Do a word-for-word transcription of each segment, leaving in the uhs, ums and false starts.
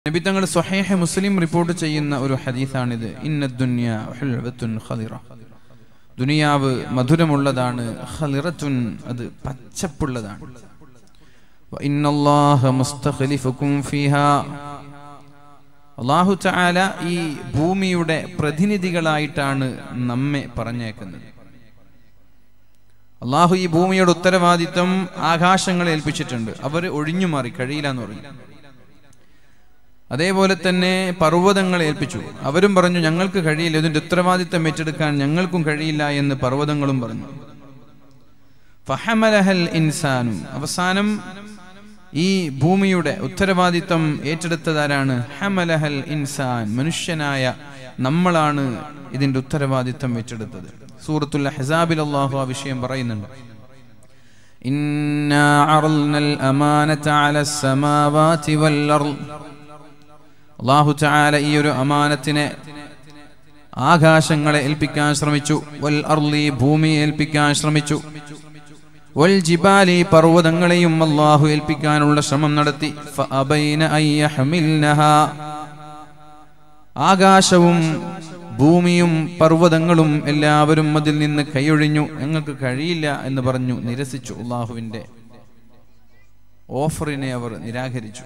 നബി തങ്ങൾ സ്വഹീഹ് മുസ്ലിം റിപ്പോർട്ട് ചെയ്യുന്ന ഒരു ഹദീസാണിത്. ഇന്നദ് ദുനിയ ഹുൽവത്തുൻ ഖദിറ, ദുനിയാവ് മധുരമുള്ളതാണ്, ഖളിറത്തുൻ അത് പച്ചപ്പുള്ളതാണ്. വ ഇന്നല്ലാഹ മുസ്തഖ്ലിഫുകും ഫീഹാ, അല്ലാഹു തആല ഈ ഭൂമിയുടെ പ്രതിനിധികളായിട്ടാണ് നമ്മെ പറഞ്ഞേക്കുന്നത്. അല്ലാഹു ഈ ഭൂമിയുടെ ഉത്തരവാദിത്വം ആകാശങ്ങളെ ഏൽപ്പിച്ചിട്ടുണ്ട്. അവർ ഒഴിഞ്ഞു മാറി, കഴിയില്ല എന്ന് പറഞ്ഞു. അതേപോലെ തന്നെ പർവ്വതങ്ങളെ ഏൽപ്പിച്ചു. അവരും പറഞ്ഞു ഞങ്ങൾക്ക് കഴിയില്ല, ഇതിന്റെ ഉത്തരവാദിത്തം ഏറ്റെടുക്കാൻ ഞങ്ങൾക്കും കഴിയില്ല എന്ന് പർവ്വതങ്ങളും പറഞ്ഞു. ഫഹമലഹൽ ഇൻസാനു, അവസാനം ഈ ഭൂമിയുടെ ഉത്തരവാദിത്തം ഏറ്റെടുത്തതാരാണ്? ഹമലഹൽ ഇൻസാൻ, മനുഷ്യനായ നമ്മളാണ് ഇതിന്റെ ഉത്തരവാദിത്തം ഏറ്റെടുത്തത്. സൂറത്തുൽ അഹ്സാബിൽ അല്ലാഹു ആ വിഷയം പറയുന്നുണ്ട്. ഇന്നാ അറൽനൽ അമാനത അലസ് സമാവാതി വൽ അർള്, അല്ലാഹു തആല ഈ ഒരു അമാനത്തിനെ ആകാശങ്ങളെ ഏൽപ്പിക്കാൻ ശ്രമിച്ചു. വൽ അർളി, ഭൂമിയെ ഏൽപ്പിക്കാൻ ശ്രമിച്ചു. വൽ ജിബാലി, പർവ്വതങ്ങളെയും അല്ലാഹു ഏൽപ്പിക്കാനുള്ള ശ്രമം നടത്തി. ഫഅബൈന അൻ യഹ്മിൽനഹാ, ആകാശവും ഭൂമിയും പർവ്വതങ്ങളും എല്ലാവരും അതിൽ നിന്ന് കൈയൊഴിഞ്ഞു. ഞങ്ങൾക്ക് കഴിയില്ല എന്ന് പറഞ്ഞു, നിരസിച്ചു. അല്ലാഹുവിന്റെ ഓഫറിനെ അവർ നിരാകരിച്ചു.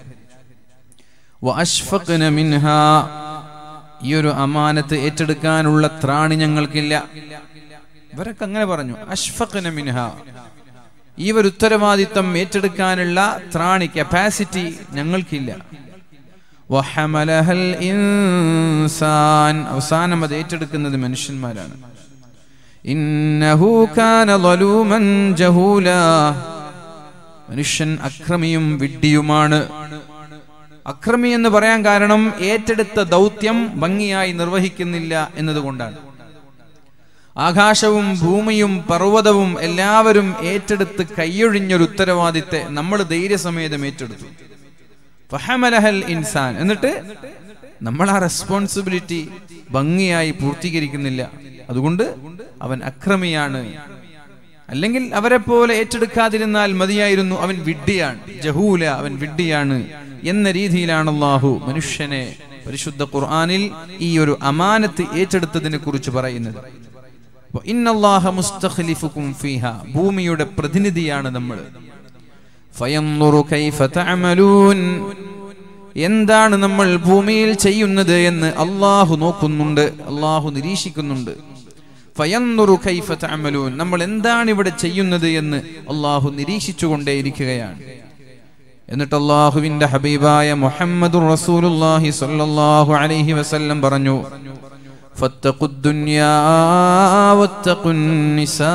വഅശ്ഫഖ്ന മിൻഹാ, ഈ ഒരു അമാനത്ത് ഏറ്റെടുക്കാനുള്ള ത്രാണി ഞങ്ങൾക്കില്ല. ഇവരൊക്കെ അങ്ങനെ പറഞ്ഞു. അശ്ഫഖ്ന മിൻഹാ, ഈ ഒരു ഉത്തരവാദിത്തം ഏറ്റെടുക്കാനുള്ള ത്രാണി, കപ്പാസിറ്റി ഞങ്ങൾക്കില്ല. വഹമലഹൽ ഇൻസാൻ, അവസാനം അത് ഏറ്റെടുക്കുന്നത് മനുഷ്യന്മാരാണ്. ഇന്നഹു കാന ളലൂമൻ ജഹൂലാ, മനുഷ്യൻ അക്രമിയും വിഡ്ഢിയുമാണ്. അക്രമി എന്ന് പറയാൻ കാരണം ഏറ്റെടുത്ത ദൗത്യം ഭംഗിയായി നിർവഹിക്കുന്നില്ല എന്നതുകൊണ്ടാണ്. ആകാശവും ഭൂമിയും പർവ്വതവും എല്ലാവരും ഏറ്റെടുത്ത് കൈയൊഴിഞ്ഞൊരു ഉത്തരവാദിത്തെ നമ്മൾ ധൈര്യസമേതം ഏറ്റെടുത്തു. ഫഹമലഹൽ ഇൻസാൻ, എന്നിട്ട് നമ്മൾ ആ റെസ്പോൺസിബിലിറ്റി ഭംഗിയായി പൂർത്തീകരിക്കുന്നില്ല. അതുകൊണ്ട് അവൻ അക്രമിയാണ്. അല്ലെങ്കിൽ അവരെ പോലെ ഏറ്റെടുക്കാതിരുന്നാൽ മതിയായിരുന്നു, അവൻ വിഡ്ഢിയാണ്. ജഹൂല, അവൻ വിഡ്ഢിയാണ് എന്ന രീതിയിലാണ് അല്ലാഹു മനുഷ്യനെ പരിശുദ്ധ ഖുർആനിൽ ഈ ഒരു അമാനത്ത് ഏറ്റെടുത്തതിനെ കുറിച്ച് പറയുന്നത്. ഇന്നല്ലാഹ മുസ്തഖ്ലിഫുകും ഫീഹാ, ഭൂമിയുടെ പ്രതിനിധിയാണ് നമ്മൾ. ഫയൻദുറു കൈഫ തഅമലൂൻ, എന്താണ് നമ്മൾ ഭൂമിയിൽ ചെയ്യുന്നത് എന്ന് അല്ലാഹു നോക്കുന്നുണ്ട്, അല്ലാഹു നിരീക്ഷിക്കുന്നുണ്ട്. ഫയൻദുറു കൈഫ തഅമലൂൻ, നമ്മൾ എന്താണ് ഇവിടെ ചെയ്യുന്നത് എന്ന് അല്ലാഹു നിരീക്ഷിച്ചുകൊണ്ടേയിരിക്കുകയാണ്. എന്നിട്ട് അല്ലാഹുവിന്റെ ഹബീബായ മുഹമ്മദുർ റസൂലുള്ളാഹി സ്വല്ലല്ലാഹു അലൈഹി വസല്ലം പറഞ്ഞു, ഫത്തഖുദ് ദുനിയാ വത്തഖുൻ നിസാ,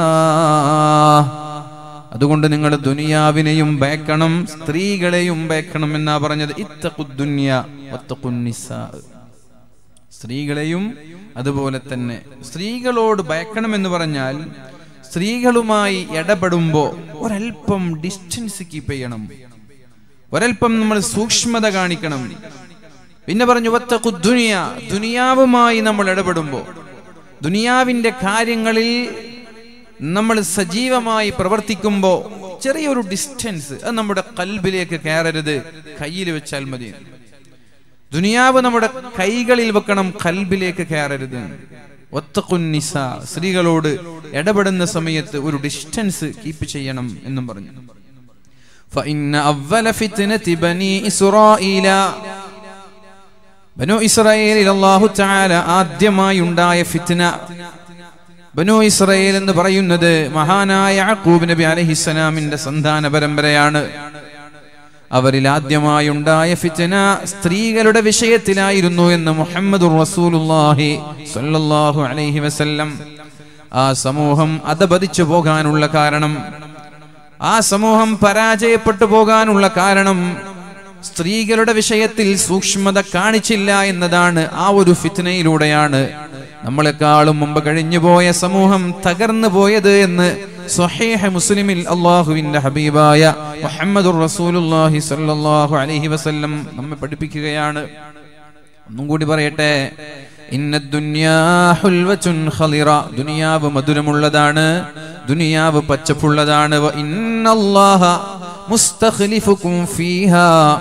അതുകൊണ്ട് നിങ്ങൾ ദുനിയാവിനെയും ഭയക്കണം, സ്ത്രീകളെയും ഭയക്കണം എന്നാ പറഞ്ഞത്. ഇത്തഖുദ് ദുനിയാ വത്തഖുൻ നിസാ, സ്ത്രീകളെയും അതുപോലെ തന്നെ സ്ത്രീകളോട് ഭയക്കണം എന്ന് പറഞ്ഞാൽ സ്ത്രീകളുമായി ഇടപെടുമ്പോൾ ഒരൽപ്പം ഡിസ്റ്റൻസ് കീപ്പ് ചെയ്യണം, ഒരൽപ്പം നമ്മൾ സൂക്ഷ്മത കാണിക്കണം. പിന്നെ പറഞ്ഞു വത്തഖുദ് ദുനിയ, ദുനിയാവുമായി നമ്മൾ ഇടപെടുമ്പോൾ, ദുനിയാവിന്റെ കാര്യങ്ങളിൽ നമ്മൾ സജീവമായി പ്രവർത്തിക്കുമ്പോൾ ചെറിയൊരു ഡിസ്റ്റൻസ്, അത് നമ്മുടെ ഖൽബിലേക്ക് കയറരുത്, കയ്യിൽ വെച്ചാൽ മതി. ദുനിയാവ് നമ്മുടെ കൈകളിൽ വെക്കണം, ഖൽബിലേക്ക് കയറരുത്. വത്തഖുൻ നിസാ, സ്ത്രീകളോട് ഇടപെടുന്ന സമയത്ത് ഒരു ഡിസ്റ്റൻസ് കീപ്പ് ചെയ്യണം എന്നും പറഞ്ഞു. ഫഇന്ന അവ്വല ഫിത്നതി ബനി ഇസ്രായീല, ബനു ഇസ്രായേലിൽ അല്ലാഹു തആല ആദ്യമായി ഉണ്ടായ ഫിത്ന. ബനു ഇസ്രായേൽ എന്ന് പറയുന്നത് മഹാനായ യാക്കൂബ് നബി അലൈഹിസ്സലാമിന്റെ സന്താന പരമ്പരയാണ്. അവരിൽ ആദ്യമായി ഉണ്ടായ ഫിത്ന സ്ത്രീകളുടെ വിഷയത്തിലായിരുന്നു എന്ന് മുഹമ്മദുർ റസൂലുള്ളാഹി സ്വല്ലല്ലാഹു അലൈഹി വസല്ലം. ആ സമൂഹം അധപതിച്ചു പോകാനുള്ള കാരണം, ആ സമൂഹം പരാജയപ്പെട്ടു പോകാനുള്ള കാരണം സ്ത്രീകളുടെ വിഷയത്തിൽ സൂക്ഷ്മത കാണിച്ചില്ല എന്നതാണ്. ആ ഒരു ഫിത്നയിലൂടെയാണ് നമ്മളെക്കാളും മുമ്പ് കഴിഞ്ഞുപോയ സമൂഹം തകർന്നു പോയത് എന്ന് സ്വഹീഹ് മുസ്ലിമിൽ അല്ലാഹുവിന്റെ ഹബീബായ മുഹമ്മദുർ റസൂലുള്ളാഹി സ്വല്ലല്ലാഹു അലൈഹി വസല്ലം നമ്മെ പഠിപ്പിക്കുകയാണ്. ഒന്നും കൂടി പറയട്ടെ, ഇന്നദ് ദുനിയാ ഹുൽവത്തുൻ ഖളിറ, ദുനിയാവ് മധുരമുള്ളതാണ്, ദുനിയാവ് പച്ചപ്പുള്ളതാണ്. വ ഇന്നല്ലാഹ മുസ്തഖ്ലിഫുകും ഫീഹാ,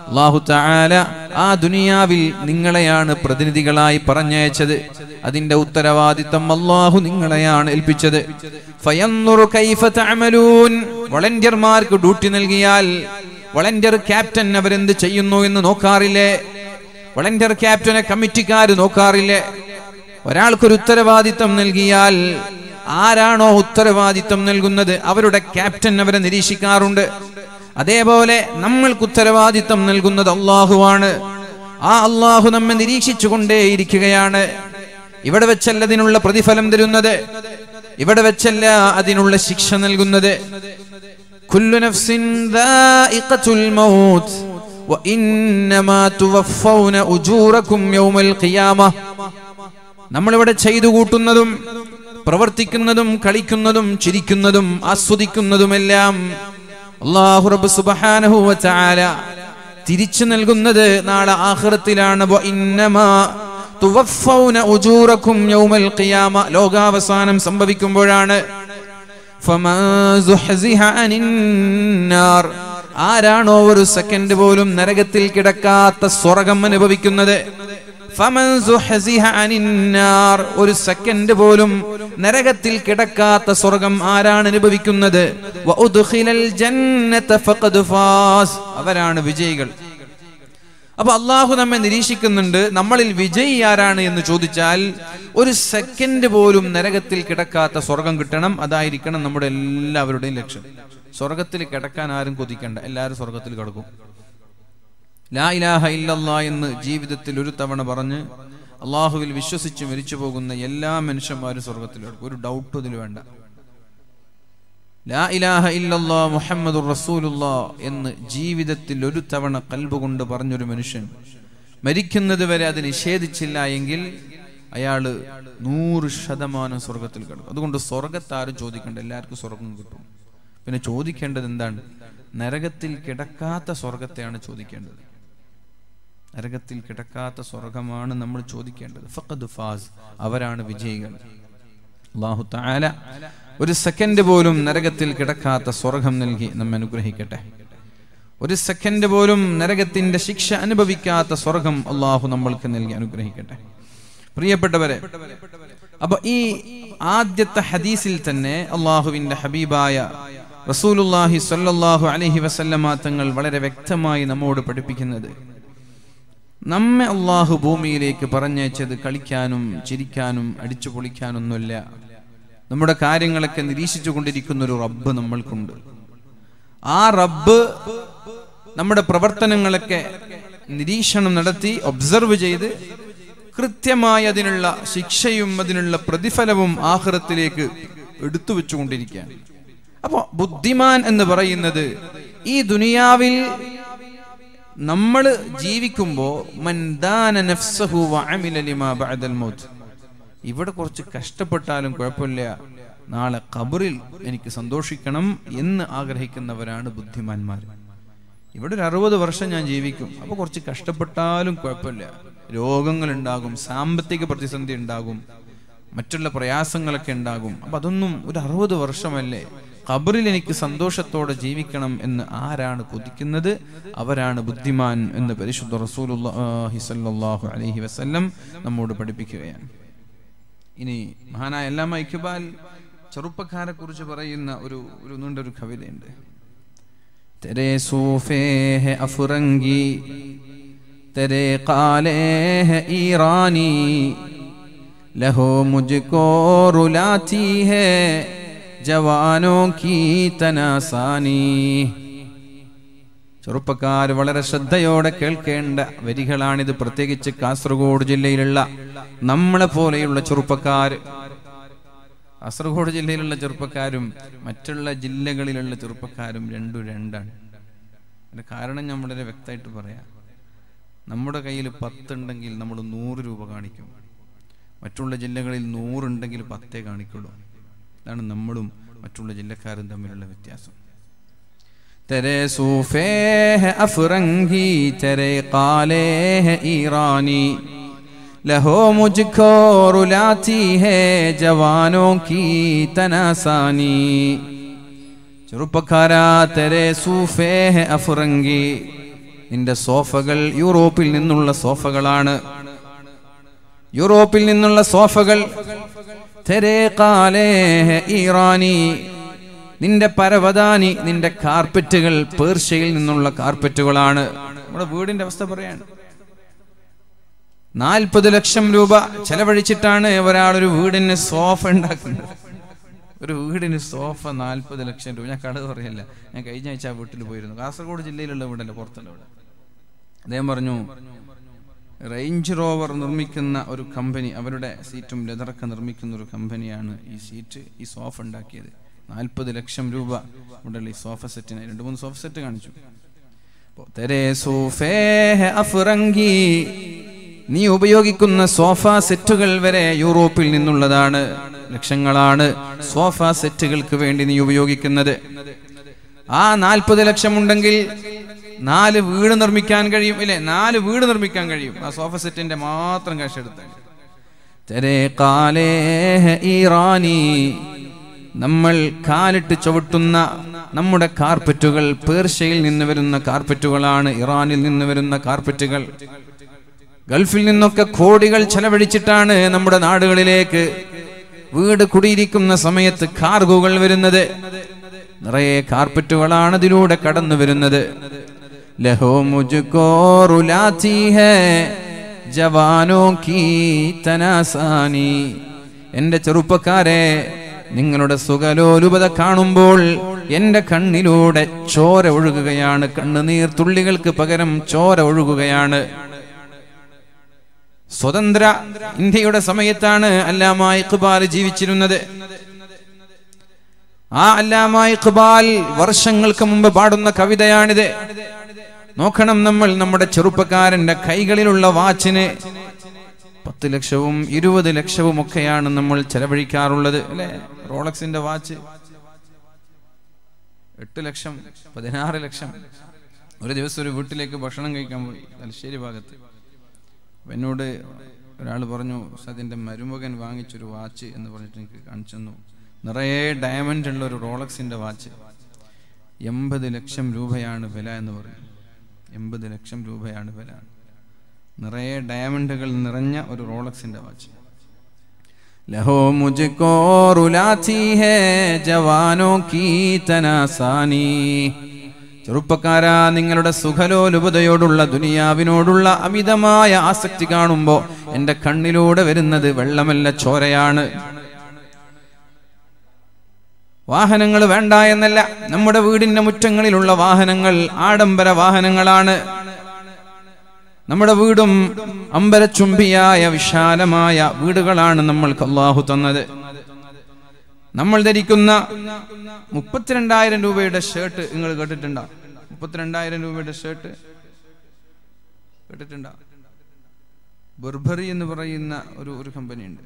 അല്ലാഹു തആല ആ ദുനിയാവിൽ നിങ്ങളെയാണ് പ്രതിനിധികളായി പറഞ്ഞയച്ചത്. അതിന്റെ ഉത്തരവാദിത്തം അല്ലാഹു നിങ്ങളെയാണ് ഏൽപ്പിച്ചത്. ഫയൻദുറു കൈഫ തഅമലൂൻ. വളണ്ടിയർമാർക്ക് ഡ്യൂട്ടി നൽകിയാൽ വളണ്ടിയർ ക്യാപ്റ്റൻ അവരെന്ത് ചെയ്യുന്നു എന്ന് നോക്കാറില്ലേ? വളണ്ടിയർ ക്യാപ്റ്റനെ കമ്മിറ്റിക്കാർ നോക്കാറില്ലേ? ഒരാൾക്കൊരു ഉത്തരവാദിത്തം നൽകിയാൽ ആരാണോ ഉത്തരവാദിത്തം നൽകുന്നത് അവരുടെ ക്യാപ്റ്റൻ അവരെ നിരീക്ഷിക്കാറുണ്ട്. അതേപോലെ നമ്മൾക്ക് ഉത്തരവാദിത്തം നൽകുന്നത് അല്ലാഹുവാണ്. ആ അല്ലാഹു നമ്മെ നിരീക്ഷിച്ചു കൊണ്ടേയിരിക്കുകയാണ്. ഇവിടെ വെച്ചല്ല അതിനുള്ള പ്രതിഫലം തരുന്നത്, ഇവിടെ വെച്ചല്ല അതിനുള്ള ശിക്ഷ നൽകുന്നത്. കുല്ലു നഫ്സിൻ ദാഇഖത്തുൽ മൗത്ത് വഇന്നമാ തുവഫൗന ഉജൂറകും യൗമൽ ഖിയാമ. നമ്മളിവിടെ ചെയ്തു കൂട്ടുന്നതും പ്രവർത്തിക്കുന്നതും കളിക്കുന്നതും ചിരിക്കുന്നതും ആസ്വദിക്കുന്നതുമെല്ലാം അല്ലാഹു റബ്ബ് സുബ്ഹാനഹു വ തആല തിരിച്ചു നൽകുന്നത് നാളെ ആഖിറത്തിലാണ്. വഇന്നമാ തുവഫൗന ഉജൂറകും യൗമൽ ഖിയാമ. ലോകാവസാനം സംഭവിക്കുമ്പോഴാണ്. ഫമൻ സുഹ്സിഹ അനിന്നാർ. ആരാണോ ഒരു സെക്കൻഡ് പോലും നരകത്തിൽ കിടക്കാത്ത സ്വർഗ്ഗം അനുഭവിക്കുന്നത്, ഫമൻ സുഹ്സിഹ അനിന്നാർ, ഒരു സെക്കൻഡ് പോലും നരകത്തിൽ കിടക്കാത്ത സ്വർഗ്ഗം ആരാണ് അനുഭവിക്കുന്നത്, വഉദ്ഖിലൽ ജന്നത ഫഖദ് ഫാസ്, അവരാണ് വിജയികൾ. അപ്പൊ അള്ളാഹു നമ്മെ നിരീക്ഷിക്കുന്നുണ്ട്. നമ്മളിൽ വിജയി ആരാണ് എന്ന് ചോദിച്ചാൽ ഒരു സെക്കൻഡ് പോലും നരകത്തിൽ കിടക്കാത്ത സ്വർഗം കിട്ടണം. അതായിരിക്കണം നമ്മുടെ എല്ലാവരുടെയും ലക്ഷ്യം. സ്വർഗത്തിൽ കിടക്കാൻ ആരും കൊതിക്കണ്ട, എല്ലാവരും സ്വർഗത്തിൽ കിടക്കും. ലാ ഇലാഹ ഇല്ലല്ലാഹ് എന്ന് ജീവിതത്തിൽ ഒരു തവണ പറഞ്ഞ് അള്ളാഹുവിൽ വിശ്വസിച്ച് മരിച്ചു പോകുന്ന എല്ലാ മനുഷ്യന്മാരും സ്വർഗത്തിൽ കിടക്കും. ഒരു ഡൗട്ടും ഇതിൽ വേണ്ട. ലാ ഇലാഹ ഇല്ലല്ലാഹ് മുഹമ്മദുർ റസൂലുള്ളാഹ് എന്ന് ജീവിതത്തിൽ ഒരു തവണ ഖൽബ് കൊണ്ട് പറഞ്ഞൊരു മനുഷ്യൻ മരിക്കുന്നത് വരെ അത് നിഷേധിച്ചില്ല എങ്കിൽ അയാള് നൂറ് ശതമാനം സ്വർഗത്തിൽ കിടക്കും. അതുകൊണ്ട് സ്വർഗത്താരും ചോദിക്കേണ്ട, എല്ലാവർക്കും സ്വർഗം കിട്ടും. പിന്നെ ചോദിക്കേണ്ടത് എന്താണ്? നരകത്തിൽ കിടക്കാത്ത സ്വർഗത്തെയാണ് ചോദിക്കേണ്ടത്. നരകത്തിൽ കിടക്കാത്ത സ്വർഗമാണ് നമ്മൾ ചോദിക്കേണ്ടത്. ഫഖദ് ഫാസ്, അവരാണ് വിജയികൾ. അല്ലാഹു തആല ഒരു സെക്കൻഡ് പോലും നരകത്തിൽ കിടക്കാത്ത സ്വർഗം നൽകി നമ്മെ അനുഗ്രഹിക്കട്ടെ. ഒരു സെക്കൻഡ് പോലും നരകത്തിന്റെ ശിക്ഷ അനുഭവിക്കാത്ത സ്വർഗം അല്ലാഹു നമ്മൾക്ക് നൽകി അനുഗ്രഹിക്കട്ടെ. പ്രിയപ്പെട്ടവരെ, അപ്പൊ ഈ ആദ്യത്തെ ഹദീസിൽ തന്നെ അല്ലാഹുവിന്റെ ഹബീബായ റസൂലുള്ളാഹി സ്വല്ലല്ലാഹു അലൈഹി വസല്ലമ തങ്ങൾ വളരെ വ്യക്തമായി നമ്മോട് പഠിപ്പിക്കുന്നത്, നമ്മെ അല്ലാഹു ഭൂമിയിലേക്ക് പറഞ്ഞയച്ചത് കളിക്കാനും ചിരിക്കാനും അടിച്ചു പൊളിക്കാനൊന്നുമില്ല. നമ്മുടെ കാര്യങ്ങളൊക്കെ നിരീക്ഷിച്ചു കൊണ്ടിരിക്കുന്ന ഒരു റബ്ബ് നമ്മൾക്കുണ്ട്. ആ റബ്ബ് നമ്മുടെ പ്രവർത്തനങ്ങളൊക്കെ നിരീക്ഷണം നടത്തി ഒബ്സർവ് ചെയ്ത് കൃത്യമായി അതിനുള്ള ശിക്ഷയും അതിനുള്ള പ്രതിഫലവും ആഖിറത്തിലേക്ക് എടുത്തു വെച്ചുകൊണ്ടിരിക്കുകയാണ്. അപ്പൊ ബുദ്ധിമാൻ എന്ന് പറയുന്നത് ഈ ദുനിയാവിൽ നമ്മൾ ജീവിക്കുമ്പോ മൻ ദാന നഫ്സഹു വഅമില ലിമാ ബഅദൽ മൗത്ത്, ഇവിടെ കുറച്ച് കഷ്ടപ്പെട്ടാലും കുഴപ്പമില്ല, നാളെ ഖബറിൽ എനിക്ക് സന്തോഷിക്കണം എന്ന് ആഗ്രഹിക്കുന്നവരാണ് ബുദ്ധിമാന്മാർ. ഇവിടെ ഒരു അറുപത് വർഷം ഞാൻ ജീവിക്കും, അപ്പൊ കുറച്ച് കഷ്ടപ്പെട്ടാലും കുഴപ്പമില്ല. രോഗങ്ങൾ ഉണ്ടാകും, സാമ്പത്തിക പ്രതിസന്ധി ഉണ്ടാകും, മറ്റുള്ള പ്രയാസങ്ങളൊക്കെ ഉണ്ടാകും. അപ്പൊ അതൊന്നും ഒരു അറുപത് വർഷമല്ലേ, ഖബറിൽ എനിക്ക് സന്തോഷത്തോടെ ജീവിക്കണം എന്ന് ആരാണ് കൊതിക്കുന്നത് അവരാണ് ബുദ്ധിമാൻ എന്ന് പരിശുദ്ധ റസൂലുള്ളാഹി സ്വല്ലല്ലാഹു അലൈഹി വസല്ലം നമ്മോട് പഠിപ്പിക്കുകയാണ്. ഇനി മഹാനായ അല്ലാമ ഇഖ്ബാൽ ചെറുപ്പക്കാരെ കുറിച്ച് പറയുന്ന ഒരു ഒരു നീണ്ടൊരു കവിതയുണ്ട്. തെരേ സൂഫേ ഹെ അഫ്റംഗി തെരേ ഖാലേ ഹെ ഈറാനി ലഹോ മുജ്കോ റുലാത്തി ഹെ ജവാനോ കീ തനാസാനി. ചെറുപ്പക്കാർ വളരെ ശ്രദ്ധയോടെ കേൾക്കേണ്ട വരികളാണിത്. പ്രത്യേകിച്ച് കാസർഗോഡ് ജില്ലയിലുള്ള നമ്മളെ പോലെയുള്ള ചെറുപ്പക്കാർ, കാസർഗോഡ് ജില്ലയിലുള്ള ചെറുപ്പക്കാരും മറ്റുള്ള ജില്ലകളിലുള്ള ചെറുപ്പക്കാരും രണ്ടും രണ്ടാണ്. അതിന്റെ കാരണം ഞാൻ വളരെ വ്യക്തമായിട്ട് പറയാം. നമ്മുടെ കയ്യിൽ പത്തുണ്ടെങ്കിൽ നമ്മൾ നൂറ് രൂപ കാണിക്കും, മറ്റുള്ള ജില്ലകളിൽ നൂറുണ്ടെങ്കിൽ പത്തേ കാണിക്കുള്ളൂ. ഇതാണ് നമ്മളും മറ്റുള്ള ജില്ലക്കാരും തമ്മിലുള്ള വ്യത്യാസം. തെരേ സൂഫേ ഹെ അഫ്റംഗി തെരേ ഖാലേ ഹെ ഈറാനി ലഹോ മുജ്കോ റുലാത്തി ഹെ ജവാനോ കീ തനാസാനി. ചെറുപ്പക്കാരാ, തെരേ സൂഫേ ഹെ അഫ്റംഗി, നിന്റെ സോഫകൾ യൂറോപ്പിൽ നിന്നുള്ള സോഫകളാണ്. യൂറോപ്പിൽ നിന്നുള്ള സോഫകൾ. തെരേ കാലേ ഇറാനി, നിന്റെ പരവതാനി, നിന്റെ കാർപ്പറ്റുകൾ പേർഷ്യയിൽ നിന്നുള്ള കാർപ്പറ്റുകളാണ്. നമ്മുടെ വീടിന്റെ അവസ്ഥ പറയാണ്. നാൽപ്പത് ലക്ഷം രൂപ ചെലവഴിച്ചിട്ടാണ് ഒരാളൊരു വീടിന് സോഫ ഉണ്ടാക്കുന്നത്. ഒരു വീടിന് സോഫ നാൽപ്പത് ലക്ഷം രൂപ. ഞാൻ കട പറയല്ല, ഞാൻ കഴിഞ്ഞ ആഴ്ച ആ വീട്ടിൽ പോയിരുന്നു. കാസർഗോഡ് ജില്ലയിലുള്ള വീടല്ല, പുറത്തുള്ള വീട്. അദ്ദേഹം പറഞ്ഞു, റേഞ്ച് റോവർ നിർമ്മിക്കുന്ന ഒരു കമ്പനി, അവരുടെ സീറ്റും ലെതറൊക്കെ നിർമ്മിക്കുന്ന ഒരു കമ്പനിയാണ് ഈ സീറ്റ്, ഈ സോഫ ഉണ്ടാക്കിയത്. നാൽപ്പത് ലക്ഷം രൂപ ഇവിടെയുള്ള ഈ സോഫ സെറ്റിന്. രണ്ട് മൂന്ന് സോഫ സെറ്റ് കാണിച്ചു. നീ ഉപയോഗിക്കുന്ന സോഫ സെറ്റുകൾ വരെ യൂറോപ്പിൽ നിന്നുള്ളതാണ്. ലക്ഷങ്ങളാണ് സോഫ സെറ്റുകൾക്ക് വേണ്ടി നീ ഉപയോഗിക്കുന്നത്. ആ നാൽപ്പത് ലക്ഷം ഉണ്ടെങ്കിൽ നാല് വീട് നിർമ്മിക്കാൻ കഴിയും, ഇല്ലേ? നാല് വീട് നിർമ്മിക്കാൻ കഴിയും ആ സോഫ സെറ്റിന്റെ മാത്രം കാശ് എടുത്താൽ. ഇറാനി, നമ്മൾ കാലിട്ട് ചവിട്ടുന്ന നമ്മുടെ കാർപ്പറ്റുകൾ പേർഷ്യയിൽ നിന്ന് വരുന്ന കാർപ്പറ്റുകളാണ്, ഇറാനിൽ നിന്ന് വരുന്ന കാർപ്പറ്റുകൾ. ഗൾഫിൽ നിന്നൊക്കെ കോടികൾ ചെലവഴിച്ചിട്ടാണ് നമ്മുടെ നാടുകളിലേക്ക് വീട് കുടിയിരിക്കുന്ന സമയത്ത് കാർഗോകൾ വരുന്നത്. നിറയെ കാർപ്പറ്റുകളാണ് അതിലൂടെ കടന്നു വരുന്നത്. ലഹോ മുജ്കോ റുലാത്തി ഹൈ ജവാനോ കീ തനാസാനി, എന്റെ ചെറുപ്പക്കാരെ, നിങ്ങളുടെ സുഖലോലുപത കാണുമ്പോൾ എന്റെ കണ്ണിലൂടെ ചോര ഒഴുകുകയാണ്. കണ്ണുനീർ തുള്ളികൾക്ക് പകരം ചോര ഒഴുകുകയാണ്. സ്വതന്ത്ര ഇന്ത്യയുടെ സമയത്താണ് അല്ലാമ ഇഖ്ബാൽ ജീവിച്ചിരുന്നത്. ആ അല്ലാമ ഇഖ്ബാൽ വർഷങ്ങൾക്ക് മുമ്പ് പാടുന്ന കവിതയാണിത്. നോക്കണം, നമ്മൾ നമ്മുടെ ചെറുപ്പക്കാരന്റെ കൈകളിലുള്ള വാച്ചിന് പത്ത് ലക്ഷവും ഇരുപത് ലക്ഷവും ഒക്കെയാണ് നമ്മൾ ചെലവഴിക്കാറുള്ളത്, അല്ലെ? റോളക്സിന്റെ വാച്ച് എട്ട് ലക്ഷം പതിനാറ് ലക്ഷം. ഒരു ദിവസം ഒരു വീട്ടിലേക്ക് ഭക്ഷണം കഴിക്കാൻ പോയി തലശ്ശേരി ഭാഗത്ത്. എന്നോട് ഒരാൾ പറഞ്ഞു, അതിൻ്റെ മരുമകൻ വാങ്ങിച്ചൊരു വാച്ച് എന്ന് പറഞ്ഞിട്ട് എനിക്ക് കാണിച്ചു തന്നു. നിറയെ ഡയമണ്ട് ഉള്ള ഒരു റോളക്സിന്റെ വാച്ച്. എൺപത് ലക്ഷം രൂപയാണ് വില എന്ന് പറയും. എൺപത് ലക്ഷം രൂപയാണ് വില. നിറയെ ഡയമണ്ടുകൾ നിറഞ്ഞ ഒരു റോളക്സിന്റെ വാച്ച്. ലഹോ മുജ്കോ റുലാത്തി ഹൈ ജവാനോ കീ തനാസാനി, ചെറുപ്പക്കാരാ, നിങ്ങളുടെ സുഖലോലുപതയോടുള്ള ദുനിയാവിനോടുള്ള അമിതമായ ആസക്തി കാണുമ്പോ എന്റെ കണ്ണിലൂടെ വരുന്നത് വെള്ളമല്ല, ചോരയാണ്. വാഹനങ്ങൾ വേണ്ട എന്നല്ല, നമ്മുടെ വീടിന്റെ മുറ്റങ്ങളിലുള്ള വാഹനങ്ങൾ ആഡംബര വാഹനങ്ങളാണ്. നമ്മുടെ വീടും അമ്പരച്ചുംബിയായ വിശാലമായ വീടുകളാണ് നമ്മൾക്ക് അല്ലാഹു തന്നത്. നമ്മൾ ധരിക്കുന്ന മുപ്പത്തിരണ്ടായിരം രൂപയുടെ ഷർട്ട് നിങ്ങൾ കേട്ടിട്ടുണ്ടോ? മുപ്പത്തിരണ്ടായിരം രൂപയുടെ ഷർട്ട് കേട്ടിട്ടുണ്ടോ? ബർബറി എന്ന് പറയുന്ന ഒരു ഒരു കമ്പനിയുണ്ട്.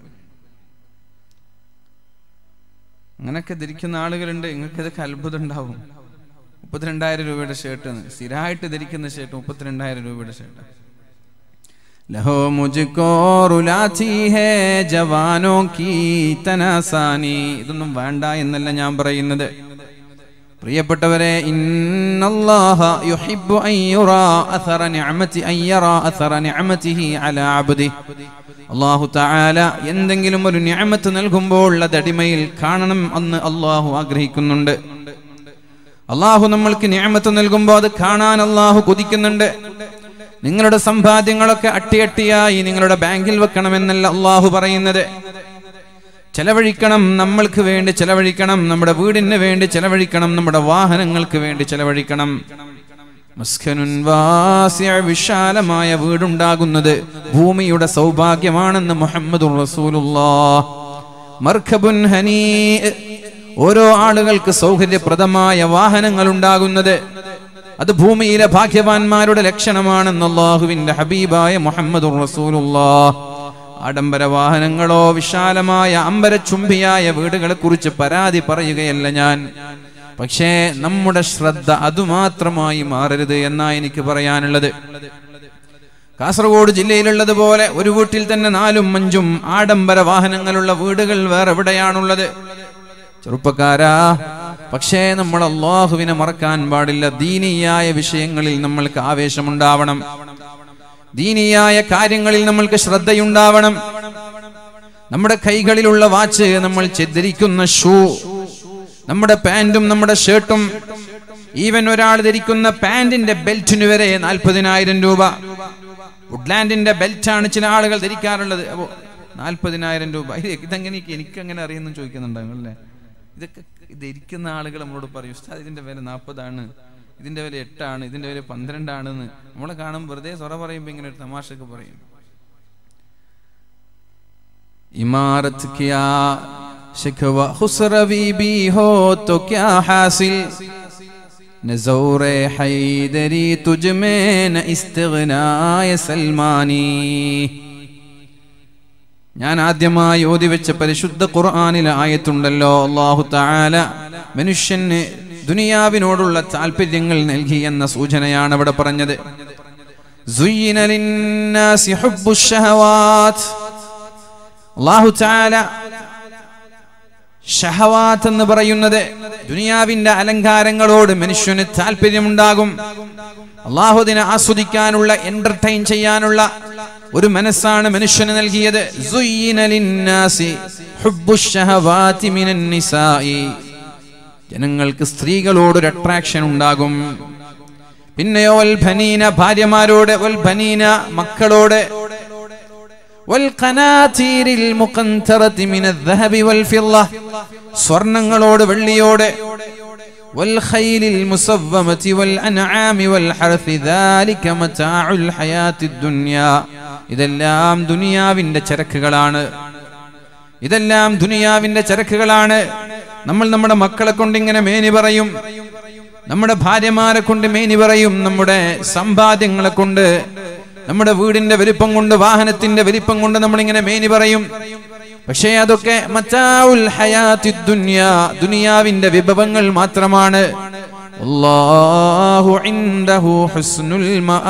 അങ്ങനെയൊക്കെ ധരിക്കുന്ന ആളുകളുണ്ട്. നിങ്ങൾക്കിതൊക്കെ അത്ഭുതം ഉണ്ടാവും. മുപ്പത്തിരണ്ടായിരം രൂപയുടെ ഷർട്ട്, സ്ഥിരമായിട്ട് ധരിക്കുന്ന ഷർട്ട് മുപ്പത്തിരണ്ടായിരം രൂപയുടെ ഷർട്ട്. ലഹോ മുജ്കോ റുലാത്തി ഹൈ ജവാനോ കീ തനാസാനി, ഇതൊന്നും വേണ്ട എന്നല്ല ഞാൻ പറയുന്നത്. പ്രിയപ്പെട്ടവരെ, ഇന്നല്ലാഹ യുഹിബ്ബു അൻ യുറാ അഥറ നിഅമതി അൻ യറാ അഥറ നിഅമതിഹി അലാ അബ്ദിഹി. അല്ലാഹു തആല എന്തെങ്കിലും ഒരു നിഅമത്ത് നൽകുമ്പോൾ അത് അടിമയിൽ കാണണം എന്ന് അല്ലാഹു ആഗ്രഹിക്കുന്നുണ്ട്. അല്ലാഹു നമ്മൾക്ക് നിഅമത്ത് നൽകുമ്പോൾ അത് കാണാൻ അല്ലാഹു കൊതിക്കുന്നുണ്ട്. നിങ്ങളുടെ സമ്പാദ്യങ്ങളൊക്കെ അട്ടിയട്ടിയായി നിങ്ങളുടെ ബാങ്കിൽ വെക്കണമെന്നല്ല അല്ലാഹു പറയുന്നത്. ചെലവഴിക്കണം, നമ്മൾക്ക് വേണ്ടി ചെലവഴിക്കണം, നമ്മുടെ വീടിന് വേണ്ടി ചെലവഴിക്കണം, നമ്മുടെ വാഹനങ്ങൾക്ക് വേണ്ടി ചെലവഴിക്കണം. മസ്കനുൻ വാസിഅ, വിശാലമായ വീടുണ്ടാകുന്നത് ഭൂമിയുടെ സൗഭാഗ്യമാണെന്ന് മുഹമ്മദുർ റസൂലുള്ളാഹ്. മർഖബുൻ ഹനീ, ഓരോ ആളുകൾക്ക് സൗകര്യപ്രദമായ വാഹനങ്ങൾ ഉണ്ടാകുന്നത് അത് ഭൂമിയിലെ ഭാഗ്യവാന്മാരുടെ ലക്ഷണമാണെന്ന് അല്ലാഹുവിന്റെ ഹബീബായ മുഹമ്മദുർ റസൂലുള്ളാഹ്. ആഡംബര വാഹനങ്ങളോ വിശാലമായ അമ്പരച്ചുംബിയായ വീടുകളെ കുറിച്ച് പരാതി പറയുകയല്ല ഞാൻ. പക്ഷേ നമ്മുടെ ശ്രദ്ധ അതുമാത്രമായി മാറരുത് എന്നാ എനിക്ക് പറയാനുള്ളത്. കാസർഗോഡ് ജില്ലയിലുള്ളതുപോലെ ഒരു വീട്ടിൽ തന്നെ നാലും അഞ്ചും ആഡംബര വാഹനങ്ങളുള്ള വീടുകൾ വേറെ എവിടെയാണുള്ളത്? ചെറുപ്പക്കാരാ, പക്ഷേ നമ്മൾ അല്ലാഹുവിനെ മറക്കാൻ പാടില്ല. ദീനിയായ വിഷയങ്ങളിൽ നമ്മൾക്ക് ആവേശമുണ്ടാവണം, ദീനിയായ കാര്യങ്ങളിൽ നമ്മൾക്ക് ശ്രദ്ധയുണ്ടാവണം. നമ്മുടെ കൈകളിലുള്ള വാച്ച്, നമ്മൾ ധരിക്കുന്ന ഷൂ, നമ്മുടെ പാന്റും നമ്മുടെ ഷർട്ടും, ഈവൻ ഒരാൾ ധരിക്കുന്ന പാന്റിന്റെ ബെൽറ്റിന് വരെ നാൽപ്പതിനായിരം രൂപ. വുഡ്ലാൻഡിന്റെ ബെൽറ്റാണ് ചില ആളുകൾ ധരിക്കാറുള്ളത്. അപ്പോ നാൽപ്പതിനായിരം രൂപ. ഇതെങ്ങനെ എനിക്കങ്ങനെ അറിയുന്നു ചോദിക്കുന്നുണ്ടാകും അല്ലേ? ഇതൊക്കെ ധരിക്കുന്ന ആളുകൾ നമ്മളോട് പറയും, ഉസ്താദ് ഇതിന്റെ വില നാൽപ്പതാണ്, ഇതിന്റെ വില എട്ടാണ്, ഇതിന്റെ വില പന്ത്രണ്ടാണെന്ന്. നമ്മളെ കാണും വെറുതെ സൊറ പറയുമ്പോ ഇങ്ങനെ ഒരു തമാശക്ക് പറയും. ഇമാരത്ത് ക്യാ ശിഖവ ഖുസ്റവി ബി ഹോ തോ ക്യാ ഹാസിൽ, നസൗറെ ഹൈദരി തുജ്മേ ന ഇസ്തിഗ്നായ സൽമാനി. ഞാൻ ആദ്യമായി ഓതി വെച്ച പരിശുദ്ധ ഖുർആനിലെ ആയത്തുണ്ടല്ലോ, അല്ലാഹു തആല മനുഷ്യന് ദുനിയാവിനോടുള്ള താല്പര്യങ്ങൾ നൽകി എന്ന സൂചനയാണ് അവിടെ പറഞ്ഞത്. സുയ്യിന ലിന്നാസി ഹുബ്ബുശ് ശഹവാത്ത്. അല്ലാഹു തആല ഷഹവാത്ത് എന്ന് പറയുന്നത് ദുനിയാവിന്റെ അലങ്കാരങ്ങളോട് മനുഷ്യന് താല്പര്യമുണ്ടാകും. അല്ലാഹു അതിനെ ആസ്വദിക്കാനുള്ള, എന്റർടൈൻ ചെയ്യാനുള്ള ഒരു മനസ്സാണ് മനുഷ്യന് നൽകിയത്. സുയ്യിന ലിന്നാസി ഹുബ്ബുശ് ശഹവാതി മിനൻ നിസാഇ. ജനങ്ങൾക്ക് സ്ത്രീകളോടൊരു അട്രാക്ഷൻ ഉണ്ടാകും. പിന്നെയോ വൽ ബനീന, ഭാര്യമാരോട്, വൽ ബനീന മക്കളോട്, വൽ ഖനാതീരിൽ മുഖന്തറതി മിനൽ ദഹബി വൽ ഫിദ്ദ, സ്വർണ്ണങ്ങളോട്, വെള്ളിയോട്, വൽ ഖൈലിൽ മുസവ്വമതി വൽ അൻആമി വൽ ഹർസി ദാലിക മതാഉൽ ഹയാത്തിദ് ദുനിയാ. ഇതെല്ലാം ദുനിയാവിന്റെ ചരക്കുകളാണ്, ഇതെല്ലാം ദുനിയാവിന്റെ ചരക്കുകളാണ്. നമ്മൾ നമ്മുടെ മക്കളെ കൊണ്ട് ഇങ്ങനെ മേനി പറയും, നമ്മുടെ ഭാര്യമാരെ കൊണ്ട് മേനി പറയും, നമ്മുടെ സമ്പാദ്യങ്ങളെ കൊണ്ട്, നമ്മുടെ വീടിന്റെ വലിപ്പം കൊണ്ട്, വാഹനത്തിന്റെ വലിപ്പം കൊണ്ട് നമ്മൾ ഇങ്ങനെ മേനി പറയും. പക്ഷേ അതൊക്കെ മതാഉൽ ഹയാത്തിദ് ദുനിയാ, ദുനിയാവിന്റെ വിഭവങ്ങൾ മാത്രമാണ്. അല്ലാഹു ഇൻദഹു ഹുസ്നുൽ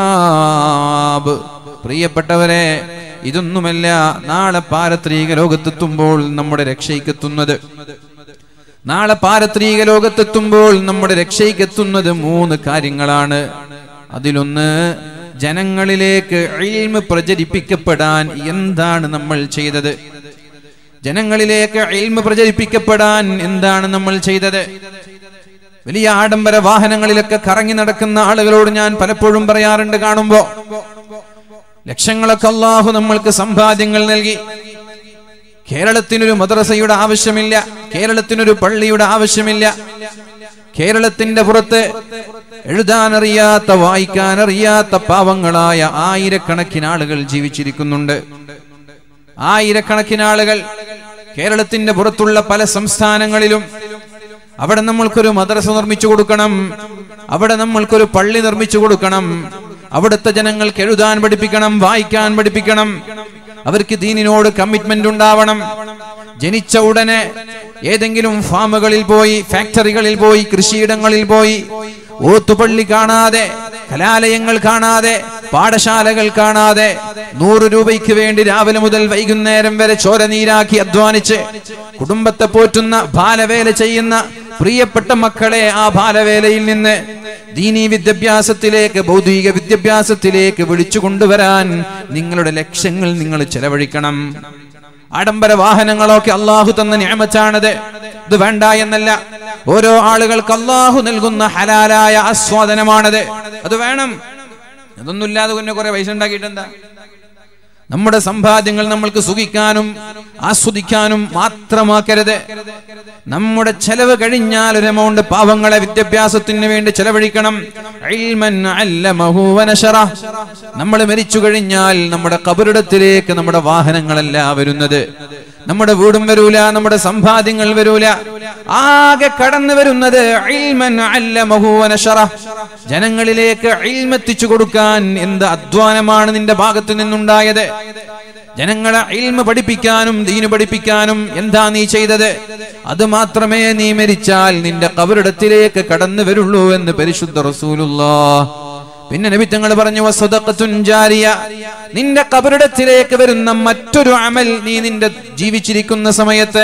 മആബ്. പ്രിയപ്പെട്ടവരെ, ഇതൊന്നുമല്ല നാളെ പാരത്രിക ലോകത്തെത്തുമ്പോൾ നമ്മുടെ രക്ഷയ്ക്കെത്തുന്നത്. നാളെ പാരത്രിക ലോകത്തെത്തുമ്പോൾ നമ്മുടെ രക്ഷയ്ക്കെത്തുന്നത് മൂന്ന് കാര്യങ്ങളാണ്. അതിലൊന്ന്, ജനങ്ങളിലേക്ക് ഇൽമ് പ്രചരിപ്പിക്കപ്പെടാൻ എന്താണ് നമ്മൾ ചെയ്തത്? ജനങ്ങളിലേക്ക് ഇൽമ് പ്രചരിപ്പിക്കപ്പെടാൻ എന്താണ് നമ്മൾ ചെയ്തത്? വലിയ ആഡംബര വാഹനങ്ങളിലൊക്കെ കറങ്ങി നടക്കുന്ന ആളുകളോട് ഞാൻ പലപ്പോഴും പറയാറുണ്ട്, കാണുമ്പോ ലക്ഷങ്ങളൊക്കെ അല്ലാഹു നമ്മൾക്ക് സമ്പാദ്യങ്ങൾ നൽകി. കേരളത്തിനൊരു മദ്രസയുടെ ആവശ്യമില്ല, കേരളത്തിനൊരു പള്ളിയുടെ ആവശ്യമില്ല. കേരളത്തിന്റെ പുറത്ത് എഴുതാനറിയാത്ത, വായിക്കാനറിയാത്ത പാവങ്ങളായ ആയിരക്കണക്കിന് ആളുകൾ ജീവിച്ചിരിക്കുന്നുണ്ട്. ആയിരക്കണക്കിന് ആളുകൾ കേരളത്തിന്റെ പുറത്തുള്ള പല സംസ്ഥാനങ്ങളിലും. അവിടെ നമ്മൾക്കൊരു മദ്രസ നിർമ്മിച്ചു കൊടുക്കണം, അവിടെ നമ്മൾക്കൊരു പള്ളി നിർമ്മിച്ചു കൊടുക്കണം. അവിടുത്തെ ജനങ്ങൾക്ക് എഴുതാൻ പഠിപ്പിക്കണം, വായിക്കാൻ പഠിപ്പിക്കണം. അവർക്ക് ദീനിനോട് കമ്മിറ്റ്മെന്റ് ഉണ്ടാവണം. ജനിച്ച ഉടനെ ഏതെങ്കിലും ഫാമുകളിൽ പോയി, ഫാക്ടറികളിൽ പോയി, കൃഷിയിടങ്ങളിൽ പോയി ഓത്തുപള്ളി കാണാതെ, കലാലയങ്ങൾ കാണാതെ, പാഠശാലകൾ കാണാതെ, നൂറ് രൂപയ്ക്ക് വേണ്ടി രാവിലെ മുതൽ വൈകുന്നേരം വരെ ചോരനീരാക്കി അധ്വാനിച്ച് കുടുംബത്തെ പോറ്റുന്ന, ബാലവേല ചെയ്യുന്ന പ്രിയപ്പെട്ട മക്കളെ ആ ബാലവേലയിൽ നിന്ന് ദീനീ വിദ്യാഭ്യാസത്തിലേക്ക്, ഭൗതിക വിദ്യാഭ്യാസത്തിലേക്ക് വിളിച്ചു കൊണ്ടുവരാൻ നിങ്ങളുടെ ലക്ഷ്യങ്ങൾ നിങ്ങൾ ചെലവഴിക്കണം. ആഡംബര വാഹനങ്ങളൊക്കെ അള്ളാഹു തന്ന നിഅമത്താണത്. ഇത് വേണ്ട എന്നല്ല, ഓരോ ആളുകൾക്ക് അള്ളാഹു നൽകുന്ന ഹലാലായ ആസ്വാദനമാണത്. അത് വേണം. അതൊന്നുമില്ലാതെ പിന്നെ കുറെ പൈസ ഉണ്ടാക്കിയിട്ടെന്താ? നമ്മുടെ സമ്പാദ്യങ്ങൾ നമ്മൾക്ക് സുഖിക്കാനും ആസ്വദിക്കാനും മാത്രമാക്കരുത്. നമ്മുടെ ചെലവ് കഴിഞ്ഞാൽ ഒരു എമൗണ്ട് പാവങ്ങളെ വിദ്യാഭ്യാസത്തിന് വേണ്ടി ചെലവഴിക്കണം. ഇൽമൻ അല്ലമഹു വനശറ. നമ്മൾ മരിച്ചു കഴിഞ്ഞാൽ നമ്മുടെ ഖബറിടത്തിലേക്ക് നമ്മുടെ വാഹനങ്ങളല്ല വരുന്നത്, നമ്മുടെ വീടും വരൂല, നമ്മുടെ സമ്പാദ്യങ്ങൾ വരൂല. ആകെ കടന്നു വരുന്നത് ഇൽമൻ അല്ലമഹു വനശറ. ജനങ്ങളിലേക്ക് ഇൽമ എത്തിച്ചു കൊടുക്കാൻ എന്ത് അധ്വാനമാണ് നിന്റെ ഭാഗത്തു നിന്നുണ്ടായത്? ജനങ്ങളെ ഇൽമ പഠിപ്പിക്കാനും ദീന് പഠിപ്പിക്കാനും എന്താ നീ ചെയ്തത്? അത് മാത്രമേ നീ മരിച്ചാൽ നിന്റെ ഖബറിടത്തിലേക്ക് കടന്നു വരുള്ളൂ എന്ന് പരിശുദ്ധ റസൂലുള്ളാഹ് പിന്നെ നബി തങ്ങൾ പറഞ്ഞു വസദഖത്തുൻ ജാരിയ, നിന്റെ ഖബറിടത്തിലേക്ക് വരുന്ന മറ്റൊരു അമൽ നീ നിന്റെ ജീവിച്ചിരിക്കുന്ന സമയത്ത്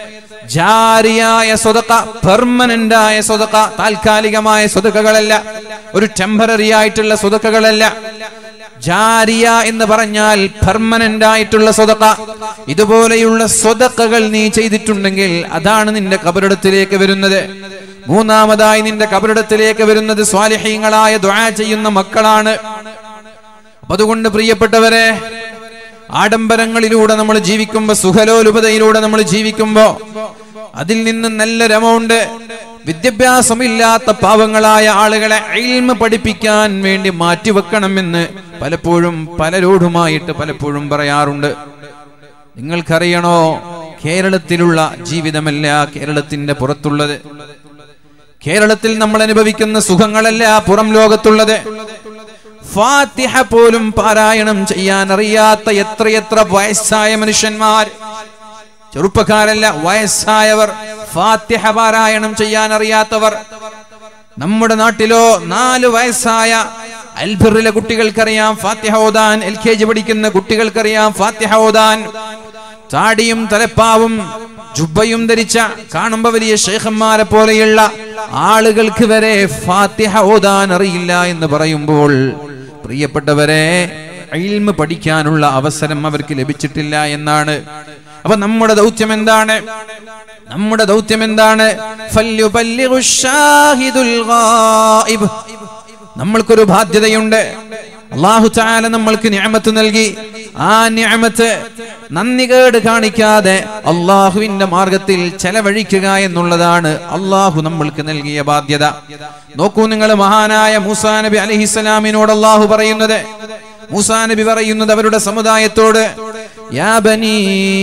ജാരിയായ സദഖ, പെർമനന്റ് ആയ സദഖ, താൽക്കാലികമായ സദഖകളല്ല, ഒരു ടെമ്പററി ആയിട്ടുള്ള സദഖകളല്ല. ജാരിയ എന്ന് പറഞ്ഞാൽ പെർമനന്റ് ആയിട്ടുള്ള സദഖ. ഇതുപോലെയുള്ള സദഖകൾ നീ ചെയ്തിട്ടുണ്ടെങ്കിൽ അതാണ് നിന്റെ ഖബറിടത്തിലേക്ക് വരുന്നത്. മൂന്നാമതായി നിന്റെ ഖബറിടത്തിലേക്ക് വരുന്നത് സ്വാലിഹീങ്ങളായ ദുആ ചെയ്യുന്ന മക്കളാണ്. അതുകൊണ്ട് പ്രിയപ്പെട്ടവരെ, ആഡംബരങ്ങളിലൂടെ നമ്മൾ ജീവിക്കുമ്പോ, സുഖലോലുപതയിലൂടെ നമ്മൾ ജീവിക്കുമ്പോ അതിൽ നിന്ന് നല്ലൊരു എമൗണ്ട് വിദ്യാഭ്യാസമില്ലാത്ത പാവങ്ങളായ ആളുകളെ ഇൽമ പഠിപ്പിക്കാൻ വേണ്ടി മാറ്റിവെക്കണമെന്ന് പലപ്പോഴും പലരോടുമായിട്ട് പലപ്പോഴും പറയാറുണ്ട്. നിങ്ങൾക്കറിയണോ, കേരളത്തിലുള്ള ജീവിതമല്ല കേരളത്തിന്റെ പുറത്തുള്ളത്. കേരളത്തിൽ നമ്മൾ അനുഭവിക്കുന്ന സുഖങ്ങളല്ല പുറം ലോകത്തുള്ളത്. ഫാത്തിഹ പോലും പാരായണം ചെയ്യാൻ അറിയാത്ത എത്രയെത്ര വയസ്സായ മനുഷ്യന്മാർ, ചെറുപ്പക്കാരല്ല വയസ്സായവർ, ഫാത്തിഹ പാരായണം ചെയ്യാൻ അറിയാത്തവർ. നമ്മുടെ നാട്ടിലോ നാല് വയസ്സായ അൽബിറിലെ കുട്ടികൾക്കറിയാം ഫാത്തിഹ ഓതാൻ, എൽ കെ ജി പഠിക്കുന്ന കുട്ടികൾക്കറിയാം ഫാത്തിഹ ഓതാൻ. താടിയും തലപ്പാവും ജുബ്ബയും ധരിച്ച കാണുമ്പോ വലിയ ശൈഖന്മാരെ പോലെയുള്ള ആളുകൾക്ക് വരെ ഫാത്തിഹ ഓതാൻ അറിയില്ല എന്ന് പറയുമ്പോൾ, പ്രിയപ്പെട്ടവരെ, ഇൽമ പഠിക്കാനുള്ള അവസരം അവർക്ക് ലഭിച്ചിട്ടില്ല എന്നാണ്. അപ്പൊ നമ്മുടെ ദൗത്യം എന്താണ്? നമ്മുടെ ദൗത്യം എന്താണ്? ഫല്യുബല്ലിഗു ഷാഹിദുൽ ഗായിബ്. നമ്മൾക്കൊരു ബാധ്യതയുണ്ട്. അല്ലാഹു തആല നമ്മൾക്ക് നിഅമത്ത് നൽകി. ആ നിഅമത്ത് നന്ദികേട് കാണിക്കാതെ അല്ലാഹുവിന്റെ മാർഗത്തിൽ ചെലവഴിക്കുക എന്നുള്ളതാണ് അല്ലാഹു നമ്മൾക്ക് നൽകിയ ബാധ്യത. നോക്കൂ നിങ്ങൾ, മഹാനായ മൂസാ നബി അലൈഹിസ്സലാമിനോട് അല്ലാഹു പറയുന്നത്, മൂസാ നബി പറയുന്നത് അവരുടെ സമുദായത്തോട്, യാ ബനീ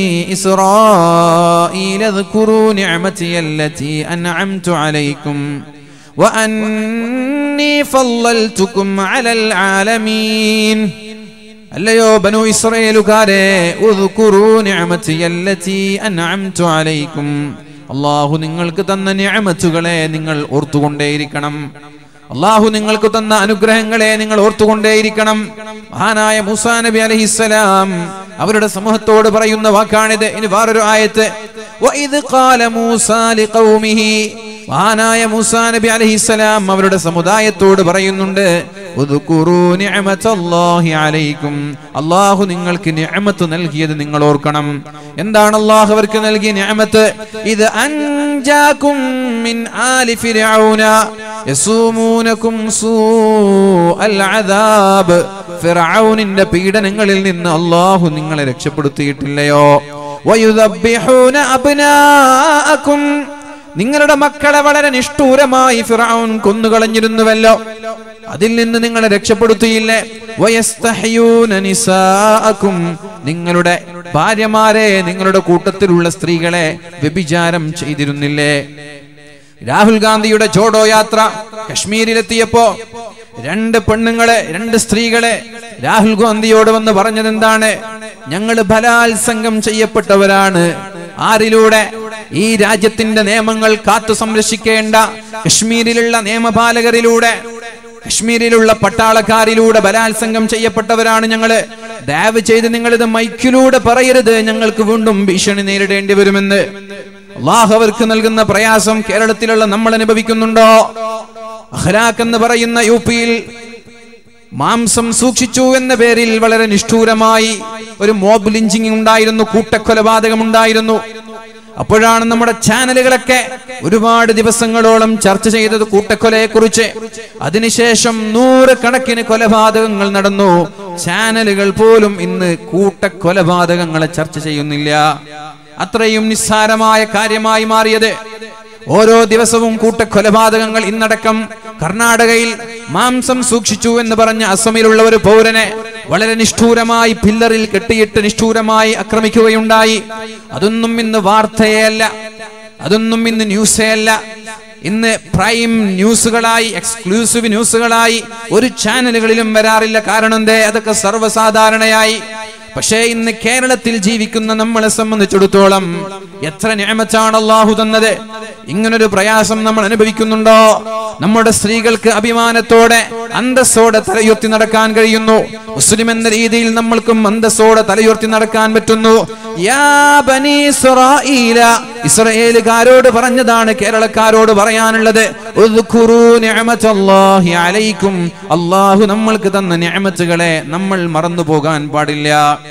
ഇസ്രായീലദ്കുറൂ നിഅമതിയല്ലതി അൻഅംതു അലൈക്കും വഅന്നീ ഫളൽതുകും അലൽ ആലമീൻ. അല്ലയോ ബനൂ ഇസ്രായേലുകാരെ, ഉദ്കുറൂ നിഅമതിയല്ലതി അൻഅംതു അലൈക്കും, അല്ലാഹു നിങ്ങൾക്ക് തന്ന നിഅമത്തുകളെ നിങ്ങൾ ഓർത്തുകൊണ്ടേയിരിക്കണം. അല്ലാഹു നിങ്ങൾക്ക് തന്ന അനുഗ്രഹങ്ങളെ നിങ്ങൾ ഓർത്തുകൊണ്ടേയിരിക്കണം. മഹാനായ മൂസാ നബി അലൈഹിസ്സലാം അവരുടെ സമൂഹത്തോട് പറയുന്ന വാക്കാണിത്. ഇനി വേറൊരു ആയത്ത്, വഇദ് ഖാല മൂസാ ലിഖൗമിഹി, മഹാനായ മൂസാ നബി അലൈഹിസ്സലാം അവരുടെ സമുദായത്തോട് പറയുന്നുണ്ട്, ഉദ്കുറൂ നിഅമതല്ലാഹി അലൈക്കും, അല്ലാഹു നിങ്ങൾക്ക് നിഅമത്ത് നൽകിയത് നിങ്ങൾ ഓർക്കണം. എന്താണ് അല്ലാഹു അവർക്ക് നൽകിയ നിഅമത്ത്? ഇത് അൻജാകും മിൻ ആലി ഫിർഔന യസൂമൂനകും സൂഅൽ അദാബ്. ഫിർഔനിന്റെ പീഡനങ്ങളിൽ നിന്ന് അല്ലാഹു നിങ്ങളെ രക്ഷപ്പെടുത്തിയിട്ടില്ലയോ? വയുദബ്ബിഹൂന അബ്നാഅകും, നിങ്ങളുടെ മക്കളെ വളരെ നിഷ്ഠൂരമായി ഫിർഔൻ കൊന്നുകളഞ്ഞിരുന്നുവല്ലോ, അതിൽ നിന്ന് നിങ്ങളെ രക്ഷപ്പെടുത്തിയില്ലേ? വയസ്തഹ്യൂന നിസാഅകും, നിങ്ങളുടെ ഭാര്യമാരെ, നിങ്ങളുടെ കൂട്ടത്തിലുള്ള സ്ത്രീകളെ വ്യഭിചാരം ചെയ്തിരുന്നില്ലേ? രാഹുൽ ഗാന്ധിയുടെ ജോഡോ യാത്ര കശ്മീരിലെത്തിയപ്പോ രണ്ട് പെണ്ണുങ്ങളെ, രണ്ട് സ്ത്രീകളെ രാഹുൽ ഗാന്ധിയോട് വന്ന് പറഞ്ഞത് എന്താണ്? ഞങ്ങൾ ബലാത്സംഗം ചെയ്യപ്പെട്ടവരാണ്. ആരിലൂടെ? ഈ രാജ്യത്തിന്റെ നിയമങ്ങൾ കാത്തു സംരക്ഷിക്കേണ്ട കശ്മീരിലുള്ള നിയമപാലകരിലൂടെ, കശ്മീരിലുള്ള പട്ടാളക്കാരിലൂടെ ബലാത്സംഗം ചെയ്യപ്പെട്ടവരാണ് ഞങ്ങള്. ദയവ് ചെയ്ത് നിങ്ങൾ ഇത് മൈക്കിലൂടെ പറയരുത്, ഞങ്ങൾക്ക് വീണ്ടും ഭീഷണി നേരിടേണ്ടി വരുമെന്ന്. അല്ലാഹു അവർക്ക് നൽകുന്ന പ്രയാസം കേരളത്തിലുള്ള നമ്മൾ അനുഭവിക്കുന്നുണ്ടോ? അഖ്ലാഖ് എന്ന് പറയുന്ന യു പിയിൽ മാംസം സൂക്ഷിച്ചു എന്ന പേരിൽ വളരെ നിഷ്ഠൂരമായി ഒരു മോബ് ലിഞ്ചിങ് ഉണ്ടായിരുന്നു, കൂട്ടക്കൊലപാതകം ഉണ്ടായിരുന്നു. അപ്പോഴാണ് നമ്മുടെ ചാനലുകളൊക്കെ ഒരുപാട് ദിവസങ്ങളോളം ചർച്ച ചെയ്തത് കൂട്ടക്കൊലയെ കുറിച്ച്. അതിനുശേഷം നൂറ് കണക്കിന് കൊലപാതകങ്ങൾ നടന്നു. ചാനലുകൾ പോലും ഇന്ന് കൂട്ടക്കൊലപാതകങ്ങളെ ചർച്ച ചെയ്യുന്നില്ല. അത്രയും നിസ്സാരമായ കാര്യമായി മാറിയത്. ഓരോ ദിവസവും കൂട്ടക്കൊലപാതകങ്ങൾ. ഇന്നടക്കം കർണാടകയിൽ മാംസം സൂക്ഷിച്ചു എന്ന് പറഞ്ഞ അസമിലുള്ള ഒരു പൗരനെ വളരെ നിഷ്ഠൂരമായി പില്ലറിൽ കെട്ടിയിട്ട് നിഷ്ഠൂരമായി ആക്രമിക്കുകയുണ്ടായി. അതൊന്നും ഇന്ന് വാർത്തയേ അല്ല, അതൊന്നും ഇന്ന് ന്യൂസേ അല്ല. ഇന്ന് പ്രൈം ന്യൂസുകളായി, എക്സ്ക്ലൂസീവ് ന്യൂസുകളായി ഒരു ചാനലുകളിലും വരാറില്ല. കാരണം എന്തേ? അതൊക്കെ സർവ്വസാധാരണയായി. പക്ഷേ ഇന്ന് കേരളത്തിൽ ജീവിക്കുന്ന നമ്മളെ സംബന്ധിച്ചിടത്തോളം എത്ര നിഅമത്താണ് അല്ലാഹു തന്നത്. ഇങ്ങനൊരു പ്രയാസം നമ്മൾ അനുഭവിക്കുന്നുണ്ടോ? നമ്മുടെ സ്ത്രീകൾക്ക് അഭിമാനത്തോടെ അന്തസ്സോടെ തലയുയർത്തി നടക്കാൻ കഴിയുന്നു. മുസ്ലിം എന്ന രീതിയിൽ നമ്മൾക്കും അന്തസ്സോടെ തലയുയർത്തി നടക്കാൻ പറ്റുന്നു. യാ ബനി ഇസ്രായീല, ഇസ്രായേലുകാരോട് പറഞ്ഞതാണ് കേരളക്കാരോട് പറയാനുള്ളത്. ഉദ്കുറൂ നിഅമത്തല്ലാഹി അലൈക്കും, അല്ലാഹു നമ്മൾക്ക് തന്ന നിഅമത്തുകളെ നമ്മൾ മറന്നു പോകാൻ പാടില്ല.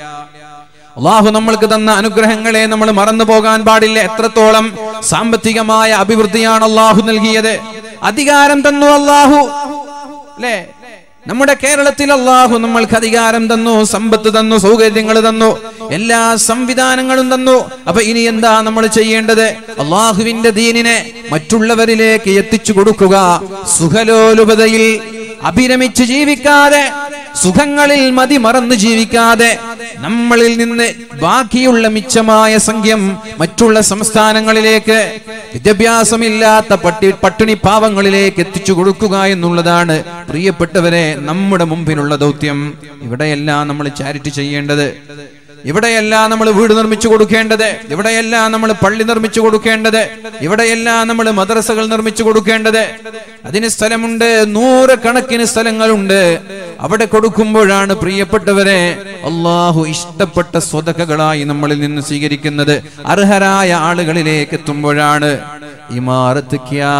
അല്ലാഹു നമ്മൾക്ക് തന്ന അനുഗ്രഹങ്ങളെ നമ്മൾ മറന്നു പോകാൻ പാടില്ല. എത്രത്തോളം സാമ്പത്തികമായ അഭിവൃദ്ധിയാണ് അല്ലാഹു നൽകിയത്. അധികാരം തന്നു അല്ലാഹു, അല്ലേ? നമ്മുടെ കേരളത്തിൽ അല്ലാഹു നമ്മൾക്ക് അധികാരം തന്നു, സമ്പത്ത് തന്നു, സൗകര്യങ്ങൾ തന്നു, എല്ലാ സംവിധാനങ്ങളും തന്നു. അപ്പൊ ഇനി എന്താ നമ്മൾ ചെയ്യേണ്ടത്? അല്ലാഹുവിന്റെ ദീനിനെ മറ്റുള്ളവരിലേക്ക് എത്തിച്ചു കൊടുക്കുക. സുഖലോലുപതയിൽ അഭിരമിച്ച് ജീവിക്കാതെ, സുഖങ്ങളിൽ മതി മറന്നു ജീവിക്കാതെ, നമ്മളിൽ നിന്ന് ബാക്കിയുള്ള മിച്ചമായ സംഖ്യം മറ്റുള്ള സംസ്ഥാനങ്ങളിലേക്ക്, വിദ്യാഭ്യാസമില്ലാത്ത പട്ടി പട്ടിണി പാവങ്ങളിലേക്ക് എത്തിച്ചു കൊടുക്കുക എന്നുള്ളതാണ് പ്രിയപ്പെട്ടവരെ നമ്മുടെ മുമ്പിലുള്ള ദൗത്യം. ഇവിടെയെല്ലാം നമ്മൾ ചാരിറ്റി ചെയ്യേണ്ടത്, ഇവിടെയെല്ലാം നമ്മൾ വീട് നിർമ്മിച്ചു കൊടുക്കേണ്ടത്, ഇവിടെയെല്ലാം നമ്മൾ പള്ളി നിർമ്മിച്ചു കൊടുക്കേണ്ടത്, ഇവിടെയെല്ലാം നമ്മൾ മദ്രസകൾ നിർമ്മിച്ചു കൊടുക്കേണ്ടത്. അതിന് സ്ഥലമുണ്ട്, നൂറുകണക്കിന് സ്ഥലങ്ങളുണ്ട്. അവിടെ കൊടുക്കുമ്പോഴാണ് പ്രിയപ്പെട്ടവരെ അല്ലാഹു ഇഷ്ടപ്പെട്ട സ്വതക്കകളായി നമ്മളിൽ നിന്ന് സ്വീകരിക്കുന്നത്. അർഹരായ ആളുകളിലേക്ക് എത്തുമ്പോഴാണ്. ഇമാറത്ത് ക്യാ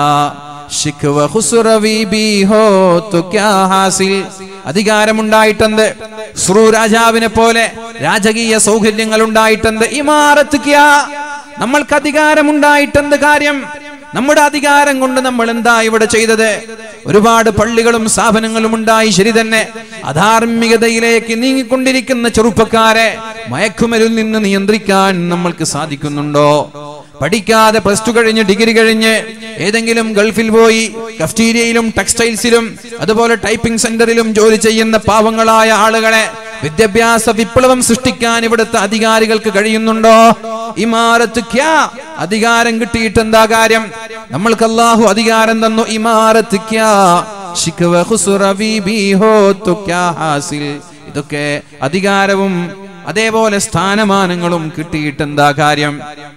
ശിക്വ ഖുസ്റവി ബി ഹോ തോ ക്യാ ഹാസിൽ. അധികാരമുണ്ടായിട്ടെന്ത്? ഖുസ്റു രാജാവിനെ പോലെ രാജകീയ സൗകര്യങ്ങൾ ഉണ്ടായിട്ടെന്ത്? ഇമാറത്ത് ക്യാ, നമ്മൾക്ക് അധികാരമുണ്ടായിട്ടെന്ത് കാര്യം? നമ്മുടെ അധികാരം കൊണ്ട് നമ്മൾ എന്താ ഇവിടെ ചെയ്തത്? ഒരുപാട് പള്ളികളും സ്ഥാപനങ്ങളും ഉണ്ടായി, ശരി തന്നെ. അധാർമികതയിലേക്ക് നീങ്ങിക്കൊണ്ടിരിക്കുന്ന ചെറുപ്പക്കാരെ മയക്കുമരുന്നിൽ നിന്ന് നിയന്ത്രിക്കാൻ നമ്മൾക്ക് സാധിക്കുന്നുണ്ടോ? പഠിക്കാതെ പ്ലസ് ടു കഴിഞ്ഞ് ഡിഗ്രി കഴിഞ്ഞ് ഏതെങ്കിലും ഗൾഫിൽ പോയി കഫ്റ്റീരിയയിലും ടെക്സ്റ്റൈൽസിലും അതുപോലെ ടൈപ്പിംഗ് സെന്ററിലും ജോലി ചെയ്യുന്ന പാവങ്ങളായ ആളുകളെ വിദ്യാഭ്യാസ വിപ്ലവം സൃഷ്ടിക്കാൻ ഇവിടുത്തെ അധികാരികൾക്ക് കഴിയുന്നുണ്ടോ? ഇമാറത്ത് ക്യാ, അധികാരം കിട്ടിയിട്ട് എന്താ കാര്യം? നമ്മൾക്ക് അല്ലാഹു അധികാരം തന്നു. ഇമാറത്ത് ക്യാ ശിക്വ ഖുസ്റവി ബി ഹോ തോ ക്യാ ഹാസിൽ. ഇതൊക്കെ അധികാരവും അതേപോലെ സ്ഥാനമാനങ്ങളും കിട്ടിയിട്ട് എന്താ കാര്യം?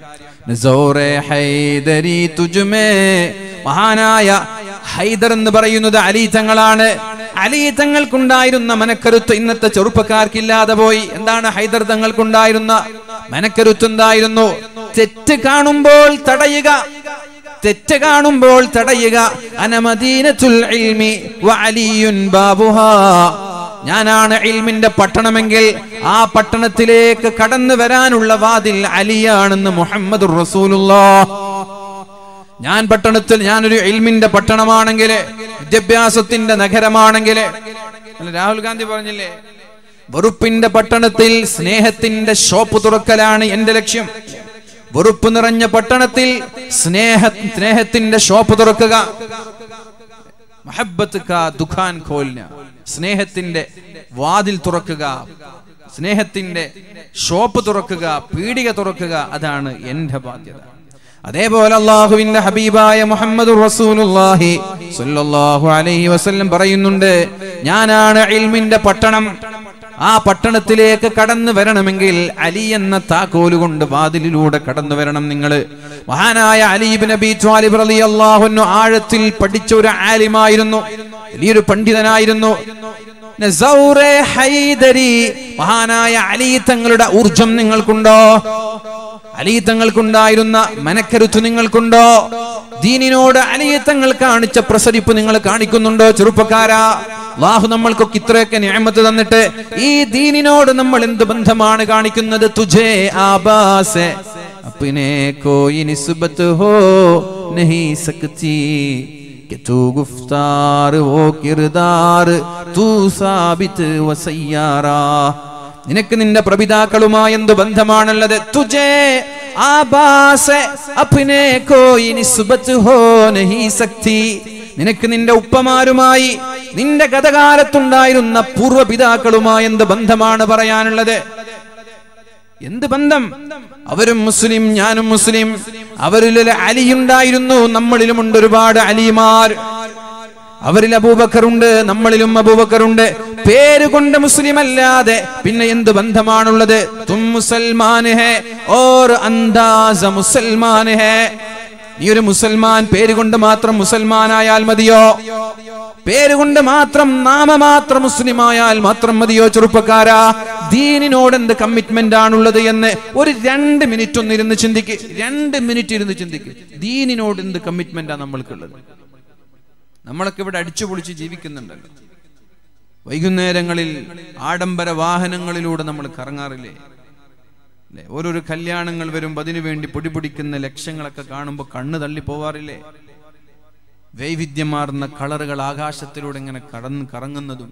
നസൗറെ ഹൈദരി തുജ്മേ, മഹാനായ ഹൈദർ എന്ന് പറയുന്നത് അലി തങ്ങളാണ്. അലി തങ്ങൾക്കുണ്ടായിരുന്ന മനക്കരുത്ത് ഇന്നത്തെ ചെറുപ്പക്കാർക്കില്ലാതെ പോയി. എന്താണ് ഹൈദർ തങ്ങൾക്കുണ്ടായിരുന്ന മനക്കരുത്ത്? എന്തായിരുന്നു? തെറ്റ് കാണുമ്പോൾ തടയുക, തെറ്റ് കാണുമ്പോൾ തടയുക. അന മദീനത്തുൽ ഇൽമി വ അലിയുൻ ബാബുഹാ, ഞാനാണ് ഇൽമിന്റെ പട്ടണമെങ്കിൽ ആ പട്ടണത്തിലേക്ക് കടന്നു വരാനുള്ള വാതിൽ അലിയാണെന്ന് മുഹമ്മദുർ റസൂലുള്ളാഹ്. ഞാൻ പട്ടണത്തിൽ, ഞാനൊരു ഇൽമിന്റെ പട്ടണമാണെങ്കിൽ, വിദ്യാഭ്യാസത്തിന്റെ നഗരമാണെങ്കിൽ, രാഹുൽ ഗാന്ധി പറഞ്ഞില്ലേ, വെറുപ്പിന്റെ പട്ടണത്തിൽ സ്നേഹത്തിന്റെ ഷോപ്പ് തുറക്കലാണ് എന്റെ ലക്ഷ്യം. വെറുപ്പ് നിറഞ്ഞ പട്ടണത്തിൽ സ്നേഹ സ്നേഹത്തിന്റെ ഷോപ്പ് തുറക്കുക. മഹബ്ബത്ത് കാ ദുഖാൻ ഖോൽന, സ്നേഹത്തിന്റെ വാതിൽ തുറക്കുക, സ്നേഹത്തിന്റെ ഷോപ്പ് തുറക്കുക, പീടിക തുറക്കുക. അതാണ് എന്റെ ബാധ്യത. അതേപോലെ അല്ലാഹുവിന്റെ ഹബീബായ മുഹമ്മദുർ റസൂലുള്ളാഹി സ്വല്ലല്ലാഹു അലൈഹി വസല്ലം പറയുന്നുണ്ട്, ഞാനാണ് ഇൽമിന്റെ പട്ടണം. ആ പട്ടണത്തിലേക്ക് കടന്നു വരണമെങ്കിൽ അലി എന്ന താക്കോല് കൊണ്ട് വാതിലിലൂടെ കടന്നു വരണം നിങ്ങൾ. മഹാനായ അലി ഇബ്നു അബീ ത്വാലിബ് റളിയല്ലാഹു അൻഹു ആഴത്തിൽ പഠിച്ച ഒരു ആലിമായിരുന്നു, വലിയൊരു പണ്ഡിതനായിരുന്നു. നസൗറെ ഹൈദരി, മഹാനായ അലി തങ്ങളുടെ ഊർജം നിങ്ങൾക്കുണ്ടോ? അലി തങ്ങൾക്കുണ്ടായിരുന്ന മനക്കരുത്ത് നിങ്ങൾക്കുണ്ടോ? ദീനിനോട് അലി തങ്ങൾ കാണിച്ച പ്രസരിപ്പ് നിങ്ങൾ കാണിക്കുന്നുണ്ടോ? ചെറുപ്പക്കാരാ, അല്ലാഹു നമ്മൾക്കൊക്കെ ഇത്രയൊക്കെ നിഅമത്ത് തന്നിട്ട് ഈ ദീനിനോട് നമ്മൾ എന്ത് ബന്ധമാണ് കാണിക്കുന്നത്? തുജേ ആബാസെ അപ്നെ കോയി നിസ്ബത്ത് ഹോ നഹീ സക്തി कि तू गुफ्तार वो किरदार तू साबित व सയ്യാറാ. നിനക്ക് നിന്റെ പ്രപിതാക്കളുമായി എന്ത് ബന്ധമാണുള്ളത്? തുജേ ആബാസെ അപ്നെ കോയി നിസ്ബത്ത് ഹോ നഹീ സക്തി, നിനക്ക് നിന്റെ ഉപ്പമാരുമായി നിന്റെ ഗതകാലത്തുണ്ടായിരുന്ന പൂർവ്വപിതാക്കളുമായി എന്ത് ബന്ധമാണ് പറയാനുള്ളത്? എന്ത് ബന്ധം? അവരും മുസ്ലിം, ഞാനും മുസ്ലിം. അവരിൽ അലിയുണ്ടായിരുന്നു, നമ്മളിലുമുണ്ട് ഒരുപാട് അലിമാർ. അവരിൽ അബൂബക്കറുണ്ട്, നമ്മളിലും അബൂബക്കറുണ്ട്. പേര് കൊണ്ട് മുസ്ലിം അല്ലാതെ പിന്നെ എന്ത് ബന്ധമാണുള്ളത്? തും മുസൽമാൻ ഹേ ഓർ അന്ദാസ മുസൽമാൻ ഹേ. നീ ഒരു മുസൽമാൻ പേര് കൊണ്ട് മാത്രം മുസൽമാനായാൽ മതിയോ? പേരുകൊണ്ട് മാത്രം നാമമാത്രം മുസ്ലിമായാൽ മാത്രം മതിയോ? ചെറുപ്പക്കാരാ, ദീനിനോട് എന്ത് കമ്മിറ്റ്മെന്റ് ആണുള്ളത് എന്ന് ഒരു രണ്ട് മിനിറ്റ് ഒന്ന് ഇരുന്ന് ചിന്തിക്ക്. രണ്ട് മിനിറ്റ് ഇരുന്ന് ചിന്തിക്ക്. ദീനിനോട് എന്ത് കമ്മിറ്റ്മെന്റാ നമ്മൾക്കുള്ളത്? നമ്മളൊക്കെ ഇവിടെ അടിച്ചുപൊളിച്ച് ജീവിക്കുന്നുണ്ടല്ലോ. വൈകുന്നേരങ്ങളിൽ ആഡംബര വാഹനങ്ങളിലൂടെ നമ്മൾ കറങ്ങാറില്ലേ? അല്ലെ, ഓരോരോ കല്യാണങ്ങൾ വരുമ്പോൾ അതിനു വേണ്ടി പൊടിപിടിക്കുന്ന ലക്ഷങ്ങളൊക്കെ കാണുമ്പോൾ കണ്ണ് തള്ളി പോവാറില്ലേ? വൈവിധ്യമാർന്ന കളറുകൾ ആകാശത്തിലൂടെ ഇങ്ങനെ കടന്ന് കറങ്ങുന്നതും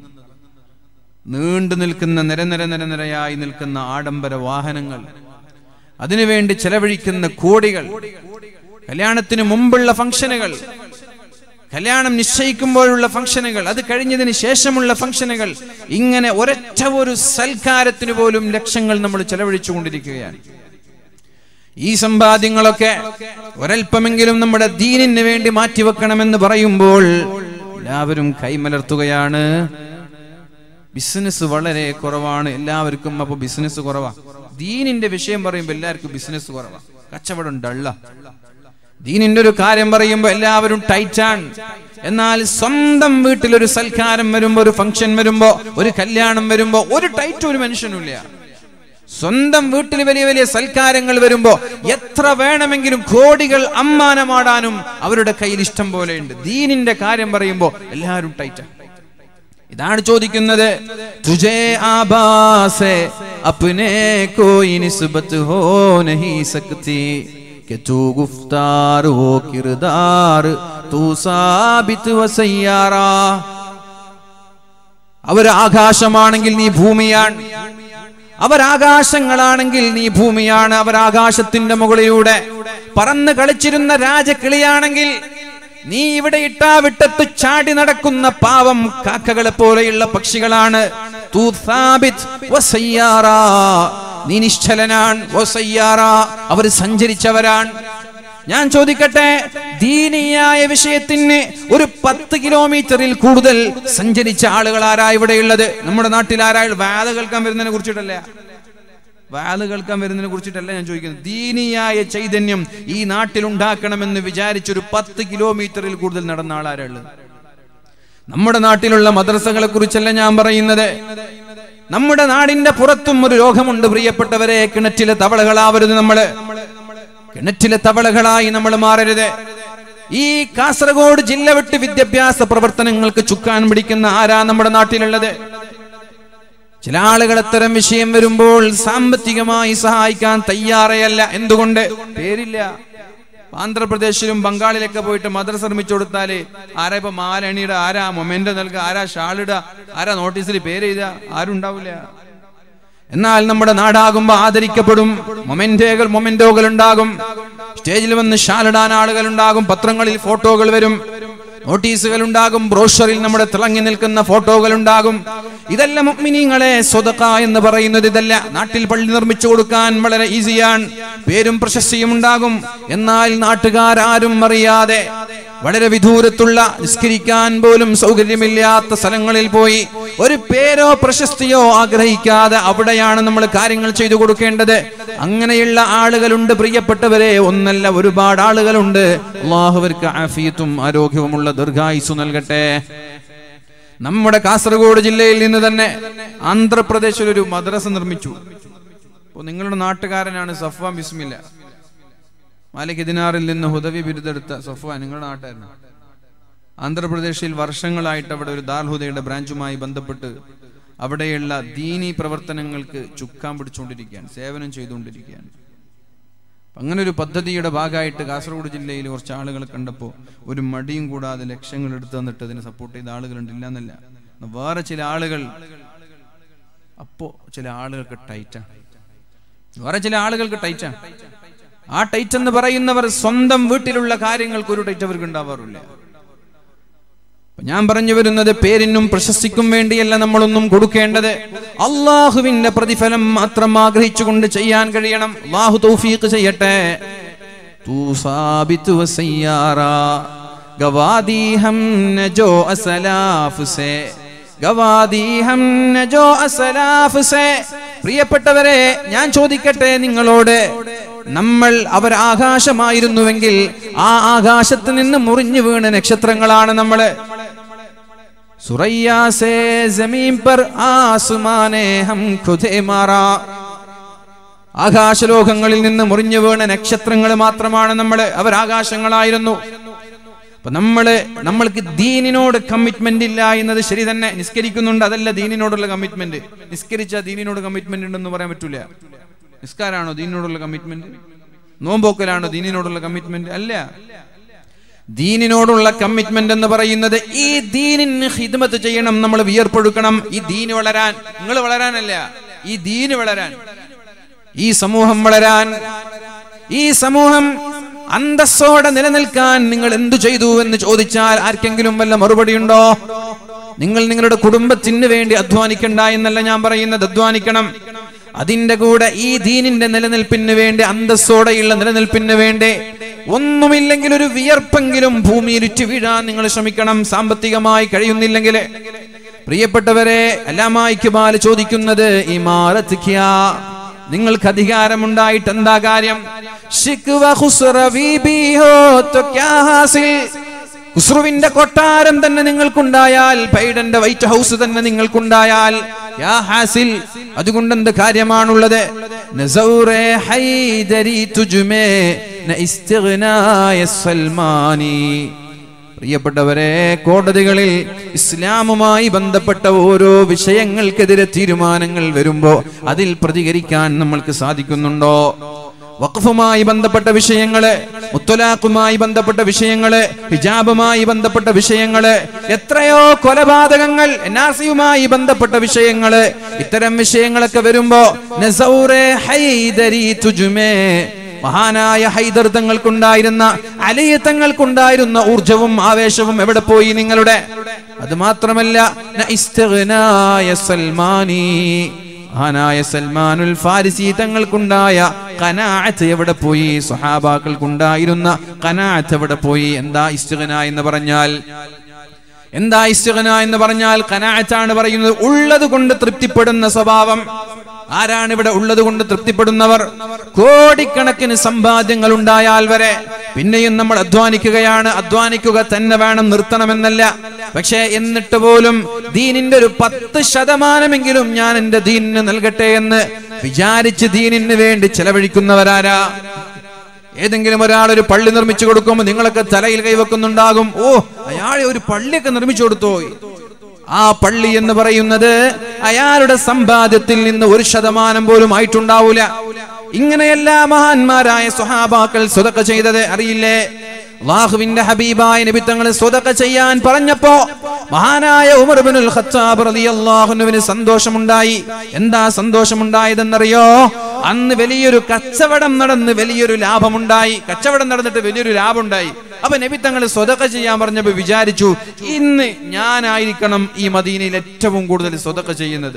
നീണ്ടു നിൽക്കുന്ന നിരനിര നിരനിരയായി നിൽക്കുന്ന ആഡംബര വാഹനങ്ങൾ, അതിനുവേണ്ടി ചെലവഴിക്കുന്ന കോടികൾ, കല്യാണത്തിന് മുമ്പുള്ള ഫംഗ്ഷനുകൾ, കല്യാണം നിശ്ചയിക്കുമ്പോഴുള്ള ഫംഗ്ഷനുകൾ, അത് കഴിഞ്ഞതിന് ശേഷമുള്ള ഫംഗ്ഷനുകൾ, ഇങ്ങനെ ഒരൊറ്റ ഒരു സൽക്കാരത്തിന് പോലും ലക്ഷങ്ങൾ നമ്മൾ ചെലവഴിച്ചു കൊണ്ടിരിക്കുകയാണ്. ഈ സമ്പാദ്യങ്ങളൊക്കെ ഒരൽപ്പമെങ്കിലും നമ്മുടെ ദീനിന് വേണ്ടി മാറ്റിവെക്കണമെന്ന് പറയുമ്പോൾ എല്ലാവരും കൈമലർത്തുകയാണ്. ബിസിനസ് വളരെ കുറവാണ് എല്ലാവർക്കും. അപ്പൊ ബിസിനസ് കുറവാ. ദീനിന്റെ വിഷയം പറയുമ്പോൾ എല്ലാവർക്കും ബിസിനസ് കുറവാ, കച്ചവടം ഡള്ള. ദീനിന്റെ ഒരു കാര്യം പറയുമ്പോൾ എല്ലാവരും ടൈറ്റാണ്. എന്നാൽ സ്വന്തം വീട്ടിലൊരു സൽക്കാരം വരുമ്പോ, ഒരു ഫംഗ്ഷൻ വരുമ്പോ, ഒരു കല്യാണം വരുമ്പോ ഒരു ടൈറ്റ് ഒരു മനുഷ്യനുമില്ല. സ്വന്തം വീട്ടിൽ വലിയ വലിയ സൽക്കാരങ്ങൾ വരുമ്പോ എത്ര വേണമെങ്കിലും കോടികൾ അമ്മാനമാടാനും അവരുടെ കയ്യിൽ ഇഷ്ടം പോലെയുണ്ട്. ദീനിന്റെ കാര്യം പറയുമ്പോ എല്ലാവരും ടൈറ്റാണ്. ഇതാണ് ചോദിക്കുന്നത്. തുജേ ആബാസേ അപ്നെ കോയി നിസ്ബത്ത് ഹോ നഹീ സക്തി कि तू गुफ्तार हो किरदार तू साबित व सയ്യാറാ. അവർ ആകാശമാണെങ്കിൽ നീ ഭൂമിയാണ്, അവർ ആകാശങ്ങളാണെങ്കിൽ നീ ഭൂമിയാണ്. അവർ ആകാശത്തിന്റെ മുകളിലൂടെ പറന്ന് കളിച്ചിരുന്ന രാജകിളിയാണെങ്കിൽ നീ ഇവിടെ ഇട്ടാവിട്ടത്ത് ചാടി നടക്കുന്ന പാവം കാക്കകളെ പോലെയുള്ള പക്ഷികളാണ്. തൂ സാബിത് വ സയ്യാറാ, നീ നിശ്ചലനാണ്. വ സയ്യാറാ, അവർ സഞ്ചരിച്ചവരാണ്. ഞാൻ ചോദിക്കട്ടെ, ദീനിയായ വിഷയത്തിന് ഒരു പത്ത് കിലോമീറ്ററിൽ കൂടുതൽ സഞ്ചരിച്ച ആളുകൾ ആരാ ഇവിടെയുള്ളത്? നമ്മുടെ നാട്ടിൽ ആരാ? വാദ കേൾക്കാൻ വരുന്നതിനെ കുറിച്ചിട്ടല്ല, വാദ കേൾക്കാൻ വരുന്നതിനെ കുറിച്ചിട്ടല്ല ഞാൻ ചോദിക്കുന്നത്. ദീനിയായ ചൈതന്യം ഈ നാട്ടിൽ ഉണ്ടാക്കണമെന്ന് വിചാരിച്ചൊരു പത്ത് കിലോമീറ്ററിൽ കൂടുതൽ നടന്ന ആളാരുള്ളത്? നമ്മുടെ നാട്ടിലുള്ള മദ്രസകളെ കുറിച്ചല്ല ഞാൻ പറയുന്നത്. നമ്മുടെ നാടിന്റെ പുറത്തും ഒരു രോഗമുണ്ട് പ്രിയപ്പെട്ടവരെ. കിണറ്റിലെ തവളകളാവരുത് നമ്മള്, കിണറ്റിലെ തവളകളായി നമ്മൾ മാറരുത്. ഈ കാസർഗോഡ് ജില്ല വിട്ട് വിദ്യാഭ്യാസ പ്രവർത്തനങ്ങൾക്ക് ചുക്കാൻ പിടിക്കുന്ന ആരാ നമ്മുടെ നാട്ടിലുള്ളത്? ചില ആളുകൾ അത്തരം വിഷയം വരുമ്പോൾ സാമ്പത്തികമായി സഹായിക്കാൻ തയ്യാറേയല്ല. എന്തുകൊണ്ട്? പേരില്ല. ആന്ധ്രാപ്രദേശിലും ബംഗാളിലൊക്കെ പോയിട്ട് മദ്രസ നിർമ്മിച്ചു കൊടുത്താല് ആരാ ഇപ്പൊ മാലണിയുടെ, ആരാ മൊമെന്റോ നൽകുക, ആരാ ഷാളിടുക, ആരാ നോട്ടീസിൽ പേര് എഴുതുക? ആരും ഉണ്ടാവില്ല. എന്നാൽ നമ്മുടെ നാടാകുമ്പോ ആദരിക്കപ്പെടും. മൊമെന്റോകൾ മൊമെന്റോകൾ ഉണ്ടാകും. സ്റ്റേജിൽ വന്ന് ഷാലിടാൻ ആളുകൾ ഉണ്ടാകും. പത്രങ്ങളിൽ ഫോട്ടോകൾ വരും, നോട്ടീസുകൾ ഉണ്ടാകും, ബ്രോഷറിൽ നമ്മുടെ തിളങ്ങി നിൽക്കുന്ന ഫോട്ടോകൾ ഉണ്ടാകും. ഇതല്ല മുഅ്മിനീങ്ങളെ സ്വതഖ എന്ന് പറയുന്നത്. ഇതല്ല. നാട്ടിൽ പള്ളി നിർമ്മിച്ചു കൊടുക്കാൻ വളരെ ഈസിയാണ്, പേരും പ്രശസ്തിയും ഉണ്ടാകും. എന്നാൽ നാട്ടുകാരും അറിയാതെ വളരെ വിദൂരത്തുള്ള നിസ്കരിക്കാൻ പോലും സൗകര്യമില്ലാത്ത സ്ഥലങ്ങളിൽ പോയി ഒരു പേരോ പ്രശസ്തിയോ ആഗ്രഹിക്കാതെ അവിടെയാണ് നമ്മൾ കാര്യങ്ങൾ ചെയ്തു കൊടുക്കേണ്ടത്. അങ്ങനെയുള്ള ആളുകളുണ്ട് പ്രിയപ്പെട്ടവരെ, ഒന്നല്ല ഒരുപാട് ആളുകളുണ്ട്. അല്ലാഹു അവർക്ക് ആഫിയത്തും ആരോഗ്യവുമുള്ള ദീർഘായുസ്സു നൽകട്ടെ. നമ്മുടെ കാസർഗോഡ് ജില്ലയിൽ നിന്ന് തന്നെ ആന്ധ്രാപ്രദേശിൽ ഒരു മദ്രസ നിർമ്മിച്ചു. അപ്പൊ നിങ്ങളുടെ നാട്ടുകാരനാണ് സഫ്വാൻ ബിസ്മില്ല, മാലിക് ദിനാറിൽ നിന്ന് ഹുദവി ബിരുദെടുത്ത സഫ്വാൻ നിങ്ങളുടെ നാട്ടുകാരനാണ്. ആന്ധ്രാപ്രദേശിൽ വർഷങ്ങളായിട്ട് അവിടെ ഒരു ദാർഹുദയുടെ ബ്രാഞ്ചുമായി ബന്ധപ്പെട്ട് അവിടെയുള്ള ദീനി പ്രവർത്തനങ്ങൾക്ക് ചുക്കാൻ പിടിച്ചുകൊണ്ടിരിക്കുകയാണ്, സേവനം ചെയ്തുകൊണ്ടിരിക്കുകയാണ്. അങ്ങനെ ഒരു പദ്ധതിയുടെ ഭാഗമായിട്ട് കാസർഗോഡ് ജില്ലയിൽ കുറച്ച് ആളുകളെ കണ്ടപ്പോൾ ഒരു മടിയും കൂടാതെ ലക്ഷങ്ങൾ എടുത്തു തന്നിട്ട് അതിനെ സപ്പോർട്ട് ചെയ്ത ആളുകളുണ്ടില്ല എന്നല്ല. വേറെ ചില ആളുകൾ അപ്പോ ചില ആളുകൾക്ക് ടൈറ്റാണ്, വേറെ ചില ആളുകൾക്ക് ടൈറ്റാണ്. ആ ടൈറ്റ് എന്ന് പറയുന്നവർ സ്വന്തം വീട്ടിലുള്ള കാര്യങ്ങൾക്ക് ഒരു ടൈറ്റ് അവർക്ക് ഉണ്ടാവാറില്ല. ഞാൻ പറഞ്ഞു വരുന്നത്, പേരിനും പ്രശസ്തിക്കും വേണ്ടിയല്ല നമ്മളൊന്നും കൊടുക്കേണ്ടത്. അള്ളാഹുവിന്റെ പ്രതിഫലം മാത്രം ആഗ്രഹിച്ചുകൊണ്ട് ചെയ്യാൻ കഴിയണം. അള്ളാഹു തൗഫീഖ് ചെയ്യട്ടെ. ഗവാദി ഹം നജോ അസലാഫ് സേ ഗവാദി ഹം നജോ അസലാഫ് സേ. പ്രിയപ്പെട്ടവരെ, ഞാൻ ചോദിക്കട്ടെ നിങ്ങളോട്, നമ്മൾ അവർ ആകാശമായിരുന്നുവെങ്കിൽ ആ ആകാശത്ത് നിന്ന് മുറിഞ്ഞു വീണ നക്ഷത്രങ്ങളാണ് നമ്മള്. സുറയ്യാ സേ ജമീൻ പർ ആസ്മാനെ ഹം ഖുദേ മാറാ. ആകാശലോകങ്ങളിൽ നിന്ന് മുറിഞ്ഞു വീണ നക്ഷത്രങ്ങൾ മാത്രമാണ് നമ്മള്. അവർ ആകാശങ്ങളായിരുന്നു. അപ്പൊ നമ്മള് നമ്മൾക്ക് ദീനിനോട് കമ്മിറ്റ്മെന്റ് ഇല്ല എന്നത് ശരി തന്നെ. നിസ്കരിക്കുന്നുണ്ട്, അതല്ല ദീനിനോടുള്ള കമ്മിറ്റ്മെന്റ്. നിസ്കരിച്ച ദീനിനോട് കമ്മിറ്റ്മെന്റ് ഉണ്ടെന്ന് പറയാൻ പറ്റൂല. നിസ്കാരാണോ ദീനിനോടുള്ള കമ്മിറ്റ്മെന്റ്? നോമ്പോക്കലാണോ ദീനിനോടുള്ള കമ്മിറ്റ്മെന്റ്? അല്ല. ദീനിനോടുള്ള കമ്മിറ്റ്മെന്റ് എന്ന് പറയുന്നത് ഈ ദീനിന് ഖിദ്മത്ത് ചെയ്യണം, നമ്മൾ വിയർപ്പൊഴുക്കണം. ഈ ദീന് വളരാൻ, നിങ്ങൾ വളരാനല്ല, ഈ ദീന് വളരാൻ, ഈ സമൂഹം വളരാൻ, ഈ സമൂഹം അന്തസ്സോടെ നിലനിൽക്കാൻ നിങ്ങൾ എന്തു ചെയ്തു എന്ന് ചോദിച്ചാൽ ആർക്കെങ്കിലും വല്ല മറുപടി ഉണ്ടോ? നിങ്ങൾ നിങ്ങളുടെ കുടുംബത്തിന് വേണ്ടി അധ്വാനിക്കണ്ട എന്നല്ല ഞാൻ പറയുന്നത്. അധ്വാനിക്കണം. അതിന്റെ കൂടെ ഈ ദീനിന്റെ നിലനിൽപ്പിന് വേണ്ടി, അന്തസ്സോടെയുള്ള നിലനിൽപ്പിന് വേണ്ടി ഒന്നുമില്ലെങ്കിൽ ഒരു വിയർപ്പെങ്കിലും ഭൂമിയിൽ ഇറ്റു വീഴാൻ നിങ്ങൾ ശ്രമിക്കണം. സാമ്പത്തികമായി കഴിയുന്നില്ലെങ്കിൽ പ്രിയപ്പെട്ടവരെ, അല്ലാമ ഇഖ്ബാൽ ചോദിക്കുന്നത് ഇമാരത്ത് ക്യാ, നിങ്ങൾക്ക് അധികാരമുണ്ടായിട്ട് എന്താ കാര്യം? ഖുസ്രുവിന്റെ കൊട്ടാരം തന്നെ നിങ്ങൾക്കുണ്ടായാൽ, ബൈഡന്റെ വൈറ്റ് ഹൗസ് തന്നെ നിങ്ങൾക്കുണ്ടായാൽ, യാ ഹാസിൽ, അതുകൊണ്ട് എന്ത് കാര്യമാണുള്ളത്? നസൗറെ ഹൈദരി തുജ്മേ ന ഇസ്തിഗ്നായ സൽമാനി. പ്രിയപ്പെട്ടവരെ, കോടതികളിൽ ഇസ്ലാമുമായി ബന്ധപ്പെട്ട ഓരോ വിഷയങ്ങൾക്കെതിരെ തീരുമാനങ്ങൾ വരുമ്പോ അതിൽ പ്രതികരിക്കാൻ നമ്മൾക്ക് സാധിക്കുന്നുണ്ടോ? വഖഫുമായി ബന്ധപ്പെട്ട വിഷയങ്ങള്, മുത്തലാഖുമായി ബന്ധപ്പെട്ട വിഷയങ്ങള്, ഹിജാബുമായി ബന്ധപ്പെട്ട വിഷയങ്ങള്, എത്രയോ കൊലപാതകങ്ങൾ, എൻ ആർ സിയുമായി ബന്ധപ്പെട്ട വിഷയങ്ങള്, ഇത്തരം വിഷയങ്ങളൊക്കെ വരുമ്പോ നസൗറെ ഹൈദരി തുജ്മേ, മഹാനായ ഹൈദർ തങ്ങൾക്കുണ്ടായിരുന്ന, അലി തങ്ങൾക്കുണ്ടായിരുന്ന ഊർജവും ആവേശവും എവിടെ പോയി നിങ്ങളുടെ? അത് മാത്രമല്ല, സൽമാനി, മഹാനായ സൽമാനുൽ ഫാരിസി തങ്ങൾക്കുണ്ടായ ഖനാഅത്ത് എവിടെ പോയി? സ്വഹാബാക്കൾക്കുണ്ടായിരുന്ന ഖനാഅത്ത് എവിടെ പോയി? എന്താ ഇസ്തിഗ്ന എന്ന് പറഞ്ഞാൽ? എന്താ ഇസ്തിഗ്ന എന്ന് പറഞ്ഞാൽ? ഖനാഅത്താണ് പറയുന്നത്, ഉള്ളത് കൊണ്ട് തൃപ്തിപ്പെടുന്ന സ്വഭാവം. ആരാണ് ഇവിടെ ഉള്ളത് കൊണ്ട് തൃപ്തിപ്പെടുന്നവർ? കോടിക്കണക്കിന് സമ്പാദ്യങ്ങൾ ഉണ്ടായാൽ വരെ പിന്നെയും നമ്മൾ അധ്വാനിക്കുകയാണ്. അധ്വാനിക്കുക തന്നെ വേണം, നിർത്തണമെന്നല്ല. പക്ഷേ എന്നിട്ട് പോലും ദീനിന്റെ ഒരു പത്ത് ശതമാനമെങ്കിലും ഞാൻ എന്റെ ദീനിന് നൽകട്ടെ എന്ന് വിചാരിച്ച് ദീനിന് വേണ്ടി ചെലവഴിക്കുന്നവരാരാ? ഏതെങ്കിലും ഒരാൾ ഒരു പള്ളി നിർമ്മിച്ചു കൊടുക്കുമ്പോൾ നിങ്ങളൊക്കെ തലയിൽ കൈവെക്കുന്നുണ്ടാകും. ഓ, അയാളെ ഒരു പള്ളിയൊക്കെ നിർമ്മിച്ചു കൊടുത്തോ? ആ പള്ളി എന്ന് പറയുന്നത് അയാളുടെ സമ്പാദ്യത്തിൽ നിന്ന് ഒരു ശതമാനം പോലും ആയിട്ടുണ്ടാവൂല. ഇങ്ങനെയെല്ലാ മഹാന്മാരായ സ്വഹാബാക്കൾ സ്വതക്ക ചെയ്തത് അറിയില്ലേ? അല്ലാഹുവിന്റെ ഹബീബായ നബി തങ്ങൾ സ്വതക്ക ചെയ്യാൻ പറഞ്ഞപ്പോ മഹാനായ ഉമർ ഇബ്നുൽ ഖത്താബ് റളിയല്ലാഹു അൻഹുവിന് സന്തോഷമുണ്ടായി. എന്താ സന്തോഷമുണ്ടായതെന്നറിയോ? അന്ന് വലിയൊരു കച്ചവടം നടന്ന് വലിയൊരു ലാഭമുണ്ടായി. കച്ചവടം നടന്നിട്ട് വലിയൊരു ലാഭം ഉണ്ടായി. അപ്പൊ നബി തങ്ങൾ സ്വതക്ക ചെയ്യാൻ പറഞ്ഞപ്പോ വിചാരിച്ചു, ഇന്ന് ഞാനായിരിക്കണം ഈ മദീനയിൽ ഏറ്റവും കൂടുതൽ സ്വതക്ക ചെയ്യുന്നത്.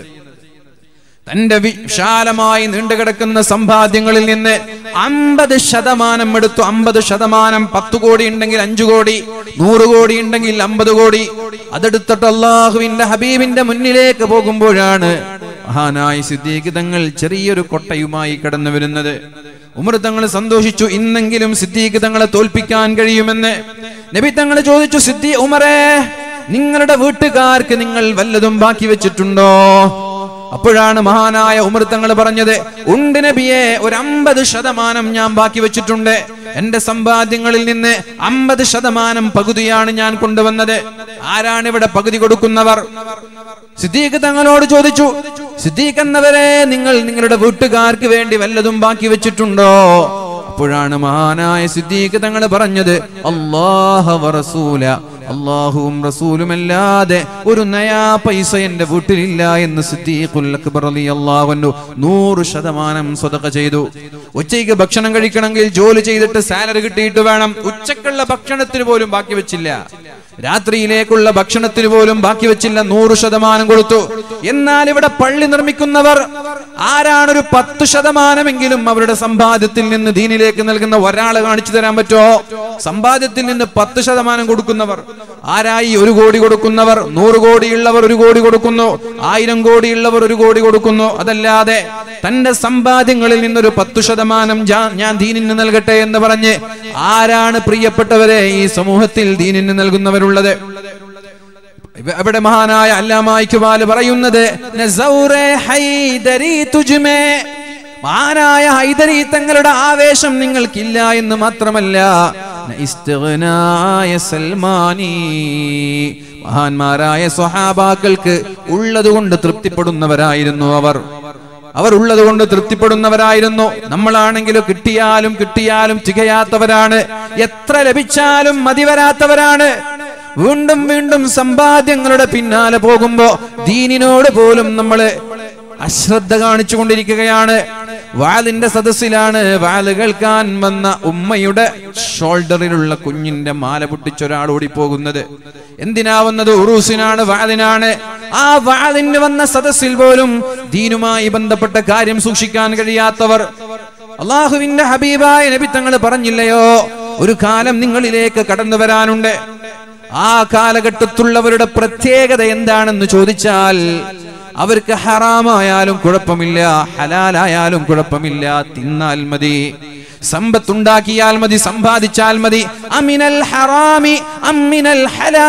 തന്റെ വിശാലമായി നീണ്ടുകിടക്കുന്ന സമ്പാദ്യങ്ങളിൽ നിന്ന് അമ്പത് ശതമാനം എടുത്തു. അമ്പത് ശതമാനം, പത്ത് കോടി ഉണ്ടെങ്കിൽ അഞ്ചു കോടി, നൂറ് കോടി ഉണ്ടെങ്കിൽ അമ്പത് കോടി. അതെടുത്തിട്ട് അല്ലാഹുവിന്റെ ഹബീബിന്റെ മുന്നിലേക്ക് പോകുമ്പോഴാണ് മഹാനായ സിദ്ദീഖ് തങ്ങൾ ചെറിയൊരു കൊട്ടയുമായി കടന്നു വരുന്നത്. ഉമർ തങ്ങൾ സന്തോഷിച്ചു, ഇന്നെങ്കിലും സിദ്ദീഖ് തങ്ങളെ തോൽപ്പിക്കാൻ കഴിയുമെന്ന്. നബി തങ്ങൾ ചോദിച്ചു, സിദ്ദീ ഉമറേ, നിങ്ങളുടെ വീട്ടുകാർക്ക് നിങ്ങൾ വല്ലതും ബാക്കി വെച്ചിട്ടുണ്ടോ? അപ്പോഴാണ് മഹാനായ ഉമർ തങ്ങൾ പറഞ്ഞത്, ഉണ്ട് നബിയെ, ഒരു അമ്പത് ശതമാനം ഞാൻ ബാക്കി വെച്ചിട്ടുണ്ട്. എന്റെ സമ്പാദ്യങ്ങളിൽ നിന്ന് അമ്പത് ശതമാനം പകുതിയാണ് ഞാൻ കൊണ്ടുവന്നത്. ആരാണ് ഇവിടെ പകുതി കൊടുക്കുന്നവർ? സിദ്ദീഖ് തങ്ങളോട് ചോദിച്ചു, സിദ്ദീഖ് എന്നവരെ, നിങ്ങൾ നിങ്ങളുടെ വീട്ടുകാർക്ക് വേണ്ടി വല്ലതും ബാക്കി വെച്ചിട്ടുണ്ടോ? അപ്പോഴാണ് മഹാനായ സിദ്ദീഖ് തങ്ങൾ പറഞ്ഞത്, അല്ലാഹ വറസൂല, അല്ലാഹുവും റസൂലുമല്ലാതെ ഒരു നയാ പൈസ എന്റെ വീട്ടിലില്ല എന്ന് സിദ്ദീഖുൽ അക്ബർ റളിയല്ലാഹു അൻഹു നൂറ് ശതമാനം സ്വതഖ ചെയ്തു. ഉച്ചയ്ക്ക് ഭക്ഷണം കഴിക്കണമെങ്കിൽ ജോലി ചെയ്തിട്ട് സാലറി കിട്ടിയിട്ട് വേണം. ഉച്ചക്കുള്ള ഭക്ഷണത്തിന് പോലും ബാക്കി വെച്ചില്ല. രാത്രിയിലേക്കുള്ള ഭക്ഷണത്തിന് പോലും ബാക്കി വെച്ചില്ല, നൂറ് ശതമാനം കൊടുത്തു. എന്നാൽ ഇവിടെ പള്ളി നിർമ്മിക്കുന്നവർ ആരാണൊരു പത്ത് ശതമാനമെങ്കിലും അവരുടെ സമ്പാദ്യത്തിൽ നിന്ന് ദീനിലേക്ക് നൽകുന്ന ഒരാളെ കാണിച്ചു തരാൻ പറ്റുമോ? സമ്പാദ്യത്തിൽ നിന്ന് പത്ത് ശതമാനം കൊടുക്കുന്നവർ ആരായി? ഒരു കോടി കൊടുക്കുന്നവർ, നൂറ് കോടിയുള്ളവർ ഒരു കോടി കൊടുക്കുന്നു, ആയിരം കോടിയുള്ളവർ ഒരു കോടി കൊടുക്കുന്നു. അതല്ലാതെ തന്റെ സമ്പാദ്യങ്ങളിൽ നിന്നൊരു പത്തു ശതമാനം ഞാൻ ദീനിന് നൽകട്ടെ എന്ന് പറഞ്ഞ് ആരാണ് പ്രിയപ്പെട്ടവരെ ഈ സമൂഹത്തിൽ ദീനിന് നൽകുന്നവരുള്ളത്? ഇവിടെ മഹാനായ അല്ലാമ ഇഖ്ബാൽ പറയുന്നത്, മഹാനായ ഹൈദരി തങ്ങളുടെ ആവേശം നിങ്ങൾക്കില്ല എന്ന് മാത്രമല്ല, മഹാന്മാരായ സ്വഹാബാക്കൾക്ക് ഉള്ളതുകൊണ്ട് തൃപ്തിപ്പെടുന്നവരായിരുന്നു അവർ. അവർ ഉള്ളത് കൊണ്ട് തൃപ്തിപ്പെടുന്നവരായിരുന്നു. നമ്മളാണെങ്കിലും കിട്ടിയാലും കിട്ടിയാലും തികയാത്തവരാണ്, എത്ര ലഭിച്ചാലും മതിവരാത്തവരാണ്. വീണ്ടും വീണ്ടും സമ്പാദ്യങ്ങളുടെ പിന്നാലെ പോകുമ്പോ ദീനിനോട് പോലും നമ്മള് അശ്രദ്ധ കാണിച്ചു കൊണ്ടിരിക്കുകയാണ്. വാലിന്റെ സദസ്സിലാണ് വാല് കേൾക്കാൻ വന്ന ഉമ്മയുടെ ഷോൾഡറിലുള്ള കുഞ്ഞിന്റെ മാല പൊട്ടിച്ചൊരാൾ ഓടിപ്പോകുന്നത്. എന്തിനാ വന്നത്? ഉറൂസിനാണ്, വാലിനാണ്. ആ വാലിന് വന്ന സദസ്സിൽ പോലും ദീനുമായി ബന്ധപ്പെട്ട കാര്യം സൂക്ഷിക്കാൻ കഴിയാത്തവർ. അള്ളാഹുവിന്റെ ഹബീബായ നബി തങ്ങൾ പറഞ്ഞില്ലയോ, ഒരു കാലം നിങ്ങളിലേക്ക് കടന്നു വരാനുണ്ട്. ആ കാലഘട്ടത്തുള്ളവരുടെ പ്രത്യേകത എന്താണെന്ന് ചോദിച്ചാൽ, അവർക്ക് ഹറാമായാലും കുഴപ്പമില്ല, ഹലാലായാലും കുഴപ്പമില്ല, തിന്നാൽ മതി, സമ്പത്തുണ്ടാക്കിയാൽ മതി, സമ്പാദിച്ചാൽ മതി. അമിനൽ ഹറാമി അമിനൽ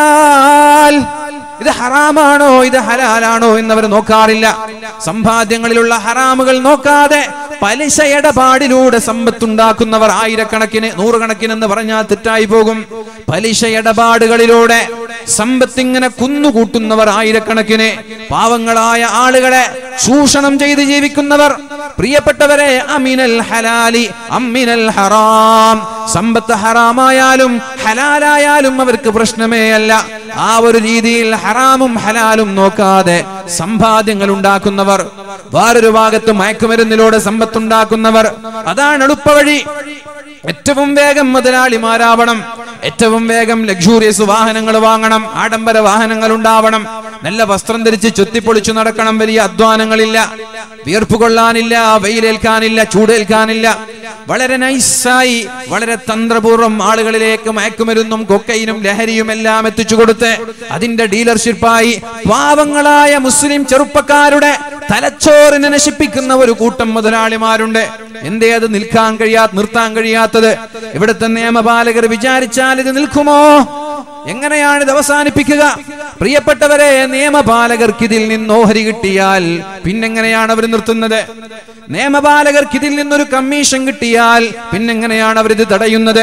ഹലാൽ, ഇത് ഹറാമാണോ ഇത് ഹലാലാണോ എന്നവർ നോക്കാറില്ല. സമ്പാദ്യങ്ങളിലുള്ള ഹറാമുകൾ നോക്കാതെ പലിശ ഇടപാടിലൂടെ സമ്പത്തുണ്ടാക്കുന്നവർ ആയിരക്കണക്കിന്, നൂറുകണക്കിന് എന്ന് പറഞ്ഞാൽ തെറ്റായി പോകും. പലിശ ഇടപാടുകളിലൂടെ സമ്പത്തിങ്ങനെ കുന്നുകൂട്ടുന്നവർ ആയിരക്കണക്കിന്. പാവങ്ങളായ ആളുകളെ ചൂഷണം ചെയ്ത് ജീവിക്കുന്നവർ. പ്രിയപ്പെട്ടവരെ, അമിനൽ ഹലാലി അമിനൽ ഹറാം, സമ്പത്ത് ഹറാമായാലും ഹലാലായാലും അവർക്ക് പ്രശ്നമേ അല്ല. ആ ഒരു രീതിയിൽ ഹറാമും ഹലാലും നോക്കാതെ സമ്പാദ്യങ്ങൾ ഉണ്ടാക്കുന്നവർ, വേറൊരു ഭാഗത്ത് മയക്കുമരുന്നിലൂടെ സമ്പത്തുണ്ടാക്കുന്നവർ. അതാണ് എളുപ്പവഴി. ഏറ്റവും വേഗം മുതലാളിമാരാവണം, ഏറ്റവും വേഗം ലക്ഷൂറിയസ് വാഹനങ്ങൾ വാങ്ങണം, ആഡംബര വാഹനങ്ങൾ ഉണ്ടാവണം, നല്ല വസ്ത്രം ധരിച്ച് ചുത്തിപ്പൊളിച്ചു നടക്കണം. വലിയ അധ്വാനങ്ങളില്ല, വിയർപ്പ് കൊള്ളാനില്ല, വെയിലേൽക്കാനില്ല, ചൂടേൽക്കാനില്ല. വളരെ നൈസായി, വളരെ തന്ത്രപൂർവ്വം ആളുകളിലേക്ക് മയക്കുമരുന്നും കൊക്കൈനും ലഹരിയും എല്ലാം എത്തിച്ചു കൊടുത്ത് അതിന്റെ ഡീലർഷിപ്പായി പാവങ്ങളായ മുസ്ലിം ചെറുപ്പക്കാരുടെ തലച്ചോറിനെ നശിപ്പിക്കുന്ന ഒരു കൂട്ടം മുതലാളിമാരുണ്ട്. എന്തേ അത് നിൽക്കാൻ കഴിയാ നിർത്താൻ കഴിയാത്തത്? ഇവിടുത്തെ നിയമപാലകർ വിചാരിച്ചാൽ ഇത് നിൽക്കുമോ? എങ്ങനെയാണ് ഇത് അവസാനിപ്പിക്കുക? പ്രിയപ്പെട്ടവരെ, നിയമപാലകർക്ക് ഇതിൽ നിന്ന് ഓഹരി കിട്ടിയാൽ പിന്നെങ്ങനെയാണ് അവർ നിർത്തുന്നത്? നിയമപാലകർക്ക് ഇതിൽ നിന്നൊരു കമ്മീഷൻ കിട്ടിയാൽ പിന്നെങ്ങനെയാണ് അവരിത് തടയുന്നത്?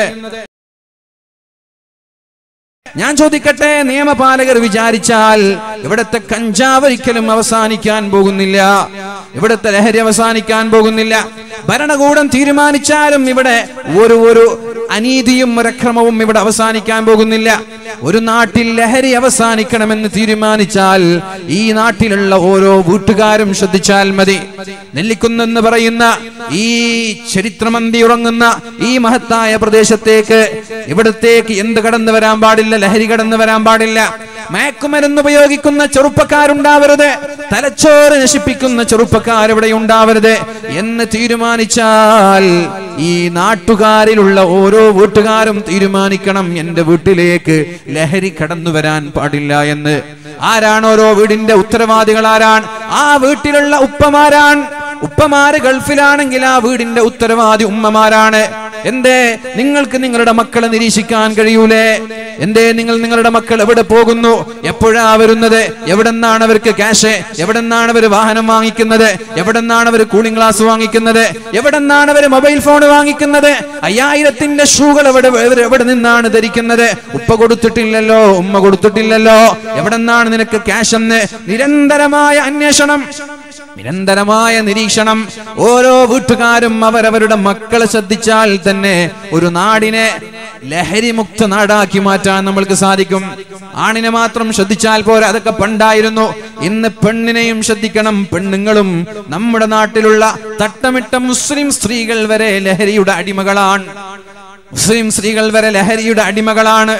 ഞാൻ ചോദിക്കട്ടെ, നിയമപാലകർ വിചാരിച്ചാൽ ഇവിടുത്തെ കഞ്ചാവ് ഒരിക്കലും അവസാനിക്കാൻ പോകുന്നില്ല, ഇവിടുത്തെ ലഹരി അവസാനിക്കാൻ പോകുന്നില്ല. ഭരണകൂടം തീരുമാനിച്ചാലും ഇവിടെ ഒരു ഒരു അനീതിയും ഒരക്രമവും ഇവിടെ അവസാനിക്കാൻ പോകുന്നില്ല. ഒരു നാട്ടിൽ ലഹരി അവസാനിക്കണമെന്ന് തീരുമാനിച്ചാൽ ഈ നാട്ടിലുള്ള ഓരോ വീട്ടുകാരും ശ്രദ്ധിച്ചാൽ മതി. നെല്ലിക്കുന്നെന്ന് പറയുന്ന ഈ ചരിത്രമന്തി ഉറങ്ങുന്ന ഈ മഹത്തായ പ്രദേശത്തേക്ക്, ഇവിടത്തേക്ക് എന്ത് കടന്നു വരാൻ പാടില്ല? ലഹരി കടന്നു വരാൻ പാടില്ല. മയക്കുമരുന്ന് ഉപയോഗിക്കുന്ന ചെറുപ്പക്കാരുണ്ടാവരുത്, തലച്ചോറ് നശിപ്പിക്കുന്ന ചെറുപ്പക്കാരിവിടെ ഉണ്ടാവരുത് എന്ന് തീരുമാനിച്ചാൽ ഈ നാട്ടുകാരിലുള്ള ഓരോ വീട്ടുകാരും തീരുമാനിക്കണം, എന്റെ വീട്ടിലേക്ക് ലഹരി കടന്നു വരാൻ പാടില്ല എന്ന്. ആരാണ് ഓരോ വീടിന്റെ ഉത്തരവാദികൾ? ആരാണ്? ആ വീട്ടിലുള്ള ഉപ്പമാരാണ്. ഉപ്പമാര് ഗൾഫിലാണെങ്കിൽ ആ വീടിന്റെ ഉത്തരവാദി ഉമ്മമാരാണ്. എന്തേ നിങ്ങൾക്ക് നിങ്ങളുടെ മക്കളെ നിരീക്ഷിക്കാൻ കഴിയൂലേ? എന്തേ നിങ്ങൾ നിങ്ങളുടെ മക്കൾ എവിടെ പോകുന്നു, എപ്പോഴാ വരുന്നത്, എവിടെന്നാണ് അവർക്ക് ക്യാഷ്, എവിടെന്നാണ് അവർ വാഹനം വാങ്ങിക്കുന്നത്, എവിടെന്നാണ് അവർ കൂളിംഗ് ഗ്ലാസ് വാങ്ങിക്കുന്നത്, എവിടെന്നാണ് അവർ മൊബൈൽ ഫോൺ വാങ്ങിക്കുന്നത്, അയ്യായിരത്തിന്റെ ഷൂകൾ എവിടെ എവിടെ നിന്നാണ് ധരിക്കുന്നത്? ഉപ്പ കൊടുത്തിട്ടില്ലല്ലോ, ഉമ്മ കൊടുത്തിട്ടില്ലല്ലോ, എവിടെന്നാണ് നിനക്ക് ക്യാഷ് എന്ന് നിരന്തരമായ അന്വേഷണം, നിരന്തരമായ നിരീക്ഷണം. ഓരോ വീട്ടുകാരും അവരവരുടെ മക്കളെ ശ്രദ്ധിച്ചാൽ തന്നെ ഒരു നാടിനെ ലഹരി മുക്ത നാടാക്കി മാറ്റാൻ നമ്മൾക്ക് സാധിക്കും. ആണിനെ മാത്രം ശ്രദ്ധിച്ചാൽ പോരാ, അതൊക്കെ പണ്ടായിരുന്നു. ഇന്ന് പെണ്ണിനെയും ശ്രദ്ധിക്കണം. പെണ്ണുങ്ങളും നമ്മുടെ നാട്ടിലുള്ള തട്ടമിട്ട മുസ്ലിം സ്ത്രീകൾ വരെ ലഹരിയുടെ അടിമകളാണ്. മുസ്ലിം സ്ത്രീകൾ വരെ ലഹരിയുടെ അടിമകളാണ്.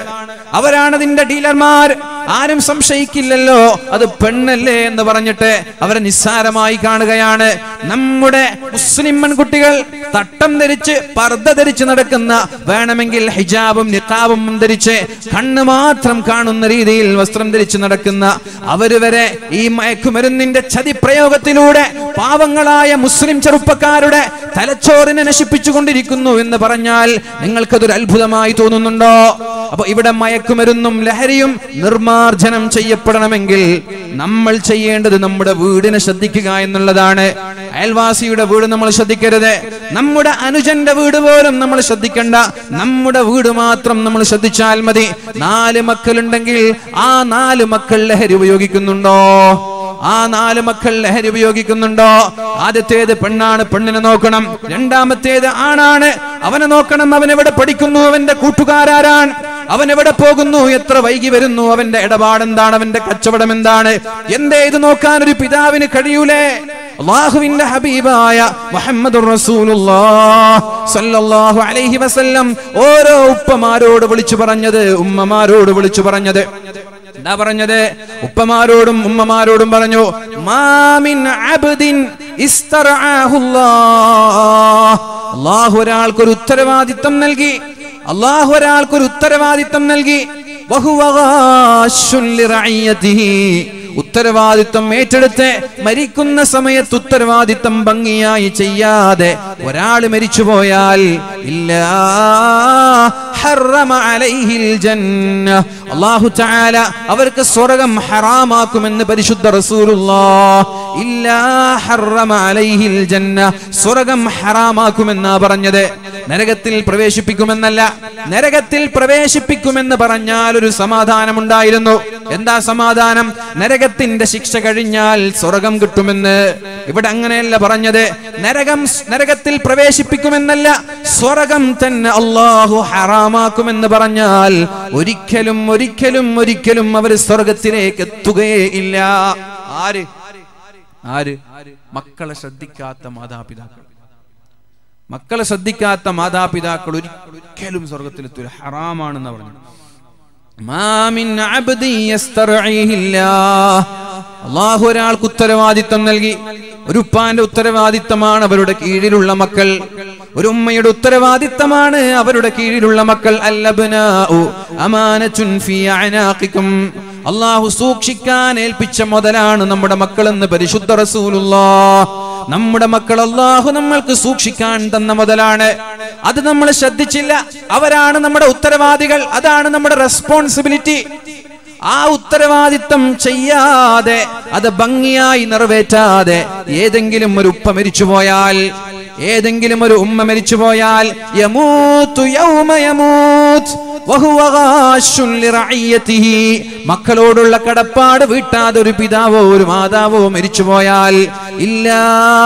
അവരാണ് അതിന്റെ ഡീലർമാർ. ആരും സംശയിക്കില്ലല്ലോ അത് പെണ്ണല്ലേ എന്ന് പറഞ്ഞിട്ട് അവരെ നിസ്സാരമായി കാണുകയാണ്. നമ്മുടെ മുസ്ലിം പെൺകുട്ടികൾ തട്ടം ധരിച്ച് പർദ്ദ ധരിച്ച് നടക്കുന്ന, വേണമെങ്കിൽ ഹിജാബും നിഖാബും ധരിച്ച് കണ്ണ് മാത്രം കാണുന്ന രീതിയിൽ വസ്ത്രം ധരിച്ച് നടക്കുന്ന അവര് വരെ ഈ മയക്കുമരുന്നിന്റെ ചതിപ്രയോഗത്തിലൂടെ പാവങ്ങളായ മുസ്ലിം ചെറുപ്പക്കാരുടെ തലച്ചോറിനെ നശിപ്പിച്ചുകൊണ്ടിരിക്കുന്നു എന്ന് പറഞ്ഞാൽ നിങ്ങൾക്കതൊരു അത്ഭുതമായി തോന്നുന്നുണ്ടോ? അപ്പൊ ഇവിടെ മയക്കുമരുന്നും ലഹരിയും നിർമാർജനം ചെയ്യപ്പെടണമെങ്കിൽ നമ്മൾ ചെയ്യേണ്ടത് നമ്മുടെ വീടിനെ ശ്രദ്ധിക്കുക എന്നുള്ളതാണ്. അയൽവാസിയുടെ വീട് നമ്മൾ ശ്രദ്ധിക്കരുത്, നമ്മുടെ അനുജന്റെ വീട് പോലും നമ്മൾ ശ്രദ്ധിക്കണ്ട, നമ്മുടെ വീട് മാത്രം നമ്മൾ ശ്രദ്ധിച്ചാൽ മതി. നാല് മക്കളുണ്ടെങ്കിൽ ആ നാല് മക്കൾ ലഹരി ഉപയോഗിക്കുന്നുണ്ടോ? ആ നാല് മക്കൾ ലഹരി ഉപയോഗിക്കുന്നുണ്ടോ? ആദ്യത്തേത് പെണ്ണാണ്, പെണ്ണിനെ നോക്കണം. രണ്ടാമത്തേത് ആണാണ്, അവനെ നോക്കണം. അവൻ എവിടെ പഠിക്കുന്നു, അവന്റെ കൂട്ടുകാരാരാണ്, അവൻ എവിടെ പോകുന്നു, എത്ര വൈകി വരുന്നു, അവന്റെ ഇടപാടെന്താണ്, അവന്റെ കച്ചവടം എന്താണ്, എന്തേ ഇത് നോക്കാൻ ഒരു പിതാവിന് കഴിയൂലേ? അല്ലാഹുവിന്റെ ഹബീബായ മുഹമ്മദുർ റസൂലുള്ളാഹ് സ്വല്ലല്ലാഹു അലൈഹി വസല്ലം ഓരോ ഉപ്പമാരോട് വിളിച്ചു പറഞ്ഞത്, ഉമ്മമാരോട് വിളിച്ചു പറഞ്ഞത് എന്താ പറഞ്ഞത്? ഉപ്പമാരോടും ഉമ്മമാരോടും പറഞ്ഞു, മാമിൻ അബ്ദിൻ ഇസ്തറഅഹുല്ലാഹ്. അല്ലാഹു ഒരാൾക്കൊരു ഉത്തരവാദിത്തം നൽകി, അല്ലാഹു ഒരാൾക്കൊരു ഉത്തരവാദിത്തം നൽകി. വഹുവ ഗാശുൻ ലിറഇയതിഹി. ഉത്തരവാദിത്തം ഏറ്റെടുത്ത് മരിക്കുന്ന സമയത്ത് ഉത്തരവാദിത്തം ഭംഗിയായി ചെയ്യാതെ ഒരാൾ മരിച്ചുപോയാൽ ഇല്ലാ ഹറമ അലൈഹിൽ ജന്ന. അല്ലാഹു തആല അവർക്ക് സ്വർഗ്ഗം ഹറാമാക്കുമെന്ന് പരിശുദ്ധ റസൂലുള്ളാഹ്. ഇല്ലാ ഹറമ അലൈഹിൽ ജന്ന, സ്വർഗ്ഗം ഹറാമാക്കുമെന്നാ പറഞ്ഞത്. നരകത്തിൽ പ്രവേശിപ്പിക്കുമെന്നല്ല. നരകത്തിൽ പ്രവേശിപ്പിക്കുമെന്ന് പറഞ്ഞാൽ ഒരു സമാധാനമുണ്ടായിരുന്നു. എന്താ സമാധാനം? നരകത്തിന്റെ ശിക്ഷ കഴിഞ്ഞാൽ സ്വർഗ്ഗം കിട്ടുമെന്ന്. ഇവിടെ അങ്ങനെയല്ല പറഞ്ഞത്. നരകം നരകത്തിൽ പ്രവേശിപ്പിക്കുമെന്നല്ല, സ്വർഗ്ഗം തന്നെ അല്ലാഹു ഹറാമാക്കുമെന്ന് പറഞ്ഞാൽ ഒരിക്കലും ഒരിക്കലും ഒരിക്കലും അവർ സ്വർഗ്ഗത്തിലേക്ക് എത്തുകയേ ഇല്ല. ആര് ആര് മക്കളെ ശ്രദ്ധിക്കാത്ത മാതാപിതാക്കൾ. മക്കളെ ശ്രദ്ധിക്കാത്ത മാതാപിതാക്കൾ ഒരിക്കലും സ്വർഗ്ഗത്തിലെത്തൂല, ഹറാമാണെന്ന് പറഞ്ഞു. അല്ലാഹു ഒരാൾക്ക് ഉത്തരവാദിത്തം നൽകി. ഒരു ഉപ്പാന്റെ ഉത്തരവാദിത്തമാണ് അവരുടെ കീഴിലുള്ള മക്കൾ. ഒരു ഉമ്മയുടെ ഉത്തരവാദിത്തമാണ് അവരുടെ കീഴിലുള്ള മക്കൾ. അല്ലബ്നാഉ അമാനത്തുൻ ഫീ അനാഖികും. അല്ലാഹു സൂക്ഷിക്കാൻ ഏൽപ്പിച്ച മുതലാണ് നമ്മുടെ മക്കളെന്ന് പരിശുദ്ധ റസൂലുള്ളാഹ്. നമ്മുടെ മക്കൾ അല്ലാഹു നമ്മൾക്ക് സൂക്ഷിക്കാൻ തന്ന മുതലാണ്. അത് നമ്മൾ ശ്രദ്ധിച്ചില്ല. അവരാണ് നമ്മുടെ ഉത്തരവാദികൾ, അതാണ് നമ്മുടെ റെസ്പോൺസിബിലിറ്റി. ആ ഉത്തരവാദിത്തം ചെയ്യാതെ അത് ഭംഗിയായി നിറവേറ്റാതെ ഏതെങ്കിലും ഒരു ഉപ്പ മരിച്ചുപോയാൽ, ഏതെങ്കിലും ഒരു ഉമ്മ മരിച്ചുപോയാൽ യമൂതു യൗമ യമൂത് വഹുവ ഗാശുൻ ലിറഇയതിഹി. മക്കളോടുള്ള കടപ്പാട് വീട്ടാതെ ഒരു പിതാവോ ഒരു മാതാവോ മരിച്ചുപോയാൽ ഇല്ലാ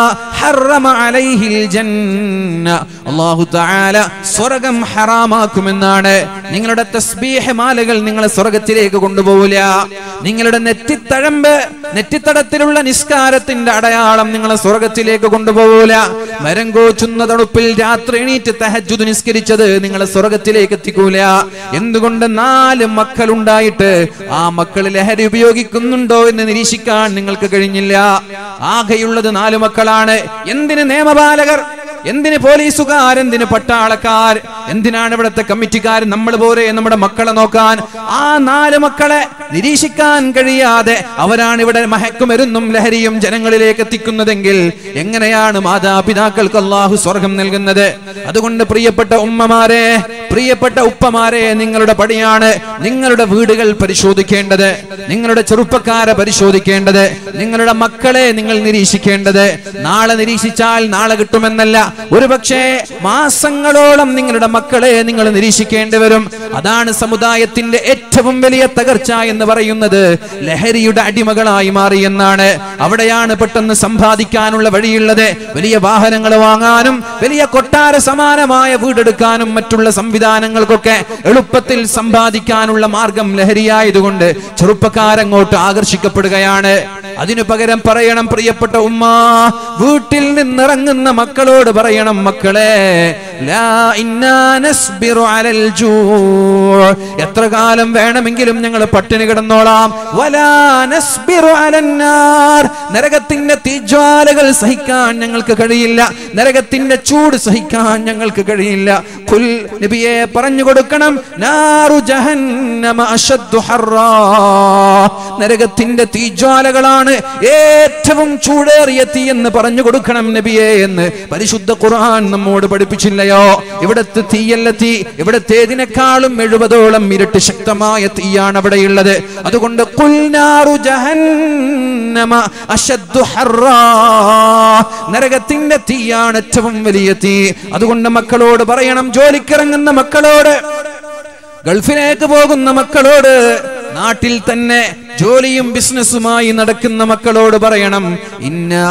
ഹറമ അലൈഹിൽ ജന്ന. അല്ലാഹു തആല സ്വർഗ്ഗം ഹറാമാക്കുമെന്നാണ്. നിങ്ങളുടെ തസ്ബീഹ് മാലകൾ നിങ്ങളെ സ്വർഗ്ഗത്തിലേക്ക് കൊണ്ടുപോകില്ല. നിങ്ങളുടെ നെറ്റിത്തഴമ്പ്, നെറ്റിത്തടത്തിലുള്ള നിസ്കാരത്തിന്റെ അടയാളം നിങ്ങളെ സ്വർഗ്ഗത്തിലേക്ക് കൊണ്ടുപോകില്ല. മരം കോച്ചുന്ന തണുപ്പിൽ രാത്രി എണീറ്റ് തഹജ്ജുദ് നിസ്കരിച്ചത് നിങ്ങളെ സ്വർഗ്ഗത്തിലേക്ക് എത്തിക്കൂല. എന്തുകൊണ്ട്? നാല് മക്കളുണ്ടായിട്ട് ആ മക്കൾ ലഹരി ഉപയോഗിക്കുന്നുണ്ടോ എന്ന് നിരീക്ഷിക്കാൻ നിങ്ങൾക്ക് കഴിഞ്ഞില്ല. ആകെയുള്ളത് നാല് മക്കളാണ്. എന്തിന് നിയമപാലകർ, എന്തിന് പോലീസുകാർ, എന്തിന് പട്ടാളക്കാർ, എന്തിനാണ് ഇവിടുത്തെ കമ്മിറ്റിക്കാർ? നമ്മൾ പോരെ നമ്മുടെ മക്കളെ നോക്കാൻ. ആ നാല് മക്കളെ നിരീക്ഷിക്കാൻ കഴിയാതെ അവരാണ് ഇവിടെ മയക്കുമരുന്നും ലഹരിയും ജനങ്ങളിലേക്ക് എത്തിക്കുന്നതെങ്കിൽ എങ്ങനെയാണ് മാതാപിതാക്കൾക്ക് അല്ലാഹു സ്വർഗ്ഗം നൽകുന്നത്? അതുകൊണ്ട് പ്രിയപ്പെട്ട ഉമ്മമാരെ, പ്രിയപ്പെട്ട ഉപ്പമാരെ, നിങ്ങളുടെ പടിയാണ് നിങ്ങളുടെ വീടുകൾ പരിശോധിക്കേണ്ടത്, നിങ്ങളുടെ ചെറുപ്പക്കാരെ പരിശോധിക്കേണ്ടത്, നിങ്ങളുടെ മക്കളെ നിങ്ങൾ നിരീക്ഷിക്കേണ്ടത്. നാളെ നിരീക്ഷിച്ചാൽ നാളെ കിട്ടുമെന്നല്ല, ഒരുപക്ഷെ മാസങ്ങളോളം നിങ്ങളുടെ മക്കളെ നിങ്ങൾ നിരീക്ഷിക്കേണ്ടി വരും. അതാണ് സമുദായത്തിന്റെ ഏറ്റവും വലിയ തകർച്ച എന്ന് പറയുന്നത്. ലഹരിയുടെ അടിമകളായി മാറി എന്നാണ്. അവിടെയാണ് പെട്ടെന്ന് സമ്പാദിക്കാനുള്ള വഴിയുള്ളത്. വലിയ വാഹനങ്ങൾ വാങ്ങാനും വലിയ കൊട്ടാര സമാനമായ വീടെടുക്കാനും മറ്റുള്ള സംവിധാനങ്ങൾക്കൊക്കെ എളുപ്പത്തിൽ സമ്പാദിക്കാനുള്ള മാർഗം ലഹരിയായതുകൊണ്ട് ചെറുപ്പക്കാരങ്ങോട്ട് ആകർഷിക്കപ്പെടുകയാണ്. അതിനു പകരം പറയണം, പ്രിയപ്പെട്ട ഉമ്മ, വീട്ടിൽ നിന്നിറങ്ങുന്ന മക്കളോട് പറയണം, മക്കളെ ലാ ഇന്നാ നസ്ബിറു അലൽ ജൂ, എത്ര കാലം വേണമെങ്കിലും ഞങ്ങൾ പട്ടിണി കിടന്നോളാം. വലാ നസ്ബിറു അലന്നാർ, നരകത്തിന്റെ തീജ്വാലകൾ സഹിക്കാൻ ഞങ്ങൾക്ക് കഴിയില്ല, നരകത്തിന്റെ ചൂട് സഹിക്കാൻ ഞങ്ങൾക്ക് കഴിയില്ല. ഖുൽ, നബിയെ പറഞ്ഞു കൊടുക്കണം, നാറു ജഹന്നമ അശദ്ദു ഹർറാ, നരകത്തിന്റെ തീജ്വാലകളാണ് ഏറ്റവും ചൂടേറിയ തീ എന്ന് പറഞ്ഞു കൊടുക്കണം നബിയെ എന്ന് പരിശുദ്ധ ഖുർആൻ നമ്മോട് പഠിപ്പിച്ചില്ലയോ? ഇവിടത്തെ തീയല്ല തീ, ഇവിടത്തേതിനേക്കാളും എഴുപതോളം ഇരട്ടി ശക്തമായ തീയാണ് അവിടെയുള്ളത്. അതുകൊണ്ട് ഖുൽ നാറു ജഹന്നമ അശദ്ദു ഹർറാ, നരകത്തിന്റെ തീയാണ് ഏറ്റവും വലിയ തീ. അതുകൊണ്ട് മക്കളോട് പറയണം, ജോലിക്കിറങ്ങുന്ന മക്കളോട്, ഗൾഫിലേക്ക് പോകുന്ന മക്കളോട്, നാട്ടിൽ തന്നെ ജോലിയും ബിസിനസ്സുമായി നടക്കുന്ന മക്കളോട് പറയണം, ഇന്നാ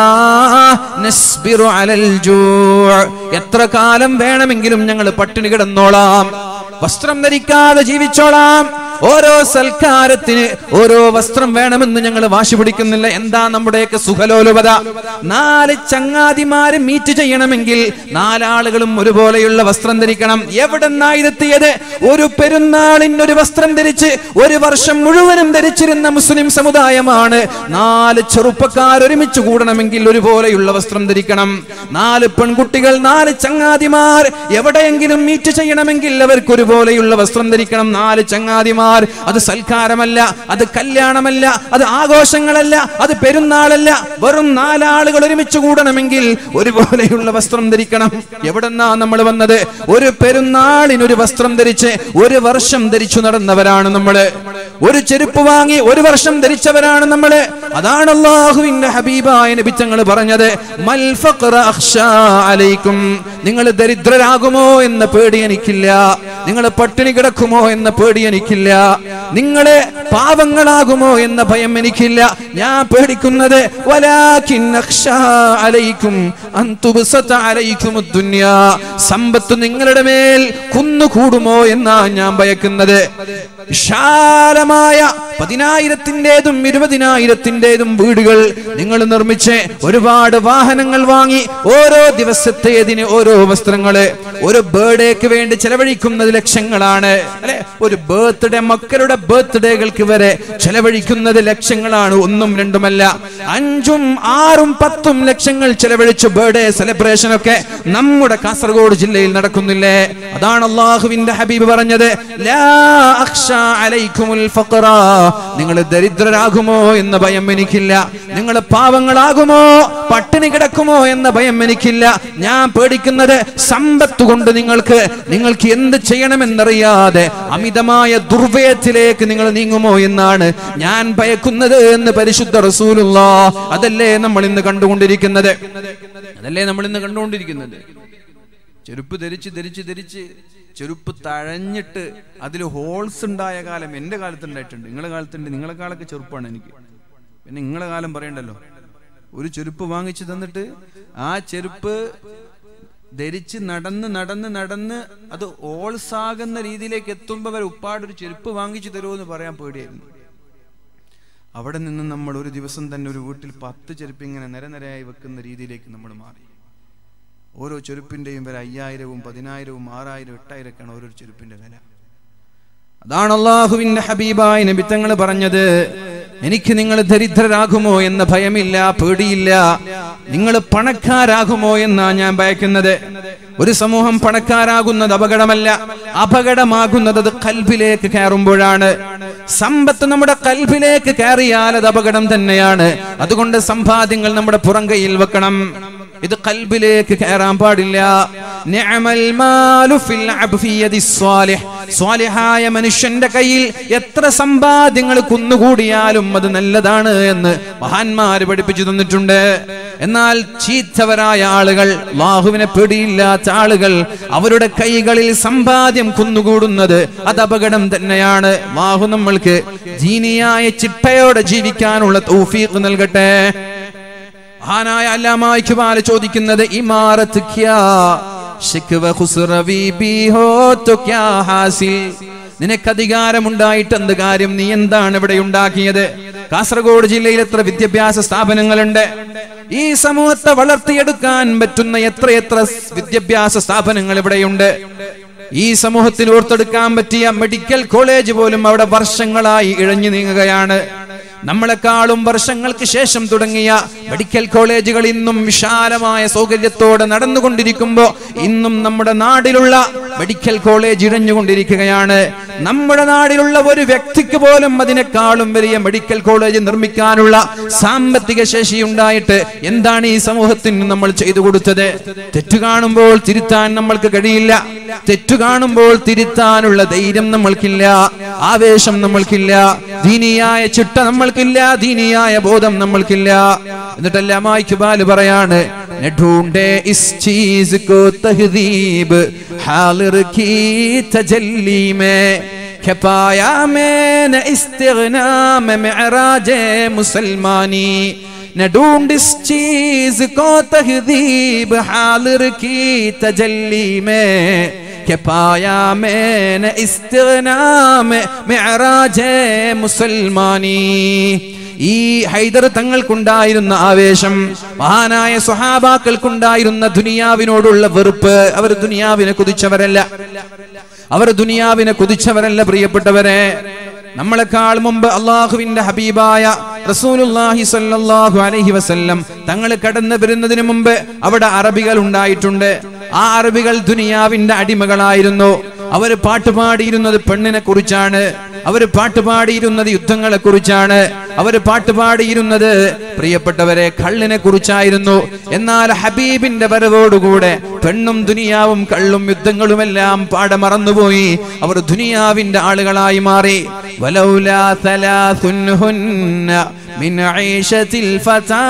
നസ്ബിറു അലൽ ജൂ, എത്ര കാലം വേണമെങ്കിലും ഞങ്ങൾ പട്ടിണി കിടന്നോളാം, വസ്ത്രം ധരിക്കാതെ ജീവിച്ചോളാം, ഓരോ സൽക്കാരത്തിന് ഓരോ വസ്ത്രം വേണമെന്ന് ഞങ്ങൾ വാശി പിടിക്കുന്നില്ല. എന്താ നമ്മുടെയൊക്കെ സുഖലോലുപത? നാല് ചങ്ങാതിമാര് മീറ്റ് ചെയ്യണമെങ്കിൽ നാലാളുകളും ഒരുപോലെയുള്ള വസ്ത്രം ധരിക്കണം. എവിടെന്നാ ഇതെത്തിയത്? ഒരു പെരുന്നാളിനൊരു വസ്ത്രം ധരിച്ച് ഒരു വർഷം മുഴുവനും ധരിച്ചിരുന്ന മുസ്ലിം സമുദായമാണ്. നാല് ചെറുപ്പക്കാർ ഒരുമിച്ച് കൂടണമെങ്കിൽ ഒരുപോലെയുള്ള വസ്ത്രം ധരിക്കണം. നാല് പെൺകുട്ടികൾ, നാല് ചങ്ങാതിമാർ എവിടെയെങ്കിലും മീറ്റ് ചെയ്യണമെങ്കിൽ അവർക്ക് ഒരുപോലെയുള്ള വസ്ത്രം ധരിക്കണം. നാല് ചങ്ങാതിമാർ, അത് സൽക്കാരമല്ല, അത് കല്യാണമല്ല, അത് ആഘോഷങ്ങളല്ല, അത് പെരുന്നാളല്ല, വെറും നാലാളുകൾ ഒരുമിച്ച് കൂടണമെങ്കിൽ ഒരുപോലെയുള്ള വസ്ത്രം ധരിക്കണം. എവിടെന്നാ നമ്മൾ വന്നത്? ഒരു പെരുന്നാളിനൊരു വസ്ത്രം ധരിച്ച് ഒരു വർഷം ധരിച്ചു നടന്നവരാണ് നമ്മള്. ഒരു ചെരുപ്പ് വാങ്ങി ഒരു വർഷം ധരിച്ചവരാണ് നമ്മള്. അതാണ് അല്ലാഹുവിന്റെ ഹബീബായ നബി തങ്ങൾ പറഞ്ഞത്, മൽ ഫഖറ അഖ്ശാ അലൈക്കും, നിങ്ങൾ ദരിദ്രരാകുമോ എന്ന പേടി എനിക്കില്ല, നിങ്ങൾ പട്ടിണി കിടക്കുമോ എന്ന പേടി എനിക്കില്ല, നിങ്ങളെ പാവങ്ങളാകുമോ എന്ന ഭയം എനിക്കില്ല. ഞാൻ പേടിക്കുന്നത് വലാകിൻ അഖ്ശാ അലൈക്കും അൻ തുബ്സത അലൈക്കുമുദ് ദുനിയാ, സമ്പത്ത് നിങ്ങളുടെ മേൽ കുന്നുകൂടുമോ എന്നാ ഞാൻ ഭയക്കുന്നത്. വിശാലമായ പതിനായിരത്തിന്റേതും ഇരുപതിനായിരത്തിന്റേതും വീടുകൾ നിങ്ങൾ നിർമ്മിച്ച് ഒരുപാട് വാഹനങ്ങൾ വാങ്ങി ഓരോ ദിവസത്തേതിന് ഓരോ വസ്ത്രങ്ങള്, ഒരു ബർത്ത്ഡേക്ക് വേണ്ടി ചെലവഴിക്കുന്നത് ലക്ഷങ്ങളാണ് അല്ലെ? ഒരു ബർത്ത്ഡേ, മക്കളുടെ ബർത്ത്ഡേകൾക്ക് വരെ ചെലവഴിക്കുന്നത് ലക്ഷങ്ങളാണ്. ഒന്നും രണ്ടുമല്ല, അഞ്ചും ആറും പത്തും ലക്ഷങ്ങൾ ചെലവഴിച്ച് ബർത്ത്ഡേ സെലിബ്രേഷൻ ഒക്കെ നമ്മുടെ കാസർഗോഡ് ജില്ലയിൽ നടക്കുന്നില്ലേ? അതാണ് അല്ലാഹുവിന്റെ ഹബീബ് പറഞ്ഞത്, ലാ അഖ്ശാ അലൈക്കുമുൽ ഫഖറ, നിങ്ങൾ ദരിദ്രരാകുമോ എന്ന ഭയം എനിക്കില്ല, നിങ്ങൾ പാവങ്ങളാകുമോ, പട്ടിണി കിടക്കുമോ എന്ന ഭയം എനിക്കില്ല. ഞാൻ പേടിക്കുന്നത് സമ്പത്ത് കൊണ്ട് നിങ്ങൾക്ക് നിങ്ങൾക്ക് എന്ത് ചെയ്യണമെന്നറിയാതെ അമിതമായ ദുർവ്യയത്തിലേക്ക് നിങ്ങൾ നീങ്ങുമോ എന്നാണ് ഞാൻ ഭയക്കുന്നത് എന്ന് പരിശുദ്ധ റസൂലുള്ളാഹ്. അതല്ലേ നമ്മൾ ഇന്ന് കണ്ടുകൊണ്ടിരിക്കുന്നത്? അതല്ലേ നമ്മൾ ഇന്ന് കണ്ടുകൊണ്ടിരിക്കുന്നത്? ചെരുപ്പ് ധരിച്ച് ധരിച്ച് ധരിച്ച് ചെരുപ്പ് തഴഞ്ഞിട്ട് അതിൽ ഹോൾസ് ഉണ്ടായ കാലം എൻ്റെ കാലത്ത് ഉണ്ടായിട്ടുണ്ട്. നിങ്ങളുടെ കാലത്തുണ്ട്. നിങ്ങളെ കാലൊക്കെ ചെറുപ്പാണ് എനിക്ക്. പിന്നെ നിങ്ങളെ കാലം പറയണ്ടല്ലോ. ഒരു ചെരുപ്പ് വാങ്ങിച്ചു തന്നിട്ട് ആ ചെരുപ്പ് ധരിച്ച് നടന്ന് നടന്ന് നടന്ന് അത് ഹോൾസാകുന്ന രീതിയിലേക്ക് എത്തുമ്പോൾ വരെ ഉപ്പാടൊരു ചെരുപ്പ് വാങ്ങിച്ചു തരുമോ എന്ന് പറയാൻ പേടിയായിരുന്നു. അവിടെ നിന്ന് നമ്മൾ ഒരു ദിവസം തന്നെ ഒരു വീട്ടിൽ പത്ത് ചെരുപ്പ് ഇങ്ങനെ നിരനിരയായി വെക്കുന്ന രീതിയിലേക്ക് നമ്മൾ മാറി. ഓരോ ചെരുപ്പിന്റെയും വില അയ്യായിരവും പതിനായിരവും ആറായിരം എട്ടായിരം ഒക്കെയാണ് ഓരോ ചെരുപ്പിന്റെ വില. അതാണ് അല്ലാഹുവിന്റെ ഹബീബായ നബി തങ്ങൾ പറഞ്ഞത്, എനിക്ക് നിങ്ങൾ ദരിദ്രരാകുമോ എന്ന ഭയമില്ല, പേടിയില്ല, നിങ്ങൾ പണക്കാരാകുമോ എന്നാ ഞാൻ ഭയക്കുന്നത്. ഒരു സമൂഹം പണക്കാരാകുന്നത് അപകടമല്ല, അപകടമാകുന്നത് അത് കൽബിലേക്ക് കയറുമ്പോഴാണ്. സമ്പത്ത് നമ്മുടെ കൽബിലേക്ക് കയറിയാൽ അത് അപകടം തന്നെയാണ്. അതുകൊണ്ട് സമ്പാദ്യങ്ങൾ നമ്മുടെ പുറം കൈയിൽ വെക്കണം. ഇത് കൽബിലേക്ക് കയറാൻ പാടില്ല. നിഅമൽ മാലു ഫിൽ അബ്ഫിയദി സ്വാലിഹ്, സ്വാലിഹായ മനുഷ്യന്റെ കയ്യിൽ എത്ര സമ്പാദ്യങ്ങൾ കുന്നുകൂടിയാലും അത് നല്ലതാണ് എന്ന് മഹാന്മാര് പഠിപ്പിച്ചു തന്നിട്ടുണ്ട്. എന്നാൽ ചീത്തവരായ ആളുകൾ, അല്ലാഹുവിനെ പേടിയില്ലാത്ത ആളുകൾ, അവരുടെ കൈകളിൽ സമ്പാദ്യം കുന്നുകൂടുന്നത് അത് അപകടം തന്നെയാണ്. അല്ലാഹു നമ്മൾക്ക് ദീനിയായ ചിട്ടയോടെ ജീവിക്കാനുള്ള തൗഫീഖ് നൽകട്ടെ. മഹാനായ അല്ലാമ ഇഖ്ബാൽ ചോദിക്കുന്നത്, ഇമാരത്ത് ക്യാ ശിക്വ ഖുസ്റവി ബി ഹോ തോ ക്യാ ഹാസിൽ, നിനക്ക് അധികാരമുണ്ടായിട്ട് എന്ത് കാര്യം, നീ എന്താണ് ഇവിടെ ഉണ്ടാക്കിയത്? കാസർഗോഡ് ജില്ലയിൽ എത്ര വിദ്യാഭ്യാസ സ്ഥാപനങ്ങളുണ്ട്? ഈ സമൂഹത്തെ വളർത്തിയെടുക്കാൻ പറ്റുന്ന എത്രയെത്ര വിദ്യാഭ്യാസ സ്ഥാപനങ്ങൾ ഇവിടെയുണ്ട്. ഈ സമൂഹത്തിൽ ഓർത്തെടുക്കാൻ പറ്റിയ മെഡിക്കൽ കോളേജ് പോലും അവിടെ വർഷങ്ങളായി ഇഴഞ്ഞു നീങ്ങുകയാണ്. നമ്മളെക്കാളും വർഷങ്ങൾക്ക് ശേഷം തുടങ്ങിയ മെഡിക്കൽ കോളേജുകൾ ഇന്നും വിശാലമായ സൗകര്യത്തോടെ നടന്നുകൊണ്ടിരിക്കുമ്പോൾ ഇന്നും നമ്മുടെ നാടിലുള്ള മെഡിക്കൽ കോളേജ് ഇഴഞ്ഞുകൊണ്ടിരിക്കുകയാണ്. നമ്മുടെ നാടിലുള്ള ഒരു വ്യക്തിക്ക് പോലും അതിനേക്കാളും വലിയ മെഡിക്കൽ കോളേജ് നിർമ്മിക്കാനുള്ള സാമ്പത്തിക ശേഷി ഉണ്ടായിട്ട് എന്താണ് ഈ സമൂഹത്തിന് നമ്മൾ ചെയ്തു കൊടുത്തത്? തെറ്റു കാണുമ്പോൾ തിരുത്താൻ നമ്മൾക്ക് കഴിയില്ല. തെറ്റു കാണുമ്പോൾ തിരുത്താനുള്ള ധൈര്യം നമ്മൾക്കില്ല, ആവേശം നമ്മൾക്കില്ല, ദീനിയായ ചിട്ട നമ്മൾക്കില്ല, ദീനിയായ ബോധം നമ്മൾക്കില്ല. എന്നിട്ടല്ല ഇക്ബാൽ പറയാണ്, ढूंढे इस चीज को तहदीब हालिर की तजल्ली में खपाया मैंने इस्तिग़ना में मेराजे मुसलमानी न ढूंढ इस चीज को तहदीब हालिर की तजल्ली में खपाया मैंने इस्तिग़ना में मेराजे मुसलमानी. ഈ ഹൈദർ തങ്ങൾക്കുണ്ടായിരുന്ന ആവേശം, മഹാനായ സ്വഹാബാക്കൾക്കുണ്ടായിരുന്ന ദുനിയാവിനോടുള്ള വെറുപ്പ്, അവർ ദുനിയാവിനെ കുതിച്ചവരല്ല, അവർ ദുനിയാവിനെ കുതിച്ചവരല്ല. പ്രിയപ്പെട്ടവരെ, നമ്മളെക്കാൾ മുമ്പ് അള്ളാഹുവിന്റെ ഹബീബായ റസൂലുള്ളാഹി സ്വല്ലല്ലാഹു അലൈഹി വസല്ലം തങ്ങൾ കടന്നു വരുന്നതിന് മുമ്പ് അവിടെ അറബികൾ ഉണ്ടായിട്ടുണ്ട്. ആ അറബികൾ ദുനിയാവിന്റെ അടിമകളായിരുന്നു. അവർ പാട്ടുപാടിയിരുന്നത് പെണ്ണിനെ കുറിച്ചാണ്, അവർ പാട്ടുപാടിയിരുന്നത് യുദ്ധങ്ങളെ കുറിച്ചാണ്, അവർ പാട്ടുപാടിയിരുന്നത് പ്രിയപ്പെട്ടവരെ കള്ളിനെ കുറിച്ചായിരുന്നു. എന്നാൽ ഹബീബിന്റെ വരവോടുകൂടെ പെണ്ണും ദുനിയാവും കള്ളും യുദ്ധങ്ങളുമെല്ലാം പാടെ മറന്നുപോയി. അവർ ദുനിയാവിന്റെ ആളുകളായി മാറി. വലൗലാ തലാസുൻഹുന്ന മിൻ ഐശത്തിൽ ഫതാ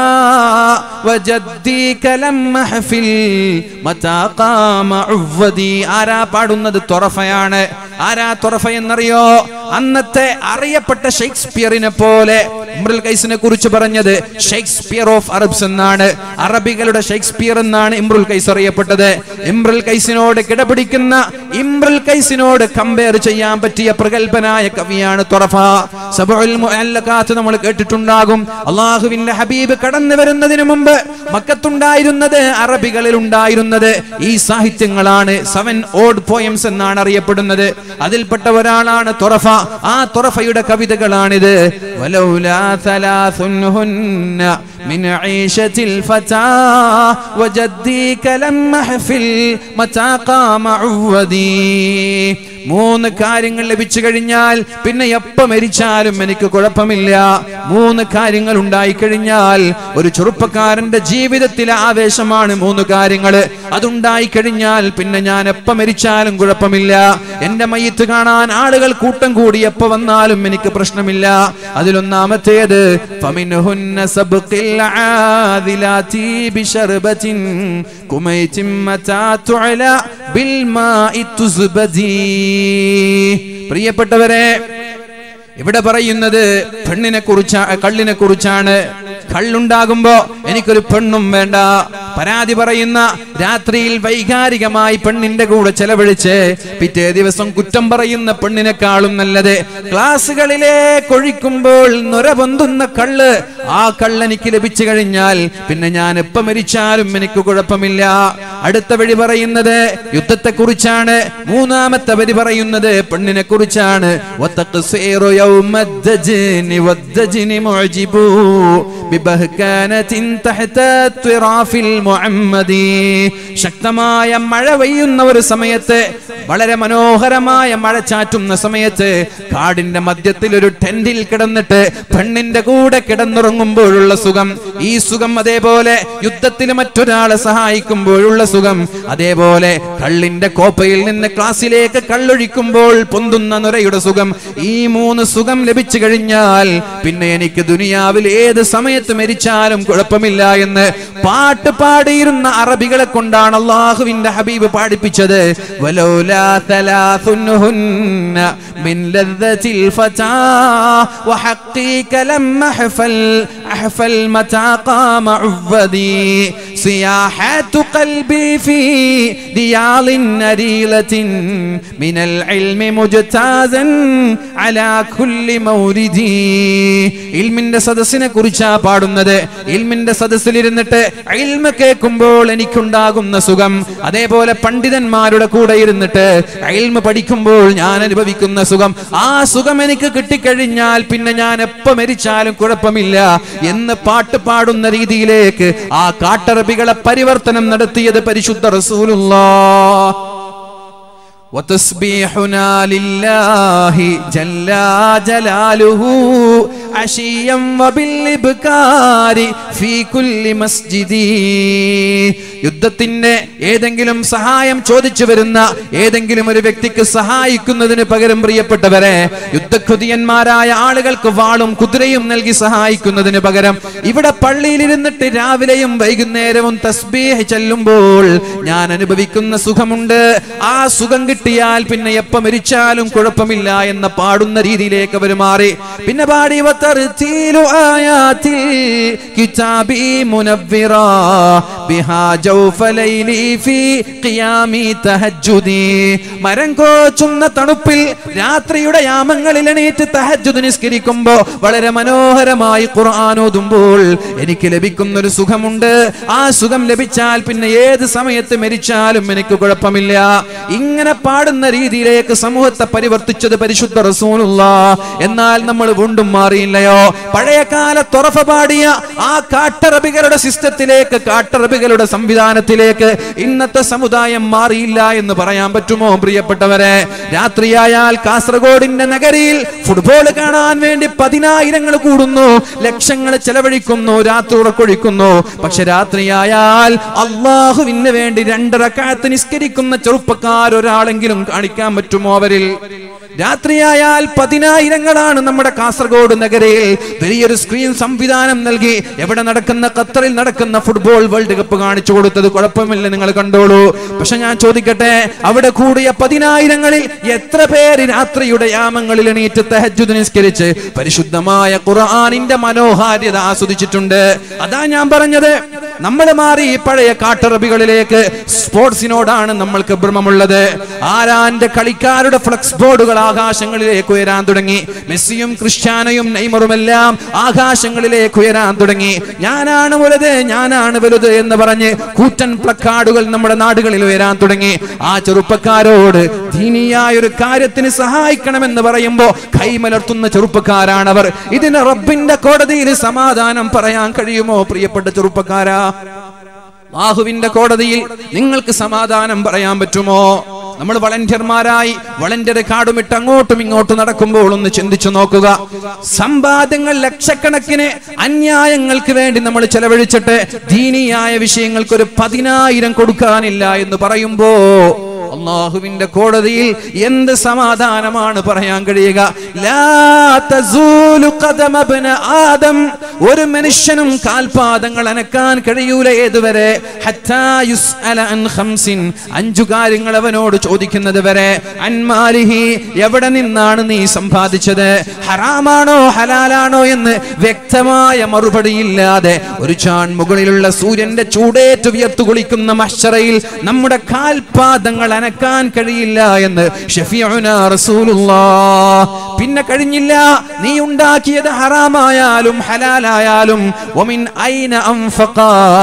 വജദ്ദി കലം മഹ്ഫിൽ മതാ ഖാമ ഉവ്വദി. ആരാ പാടുന്നത്? തൊറഫയാണ്. ആരാ തൊറഫ എന്നറിയോ? അന്നത്തെ അറിയപ്പെട്ട ഷേക്സ്പിയറിനെ പോലെ. ഇംറുൽ ഖൈസിനെ കുറിച്ച് പറഞ്ഞത് ഷേക്സ്പിയർ ഓഫ് അറബ്സ് എന്നാണ്, അറബികളുടെ ഷേക്സ്പിയർ എന്നാണ് ഇംറുൽ ഖൈസ് അറിയപ്പെട്ടത്. ഇംറുൽ ഖൈസിനോട് കിടപിടിക്കുന്ന, ഇംറുൽ ഖൈസിനോട് കമ്പയർ ചെയ്യാൻ പറ്റിയ പ്രഗൽഭനായ കവിയാണ് തൊറഫ. സബഉൽ മുഅല്ലഖാത്ത് നമ്മൾ കേട്ടിട്ടുണ്ടാകും. അള്ളാഹുവിന്റെ ഹബീബ് കടന്നു വരുന്നതിന് മുമ്പ് മക്കത്തുണ്ടായിരുന്നത്, അറബികളിൽ ഉണ്ടായിരുന്നത് ഈ സാഹിത്യങ്ങളാണ്. സെവൻ ഓഡ് പോയംസ് എന്നാണ് അറിയപ്പെടുന്നത്. അതിൽപ്പെട്ട ഒരാളാണ് തൊറഫ. ആ തൊറഫയുടെ കവിതകളാണിത്. വലൗലാ തലാസുൻഹുന്ന മിൻ ഐശത്തിൽ ഫതാ വജദ്ദി കലം മഹ്ഫിൽ മതാ ഖാമ ഉവ്വദി. മൂന്ന് കാര്യങ്ങൾ ലഭിച്ചു കഴിഞ്ഞാൽ പിന്നെ എപ്പോ മരിച്ചാലും എനിക്ക് കുഴപ്പമില്ല. മൂന്ന് കാര്യങ്ങൾ ഉണ്ടായി കഴിഞ്ഞാൽ ഒരു ചെറുപ്പക്കാരന്റെ ജീവിതത്തിലെ ആവേശമാണ് മൂന്ന് കാര്യങ്ങൾ. അതുണ്ടായി കഴിഞ്ഞാൽ പിന്നെ ഞാൻ എപ്പോ മരിച്ചാലും കുഴപ്പമില്ല. എന്റെ മയ്യിത്ത് കാണാൻ ആളുകൾ കൂട്ടം കൂടി എപ്പോ വന്നാലും എനിക്ക് പ്രശ്നമില്ല. അതിലൊന്നാമത്തേത് ഫമിൻഹുന്ന സബ്ഖിൽ ആദിലാതി ബിശർബത്തിൻ കുമൈതിൻ മതാ തുഅല ബിൽ മാഇ തുസ്ബദി. പ്രിയപ്പെട്ടവരെ, ഇവിടെ പറയുന്നത് പെണ്ണിനെ കുറിച്ചാണ്, കള്ളിനെ കുറിച്ചാണ്. കള്ളുണ്ടാകുമ്പോ എനിക്കൊരു പെണ്ണും വേണ്ട. പരാതി പറയുന്ന, രാത്രിയിൽ വൈകാരികമായി പെണ്ണിന്റെ കൂടെ ചെലവഴിച്ച് പിറ്റേ ദിവസം കുറ്റം പറയുന്ന പെണ്ണിനെക്കാളും നല്ലത് ക്ലാസുകളിലേക്ക് ഒഴിക്കുമ്പോൾ നൊര പൊന്തുന്ന കള്ള്. ആ കള്ള് എനിക്ക് ലഭിച്ചു കഴിഞ്ഞാൽ പിന്നെ ഞാൻ എപ്പോ മരിച്ചാലും എനിക്ക് കുഴപ്പമില്ല. അടുത്ത വഴി പറയുന്നത് യുദ്ധത്തെ കുറിച്ചാണ്. മൂന്നാമത്തെ വഴി പറയുന്നത് പെണ്ണിനെ കുറിച്ചാണ്. ശക്തമായ മഴ പെയ്യുന്ന ഒരു സമയത്ത്, വളരെ മനോഹരമായ മഴ ചാറ്റുന്ന സമയത്ത് കാടിന്റെ മധ്യത്തിൽ ഒരു ടെന്റിൽ കിടന്നിട്ട് പെണ്ണിന്റെ കൂടെ കിടന്നുറങ്ങുമ്പോഴുള്ള സുഖം, ഈ സുഖം അതേപോലെ യുദ്ധത്തിൽ മറ്റൊരാളെ സഹായിക്കുമ്പോഴുള്ള സുഖം, അതേപോലെ കള്ളിന്റെ കോപ്പയിൽ നിന്ന് ക്ലാസ്സിലേക്ക് കള്ളൊഴിക്കുമ്പോൾ പൊന്തുന്ന നുരയുടെ സുഖം, ഈ മൂന്ന് സുഖം ലഭിച്ചു കഴിഞ്ഞാൽ പിന്നെ എനിക്ക് ദുനിയാവിൽ ഏത് സമയത്ത് മരിച്ചാലും കുഴപ്പമില്ല എന്ന് പാട്ട് പാടിയിരുന്ന അറബികളെ കൊണ്ടാണ് അള്ളാഹുവിന്റെ ഹബീബ് പാടിപ്പിച്ചത്. വലൗലാ തലാസുൻഹുന്ന മിൻ ലദ്ദത്തിൽ ഫതാ വഹഖീക ലം മഹ്ഫൽ أحفل متى قام عبدي سياحات قلبي في ديال نريلة من العلم مجتازا على كل موردي. ഇൽമിന്റെ സദസ്സിനെ കുറിച്ചാ പാടുന്നത്. ഇൽമിന്റെ സദസ്സിലിരുന്നിട്ട് ഇൽമ കേൾക്കുമ്പോൾ എനിക്കുണ്ടാകുന്ന സുഖം, അതേപോലെ പണ്ഡിതന്മാരുടെ കൂടെ ഇരുന്നിട്ട് ഇൽമ പഠിക്കുമ്പോൾ ഞാൻ അനുഭവിക്കുന്ന സുഖം, ആ സുഖം എനിക്ക് കിട്ടിക്കഴിഞ്ഞാൽ പിന്നെ ഞാൻ എപ്പോ മരിച്ചാലും കുഴപ്പമില്ല എന്ന് പാട്ട് പാടുന്ന രീതിയിലേക്ക് ആ കാട്ടറബികളെ പരിവർത്തനം നടത്തിയത് പരിശുദ്ധ റസൂലുള്ളാഹ്. وتسبيحنا لله جل جلاله عشيا وبالإبكار في كل مسجد. യുദ്ധത്തിന്റെ ഏതെങ്കിലും സഹായം ചോദിച്ചു വരുന്ന ഏതെങ്കിലും ഒരു വ്യക്തിക്ക് സഹായിക്കുന്നതിന് പകരം പ്രിയപ്പെട്ടവരെ, യുദ്ധഖുതിയന്മാരായ ആളുകൾക്ക് വാളും കുതിരയും നൽകി സഹായിക്കുന്നതിന് പകരം ഇവിടെ പള്ളിയിലിരുന്നിട്ട് രാവിലെയും വൈകുന്നേരവും തസ്ബീഹ് ചൊല്ലുമ്പോൾ ഞാൻ അനുഭവിക്കുന്ന സുഖമുണ്ട്. ആ സുഖം കിട്ടിയാൽ പിന്നെ എപ്പോ മരിച്ചാലും കുഴപ്പമില്ല എന്ന പാടുന്ന രീതിയിലേക്ക് അവർ മാറി. പിന്നെ പാടി വതർതീലു ആയാതി കിതാബി മുനവ്വിറാ ബിഹാ ജൗഫലൈലി ഫീ ഖിയാമി തഹജ്ജുദി. മരം കോച്ചുന്ന തണുപ്പിൽ രാത്രിയുടെ യാമങ്ങളിൽ എണീറ്റ് തഹജ്ജുദ് നിസ്കരിക്കുമ്പോൾ വളരെ മനോഹരമായി ഖുർആൻ ഓതുമ്പോൾ എനിക്ക് ലഭിക്കുന്ന ഒരു സുഖമുണ്ട്. ആ സുഖം ലഭിച്ചാൽ പിന്നെ ഏത് സമയത്ത് മരിച്ചാലും എനിക്ക് കുഴപ്പമില്ല. ഇങ്ങനെ പാടുന്ന രീതിയിലേക്ക് സമൂഹത്തെ പരിവർത്തിച്ചത് പരിശുദ്ധ റസൂലുള്ളാഹ്. എന്നാൽ നമ്മൾ വീണ്ടും മാറിയില്ലയോ? പഴയകാല തുറഫ പാടിയ ആ കാട്ടറബികളുടെ സിസ്റ്റത്തിലേക്ക്, കാട്ടറബികളുടെ സംവിധാനത്തിലേക്ക് ഇന്നത്തെ സമുദായം മാറിയില്ല എന്ന് പറയാൻ പറ്റുമോ പ്രിയപ്പെട്ടവരെ? രാത്രിയായാൽ കാസർഗോഡിന്റെ നഗരിയിൽ ഫുട്ബോൾ കാണാൻ വേണ്ടി പതിനായിരങ്ങൾ കൂടുന്നു, ലക്ഷങ്ങൾ ചെലവഴിക്കുന്നു, രാത്രി ഉറക്കൊഴിക്കുന്നു. പക്ഷെ രാത്രിയായാൽ അള്ളാഹുവിന് വേണ്ടി രണ്ട് റക്അത്ത് നിസ്കരിക്കുന്ന ചെറുപ്പക്കാർ ഒരാളെങ്കിലും കാണിക്കാൻ പറ്റുമോ അവരിൽ? രാത്രിയായാൽ പതിനായിരങ്ങളാണ് നമ്മുടെ കാസർഗോഡ് നഗരയിൽ. വലിയൊരു സ്ക്രീൻ സംവിധാനം നൽകി എവിടെ നടക്കുന്ന, ഖത്തറിൽ നടക്കുന്ന ഫുട്ബോൾ വേൾഡ് കപ്പ് കാണിച്ചു കൊടുത്തത്. കുഴപ്പമില്ല, നിങ്ങൾ കണ്ടോളൂ. പക്ഷെ ഞാൻ ചോദിക്കട്ടെ, അവിടെ കൂടിയ പതിനായിരങ്ങളിൽ എത്ര പേര് രാത്രിയുടെ യാമങ്ങളിൽ എണീറ്റ് തഹജ്ജുദ് നിസ്കരിച്ച് പരിശുദ്ധമായ ഖുർആനിന്റെ മനോഹാരിത ആസ്വദിച്ചിട്ടുണ്ട്? അതാ ഞാൻ പറഞ്ഞത്, നമ്മൾ മാറി പഴയ കാട്ടറബികളിലേക്ക്. സ്പോർട്സിനോടാണ് നമ്മൾക്ക് ഭ്രമമുള്ളത്. ആരാന്റെ കളിക്കാരുടെ ഫ്ലക്സ് ബോർഡുകൾ ആകാശങ്ങളിലേക്ക് ഉയരാൻ തുടങ്ങി. മെസ്സിയും ക്രിസ്ത്യാനോയും നെയ്മറുമെല്ലാം ആകാശങ്ങളിലേക്ക് ഉയരാൻ തുടങ്ങി. ഞാനാണ് വലുത്, ഞാനാണ് വലുത് എന്ന് പറഞ്ഞ് കൂറ്റൻ പ്ലക്കാർഡുകൾ നമ്മുടെ നാടുകളിൽ ഉയരാൻ തുടങ്ങി. ആ ചെറുപ്പക്കാരോട് ദീനിയായ ഒരു കാര്യത്തിന് സഹായിക്കണമെന്ന് പറയുമ്പോ കൈമലർത്തുന്ന ചെറുപ്പക്കാരാണവർ. ഇതിന് റബ്ബിന്റെ കോടതിയിൽ സമാധാനം പറയാൻ കഴിയുമോ പ്രിയപ്പെട്ട ചെറുപ്പക്കാരാ? അല്ലാഹുവിന്റെ കോടതിയിൽ നിങ്ങൾക്ക് സമാധാനം പറയാൻ പറ്റുമോ? നമ്മൾ വളണ്ടിയർമാരായി വളണ്ടിയർ കാർഡുമിട്ട് അങ്ങോട്ടും ഇങ്ങോട്ടും നടക്കുമ്പോൾ ഒന്ന് ചിന്തിച്ചു നോക്കുക. സമ്പാദ്യങ്ങൾ ലക്ഷക്കണക്കിന് അന്യായങ്ങൾക്ക് വേണ്ടി നമ്മൾ ചെലവഴിച്ചിട്ട് ദീനിയായ വിഷയങ്ങൾക്ക് ഒരു പതിനായിരം കൊടുക്കാനില്ല എന്ന് പറയുമ്പോ അല്ലാഹുവിന്റെ കോടതിയിൽ എന്ത് സമാധാനമാണ് പറയാൻ കഴിയുക? ലാ തസൂലു ഖദമ ഇബ്ന ആദം, ഒരു മനുഷ്യനും കാൽപാദങ്ങൾ അനക്കാൻ കഴിയൂല ഏതുവരെ? ഹത്താ യുസ്അല അൻ ഖംസിൻ, അഞ്ചു കാര്യങ്ങൾ അവനോട് ചോദിക്കുന്നത് വരെ. അൻ മാലിഹി, എവിടെ നിന്നാണ് നീ സമ്പാദിച്ചത്? ഹറാമാണോ ഹലാലാണോ എന്ന് വ്യക്തമായ മറുപടി ഇല്ലാതെ ഒരു ചാൺ മുകളിലുള്ള സൂര്യന്റെ ചൂടേറ്റ് വിയർത്തു കുളിക്കുന്ന മഹ്ശറയിൽ നമ്മുടെ കാൽപാദങ്ങൾ അനക്കാൻ കഴിയില്ല എന്ന് ഷഫീഉനാ റസൂലുള്ളാഹ്. പിന്നെ കഴിഞ്ഞില്ല, നീ ഉണ്ടാക്കിയത് ഹറാമായാലും ഹലാലായാലും വമിൻ ഐന അൻഫഖ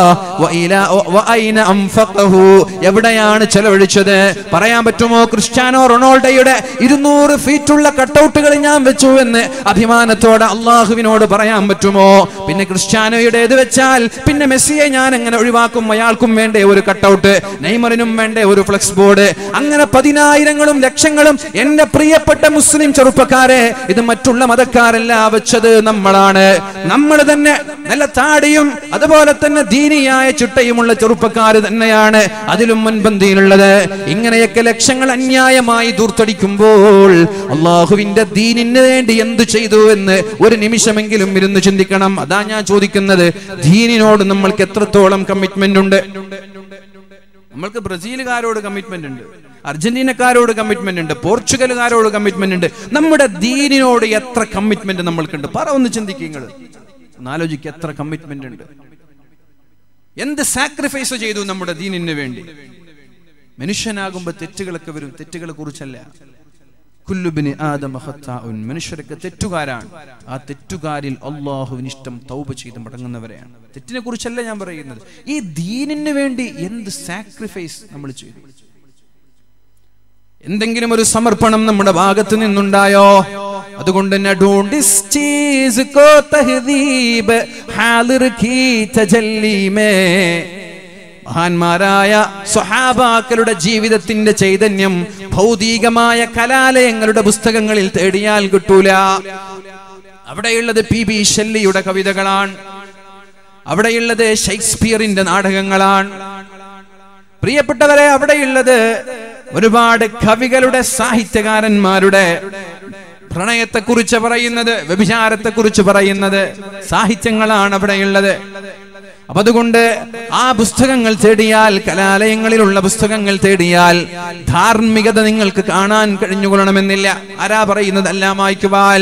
വഇലാ വഐന അൻഫഖഹു, എവിടെയാണ് ചെലവഴിച്ചത്? പറയാൻ പറ്റുമോ? ക്രിസ്ത്യാനോ റൊണാൾഡോയുടെ ഇരുന്നൂറ് ഫീറ്റുള്ള കട്ടൗട്ടുകൾ ഞാൻ വെച്ചു എന്ന് അഭിമാനത്തോടെ അള്ളാഹുവിനോട് പറയാൻ പറ്റുമോ? പിന്നെ ക്രിസ്ത്യാനോയുടേത് വെച്ചാൽ പിന്നെ മെസ്സിയെ ഞാൻ എങ്ങനെ ഒഴിവാക്കും? അയാൾക്കും വേണ്ടേ ഒരു കട്ടൗട്ട്, നെയ്മറിനും വേണ്ടേ ഒരു ഫ്ലെക്സ് ബോർഡ്. അങ്ങനെ പതിനായിരങ്ങളും ലക്ഷങ്ങളും. എന്റെ പ്രിയപ്പെട്ട മുസ്ലിം ചെറുപ്പക്കാരെ, ഇത് മറ്റുള്ള മതക്കാരല്ല വെച്ചത്, നമ്മളാണ്. നമ്മൾ തന്നെ നല്ല താടിയും അതുപോലെ തന്നെ ദീനിയായ ചിട്ടയുമുള്ള ചെറുപ്പക്കാർ തന്നെയാണ് അതിലും മുൻപന്തിയിലുള്ളത്. ഇങ്ങനെയൊക്കെ ലക്ഷങ്ങൾ അന്യായമായി ദൂർത്തടിക്കുമ്പോൾ അള്ളാഹുവിന്റെ ദീനിന് വേണ്ടി എന്തു ചെയ്തു എന്ന് ഒരു നിമിഷമെങ്കിലും ഇരുന്ന് ചിന്തിക്കണം. അതാ ഞാൻ ചോദിക്കുന്നത്, ദീനിനോട് നമ്മൾക്ക് എത്രത്തോളം കമ്മിറ്റ്മെന്റ് ഉണ്ട്? നമ്മൾക്ക് ബ്രസീലുകാരോട് കമ്മിറ്റ്മെന്റ് ഉണ്ട്, അർജന്റീനക്കാരോട് കമ്മിറ്റ്മെന്റ് ഉണ്ട്, പോർച്ചുഗലുകാരോട് കമ്മിറ്റ്മെന്റ് ഉണ്ട്. നമ്മുടെ ദീനിനോട് എത്ര കമ്മിറ്റ്മെന്റ് നമ്മൾക്കുണ്ട്? പറ, ഒന്ന് ചിന്തിക്കുക. ആലോചിക്കുക, എത്ര കമ്മിറ്റ്മെന്റ് ഉണ്ട്, എന്ത് സാക്രിഫൈസ് ചെയ്തു നമ്മുടെ ദീനിന് വേണ്ടി. മനുഷ്യനാകുമ്പോൾ തെറ്റുകളൊക്കെ വരും, തെറ്റുകളെ കുറിച്ചല്ല. കുല്ലുബിനി ആദമ ഖത്താഉൻ, മനുഷ്യരൊക്കെ തെറ്റുകാരാണ്. ആ തെറ്റുകാരിൽ അല്ലാഹുവിന് ഇഷ്ടം തൗബ ചെയ്ത് മടങ്ങുന്നവരെയാണ്. തെറ്റിനെ കുറിച്ചല്ല ഞാൻ പറയുന്നത്, ഈ ദീനിന് വേണ്ടി എന്ത് സാക്രിഫൈസ് നമ്മൾ ചെയ്തു. എന്തെങ്കിലും ഒരു സമർപ്പണം നമ്മുടെ ഭാഗത്ത് നിന്നുണ്ടായോ? അതുകൊണ്ട് മഹാന്മാരായ സ്വഹാബാക്കളുടെ ജീവിതത്തിന്റെ ചൈതന്യം ഭൗതികമായ കലാലയങ്ങളുടെ പുസ്തകങ്ങളിൽ തേടിയാൽ കിട്ടൂല. അവിടെയുള്ളത് പി ബി ഷെല്ലിയുടെ കവിതകളാണ്, അവിടെയുള്ളത് ഷേക്സ്പിയറിന്റെ നാടകങ്ങളാണ്. പ്രിയപ്പെട്ടവരെ, അവിടെയുള്ളത് ഒരുപാട് കവികളുടെ സാഹിത്യകാരന്മാരുടെ പ്രണയത്തെക്കുറിച്ച് പറയുന്നത്, വ്യഭിചാരത്തെക്കുറിച്ച് പറയുന്നത് സാഹിത്യങ്ങളാണ് അവിടെയുള്ളത്. അപ്പൊ അതുകൊണ്ട് ആ പുസ്തകങ്ങൾ തേടിയാൽ, കലാലയങ്ങളിലുള്ള പുസ്തകങ്ങൾ തേടിയാൽ ധാർമ്മികത നിങ്ങൾക്ക് കാണാൻ കഴിഞ്ഞുകൊള്ളണമെന്നില്ല. ആരാ പറയുന്നത്? അല്ലാമ ഇഖ്ബാൽ.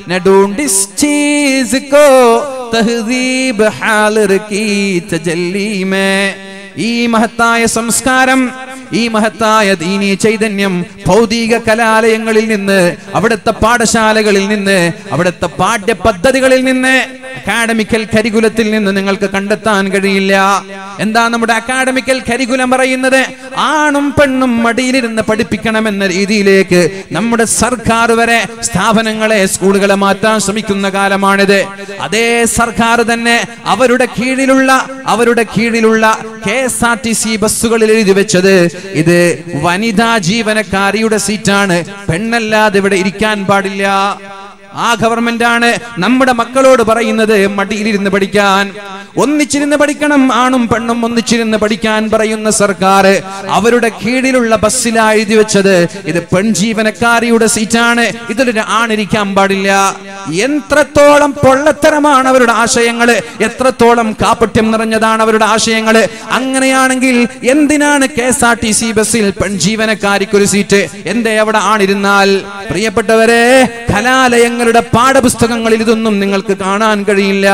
ഈ മഹത്തായ സംസ്കാരം, ഈ മഹത്തായ ദീനീ ചൈതന്യം ഭൗതിക കലാലയങ്ങളിൽ നിന്ന്, അവിടുത്തെ പാഠശാലകളിൽ നിന്ന്, അവിടുത്തെ പാഠ്യ പദ്ധതികളിൽ നിന്ന്, അക്കാഡമിക്കൽ കരിക്കുലത്തിൽ നിന്ന് നിങ്ങൾക്ക് കണ്ടെത്താൻ കഴിയില്ല. എന്താ നമ്മുടെ അക്കാഡമിക്കൽ കരിക്കുലം പറയുന്നത്? ആണും പെണ്ണും മടിയിലിരുന്ന് പഠിപ്പിക്കണമെന്ന രീതിയിലേക്ക് നമ്മുടെ സർക്കാർ വരെ സ്ഥാപനങ്ങളെ, സ്കൂളുകളെ മാറ്റാൻ ശ്രമിക്കുന്ന കാലമാണിത്. അതേ സർക്കാർ തന്നെ അവരുടെ കീഴിലുള്ള അവരുടെ കീഴിലുള്ള K S R T C ബസ്സുകളിൽ എഴുതി വെച്ചത് ഇത് വനിതാ ജീവനക്കാരിയുടെ സീറ്റാണ്, പെണ്ണല്ലാതെ ഇവിടെ ഇരിക്കാൻ പാടില്ല. ആ ഗവൺമെന്റ് ആണ് നമ്മുടെ മക്കളോട് പറയുന്നത് മടിയിലിരുന്ന് പഠിക്കാൻ, ഒന്നിച്ചിരുന്ന് പഠിക്കണം, ആണും പെണ്ണും ഒന്നിച്ചിരുന്ന് പഠിക്കാൻ പറയുന്ന സർക്കാർ അവരുടെ കീഴിലുള്ള ബസ്സിലാ എഴുതി വെച്ചത് ഇത് പെൺജീവനക്കാരിയുടെ സീറ്റാണ്, ഇതിലൊരു ആണിരിക്കാൻ പാടില്ല. എത്രത്തോളം പൊള്ളത്തരമാണ് അവരുടെ ആശയങ്ങള്, എത്രത്തോളം കാപട്യം നിറഞ്ഞതാണ് അവരുടെ ആശയങ്ങള്. അങ്ങനെയാണെങ്കിൽ എന്തിനാണ് K S R T C ബസ്സിൽ പെൺജീവനക്കാരിക്കൊരു സീറ്റ്? എന്തേ അവിടെ ആണിരുന്നാൽ? പ്രിയപ്പെട്ടവരെ, കലാലയങ്ങൾ പാഠപുസ്തകങ്ങളിൽ ഇതൊന്നും നിങ്ങൾക്ക് കാണാൻ കഴിയില്ല.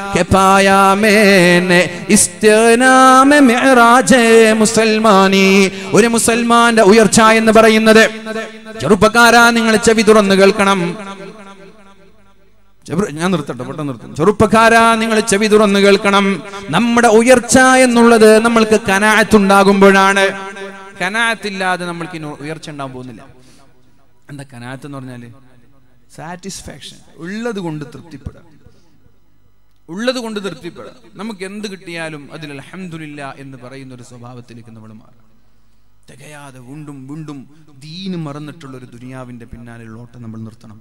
ഒരു മുസൽമാന്റെ ഉയർച്ച എന്ന് പറയുന്നത്, ചെറുപ്പക്കാരാ നിങ്ങൾ ചെവി തുറന്ന് കേൾക്കണം. ഞാൻ നിർത്തട്ടെ, പെട്ടെന്ന് നിർത്തും. ചെറുപ്പക്കാരാ നിങ്ങൾ ചെവി തുറന്ന് കേൾക്കണം. നമ്മുടെ ഉയർച്ച എന്നുള്ളത് നമ്മൾക്ക് കനാഅത്തുണ്ടാകുമ്പോഴാണ്. കനാഅത്തില്ലാതെ നമ്മൾക്ക് ഇനി ഉയർച്ച ഉണ്ടാകാൻ പോകുന്നില്ല. എന്താ കനാഅത്ത് എന്ന് പറഞ്ഞാല്? സാറ്റിസ്ഫാക്ഷൻ, ഉള്ളത് കൊണ്ട് തൃപ്തിപ്പെടാം, ഉള്ളത് കൊണ്ട് തൃപ്തിപ്പെടാം. നമുക്ക് എന്ത് കിട്ടിയാലും അതിൽ അൽഹംദുലില്ലാ എന്ന് പറയുന്ന ഒരു സ്വഭാവത്തിലേക്ക് നമ്മൾ മാറാം. തികയാതെ വീണ്ടും വീണ്ടും ദീന് മറന്നിട്ടുള്ള ഒരു ദുനിയാവിന്റെ പിന്നാലെയുള്ള ഓട്ടം നമ്മൾ നിർത്തണം.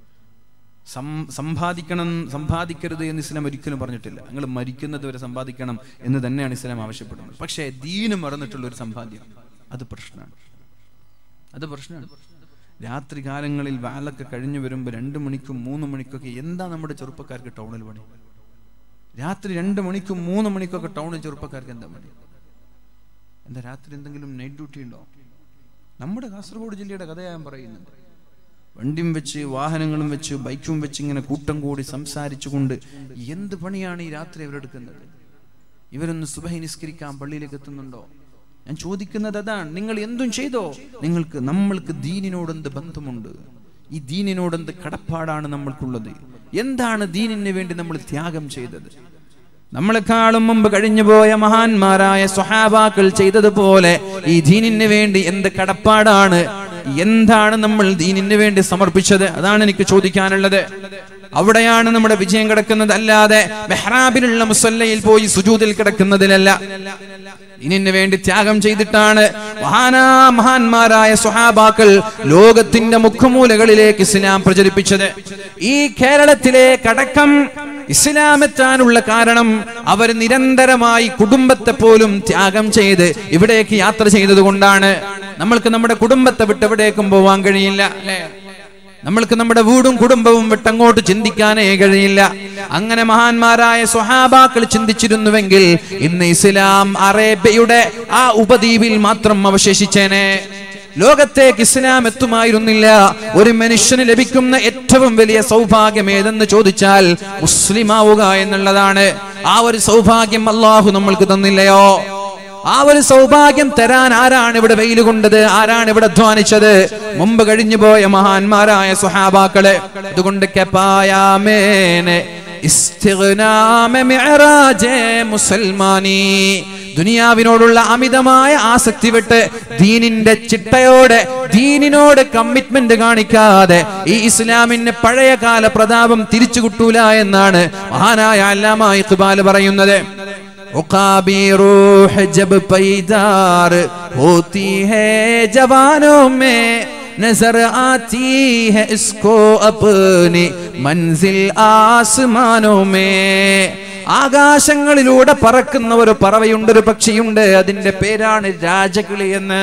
സമ്പാദിക്കണം, സമ്പാദിക്കരുത് എന്ന് ഇസ്ലാം ഒരിക്കലും പറഞ്ഞിട്ടില്ല. നിങ്ങൾ മരിക്കുന്നത് വരെ സമ്പാദിക്കണം എന്ന് തന്നെയാണ് ഇസ്ലാം ആവശ്യപ്പെടുന്നത്. പക്ഷേ ദീന് മറന്നിട്ടുള്ള ഒരു സമ്പാദ്യം, അത് പ്രശ്നമാണ്, അത് പ്രശ്നമാണ്. രാത്രി കാലങ്ങളിൽ വാലൊക്കെ കഴിഞ്ഞു വരുമ്പോൾ രണ്ട് മണിക്കും മൂന്ന് മണിക്കൊക്കെ എന്താ നമ്മുടെ ചെറുപ്പക്കാർക്ക് ടൗണിൽ പണി? രാത്രി രണ്ട് മണിക്കും മൂന്ന് മണിക്കൊക്കെ ടൗണിൽ ചെറുപ്പക്കാർക്ക് എന്താ പണി? എന്താ രാത്രി എന്തെങ്കിലും നൈറ്റ് ഡ്യൂട്ടി ഉണ്ടോ? നമ്മുടെ കാസർഗോഡ് ജില്ലയുടെ കഥ ഞാൻ പറയുന്നുണ്ട്. വണ്ടിയും വെച്ച്, വാഹനങ്ങളും വെച്ച്, ബൈക്കും വെച്ച് ഇങ്ങനെ കൂട്ടം കൂടി സംസാരിച്ചുകൊണ്ട് എന്ത് പണിയാണ് ഈ രാത്രി അവരെടുക്കുന്നത്? ഇവരൊന്ന് സുബഹി നിസ്കരിക്കാൻ പള്ളിയിലേക്ക് എത്തുന്നുണ്ടോ? ഞാൻ ചോദിക്കുന്നത് അതാണ്. നിങ്ങൾ എന്തും ചെയ്തോ, നിങ്ങൾക്ക് നമ്മൾക്ക് ദീനിനോട് എന്ത് ബന്ധമുണ്ട്? ഈ ദീനിനോട് എന്ത് കടപ്പാടാണ് നമ്മൾക്കുള്ളത്? എന്താണ് ദീനിന് വേണ്ടി നമ്മൾ ത്യാഗം ചെയ്തത്? നമ്മളെക്കാളും മുമ്പ് കഴിഞ്ഞുപോയ മഹാന്മാരായ സ്വഹാബാക്കൾ ചെയ്തതുപോലെ ഈ ദീനിന് വേണ്ടി എന്ത് കടപ്പാടാണ്, എന്താണ് നമ്മൾ ദീനിന് വേണ്ടി സമർപ്പിച്ചത്? അതാണ് എനിക്ക് ചോദിക്കാനുള്ളത്. അവിടെയാണ് നമ്മുടെ വിജയം കിടക്കുന്നത്, അല്ലാതെ മെഹ്റാബിലുള്ള മുസല്ലയിൽ പോയി സുജൂദിൽ കിടക്കുന്നതിലല്ല. ഇതിനു വേണ്ടി ത്യാഗം ചെയ്തിട്ടാണ് മഹാനാ മഹാന്മാരായ സ്വഹാബാക്കൾ ലോകത്തിന്റെ മുഖമൂലകളിലേക്ക് ഇസ്ലാം പ്രചരിപ്പിച്ചത്. ഈ കേരളത്തിലേക്കടക്കം ഇസ്ലാം എത്താനുള്ള കാരണം അവർ നിരന്തരമായി കുടുംബത്തെ പോലും ത്യാഗം ചെയ്ത് ഇവിടേക്ക് യാത്ര ചെയ്തത് കൊണ്ടാണ്. നമ്മൾക്ക് നമ്മുടെ കുടുംബത്തെ വിട്ട് എവിടേക്കും പോവാൻ കഴിയില്ല, അല്ലേ? നമ്മൾക്ക് നമ്മുടെ വീടും കുടുംബവും വിട്ടങ്ങോട്ട് ചിന്തിക്കാനേ കഴിയില്ല. അങ്ങനെ മഹാന്മാരായ സ്വഹാബാക്കൾ ചിന്തിച്ചിരുന്നുവെങ്കിൽ ഇന്ന് ഇസ്ലാം അറേബ്യയുടെ ആ ഉപദ്വീപിൽ മാത്രം അവശേഷിച്ചേനെ. ലോകത്തേക്ക് ഇസ്ലാം എത്തുമായിരുന്നില്ല. ഒരു മനുഷ്യന് ലഭിക്കുന്ന ഏറ്റവും വലിയ സൗഭാഗ്യം ഏതെന്ന് ചോദിച്ചാൽ മുസ്ലിമാവുക എന്നുള്ളതാണ്. ആ ഒരു സൗഭാഗ്യം അല്ലാഹു നമ്മൾക്ക് തന്നില്ലയോ? ആ ഒരു സൗഭാഗ്യം തരാൻ ആരാണ് ഇവിടെ വെയിൽ കൊണ്ടത്? ആരാണ് ഇവിടെ അധ്വാനിച്ചത്? മുമ്പ് കഴിഞ്ഞു പോയ മഹാന്മാരായ സ്വഹാബാക്കള്. അതുകൊണ്ട് കപായാമേനെ ഇസ്തിഗ്നാമെ മിഅ്റാജെ മുസൽമാനി, ദുനിയാവിനോടുള്ള അമിതമായ ആസക്തി വിട്ട് ദീനിന്റെ ചിട്ടയോടെ ദീനിനോട് കമ്മിറ്റ്മെന്റ് കാണിക്കാതെ ഈ ഇസ്ലാമിന് പഴയ കാല പ്രതാപം തിരിച്ചു കിട്ടൂല എന്നാണ് മഹാനായ അല്ലാമ ഇഖ്ബാൽ പറയുന്നത്. उकाबी रूह जब पैदार होती है जवानों में नजर आती है इसको अपनी मंजिल आसमानों में. ആകാശങ്ങളിലൂടെ പറക്കുന്ന ഒരു പറവയുണ്ട്, ഒരു പക്ഷിയുണ്ട്, അതിന്റെ പേരാണ് രാജകിളി എന്ന്.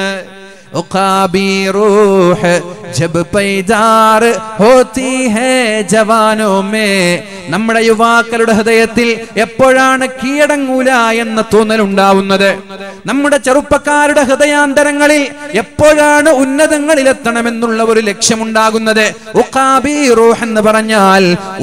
उकाबी रूह जब पैदार होती है जवानों में, നമ്മുടെ യുവാക്കളുടെ ഹൃദയത്തിൽ എപ്പോഴാണ് കീഴടങ്ങൂല എന്ന തോന്നലുണ്ടാവുന്നത്? നമ്മുടെ ചെറുപ്പക്കാരുടെ ഹൃദയാന്തരങ്ങളിൽ എപ്പോഴാണ് ഉന്നതങ്ങളിലെത്തണമെന്നുള്ള ഒരു ലക്ഷ്യമുണ്ടാകുന്നത്? ഉഖാബി റൂഹ് എന്ന് പറഞ്ഞാൽ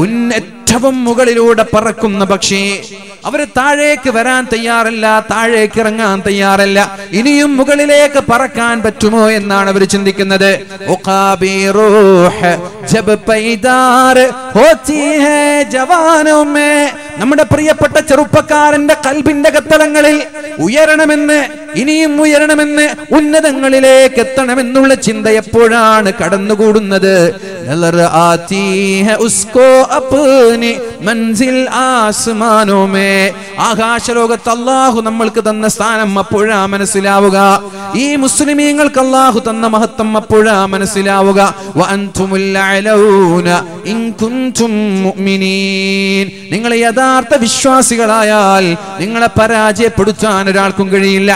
ഏറ്റവും മുകളിലൂടെ പറക്കുന്ന പക്ഷി. അവര് താഴേക്ക് വരാൻ തയ്യാറല്ല, താഴേക്ക് ഇറങ്ങാൻ തയ്യാറല്ല. ഇനിയും മുകളിലേക്ക് പറക്കാൻ പറ്റുമോ എന്നാണ് അവർ ചിന്തിക്കുന്നത്. ഉഖാബി റൂഹ് ജബ് പൈദാർ ഹോത്തി ഹേ ജവാനോ മേ, നമ്മുടെ പ്രിയപ്പെട്ട ചെറുപ്പക്കാരന്റെ കൽബിന്റെ കത്തളങ്ങളിൽ ഉയരണമെന്ന്, ഇനിയും ഉയരണമെന്ന്, ഉന്നതങ്ങളിലേക്ക് എത്തണമെന്നുള്ള ചിന്ത എപ്പോഴാണ് കടന്നുകൂടുന്നത്? നളർ ആതി ഹൈ ഉസ്കോ അപ്നി മൻസിൽ ആസ്മാനോ മേ, ആകാശലോകത്ത് അല്ലാഹു നമ്മൾക്ക് തന്ന സ്ഥാനം അപ്പോഴാ മനസ്സിലാവുക. ഈ മുസ്ലിമീങ്ങൾക്ക് അല്ലാഹു തന്ന മഹത്വം അപ്പോഴാ മനസ്സിലാവുക. വഅൻതുമുൽ അലൗന ഇൻ കുൻതും മുഅ്മിനീൻ, നിങ്ങൾ യഥാർത്ഥ വിശ്വാസികളായാൽ നിങ്ങളെ പരാജയപ്പെടുത്താൻ ഒരാൾക്കും കഴിയില്ല.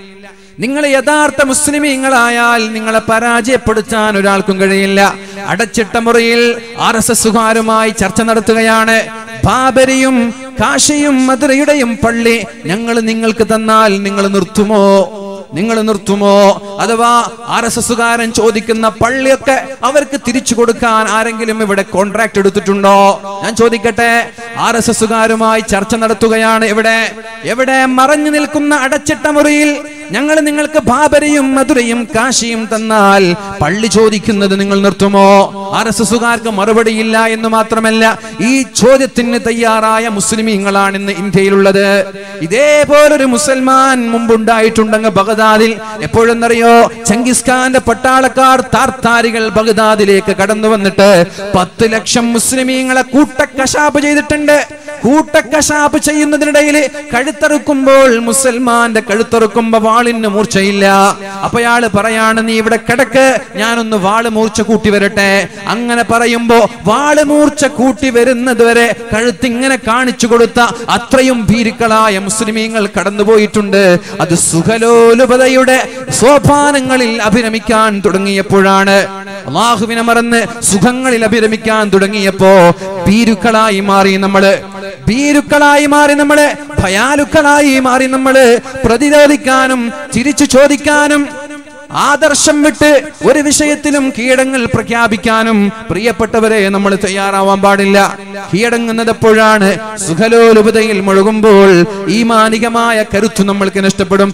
നിങ്ങൾ യഥാർത്ഥ മുസ്ലിമീങ്ങളായാൽ നിങ്ങളെ പരാജയപ്പെടുത്താൻ ഒരാൾക്കും കഴിയില്ല. അടച്ചിട്ട മുറിയിൽ ആർ എസ് എസുകാരുമായി ചർച്ച നടത്തുകയാണ്. ബാബരിയും കാശിയും മദ്രയുടെയും പള്ളി ഞങ്ങൾ നിങ്ങൾക്ക് തന്നാൽ നിങ്ങൾ നിർത്തുമോ? നിങ്ങൾ നിർത്തുമോ? അഥവാ ആർ എസ് എസുകാരൻ ചോദിക്കുന്ന പള്ളിയൊക്കെ അവർക്ക് തിരിച്ചു കൊടുക്കാൻ ആരെങ്കിലും ഇവിടെ കോൺട്രാക്ട് എടുത്തിട്ടുണ്ടോ? ഞാൻ ചോദിക്കട്ടെ, ആർ എസ് എസുകാരുമായി ചർച്ച നടത്തുകയാണ്. എവിടെ എവിടെ മറഞ്ഞു നിൽക്കുന്ന അടച്ചിട്ട മുറിയിൽ ഞങ്ങൾ നിങ്ങൾക്ക് ബാബരിയും മധുരയും കാശിയും തന്നാൽ പള്ളി ചോദിക്കുന്നത് നിങ്ങൾ നിർത്തുമോ? ആർ എസ് എസുകാർക്ക് മറുപടിയില്ല എന്ന് മാത്രമല്ല, ഈ ചോദ്യത്തിന് തയ്യാറായ മുസ്ലിമീങ്ങളാണ് ഇന്ന് ഇന്ത്യയിലുള്ളത്. ഇതേപോലൊരു മുസൽമാൻ മുമ്പുണ്ടായിട്ടുണ്ടെങ്കിൽ ബഗ്ദാദിൽ. എപ്പോഴെന്നറിയോ? ചെങ്കിസ് ഖാന്റെ പട്ടാളക്കാർ താർത്താരികൾ ബഗ്ദാദിലേക്ക് കടന്നു വന്നിട്ട് പത്ത് ലക്ഷം മുസ്ലിമീങ്ങളെ കൂട്ടക്കശാപ്പ് ചെയ്തിട്ടുണ്ട്. കൂട്ടക്കശാപ്പ് ചെയ്യുന്നതിനിടയിൽ കഴുത്തറുക്കുമ്പോൾ, മുസൽമാന്റെ കഴുത്തറുക്കുമ്പോ വാളിന് മൂർച്ചയില്ല. അപ്പൊ അയാള് പറയാണ്, നീ ഇവിടെ കിടക്ക്, ഞാനൊന്ന് വാള് മൂർച്ച കൂട്ടി വരട്ടെ. അങ്ങനെ പറയുമ്പോ വാള് മൂർച്ച കൂട്ടി വരുന്നത് വരെ കഴുത്തിങ്ങനെ കാണിച്ചു കൊടുത്ത അത്രയും ഭീരുക്കളായ മുസ്ലിമീങ്ങൾ കടന്നുപോയിട്ടുണ്ട്. അത് സുഖലോലുപതയുടെ സോപാനങ്ങളിൽ അഭിരമിക്കാൻ തുടങ്ങിയപ്പോഴാണ്. അല്ലാഹുവിനെ മറന്ന് സുഖങ്ങളിൽ അഭിരമിക്കാൻ തുടങ്ങിയപ്പോ ഭീരുക്കളായി മാറി നമ്മള്. ഭീരുക്കളായി മാറി നമ്മള്, ഭയാലുക്കളായി മാറി നമ്മള്. പ്രതിരോധിക്കാനും തിരിച്ചു ചോദിക്കാനും ആദർശം വിട്ട് ഒരു വിഷയത്തിലും കീഴടങ്ങൽ പ്രഖ്യാപിക്കാനും പ്രിയപ്പെട്ടവരെ നമ്മൾ തയ്യാറാവാൻ പാടില്ല. കീഴടങ്ങുന്നത് എപ്പോഴാണ്? സുഖലോലുപതയിൽ മുഴുകുമ്പോൾ ഈമാനികമായ കരുത്തു നമ്മൾക്ക് നഷ്ടപ്പെടും.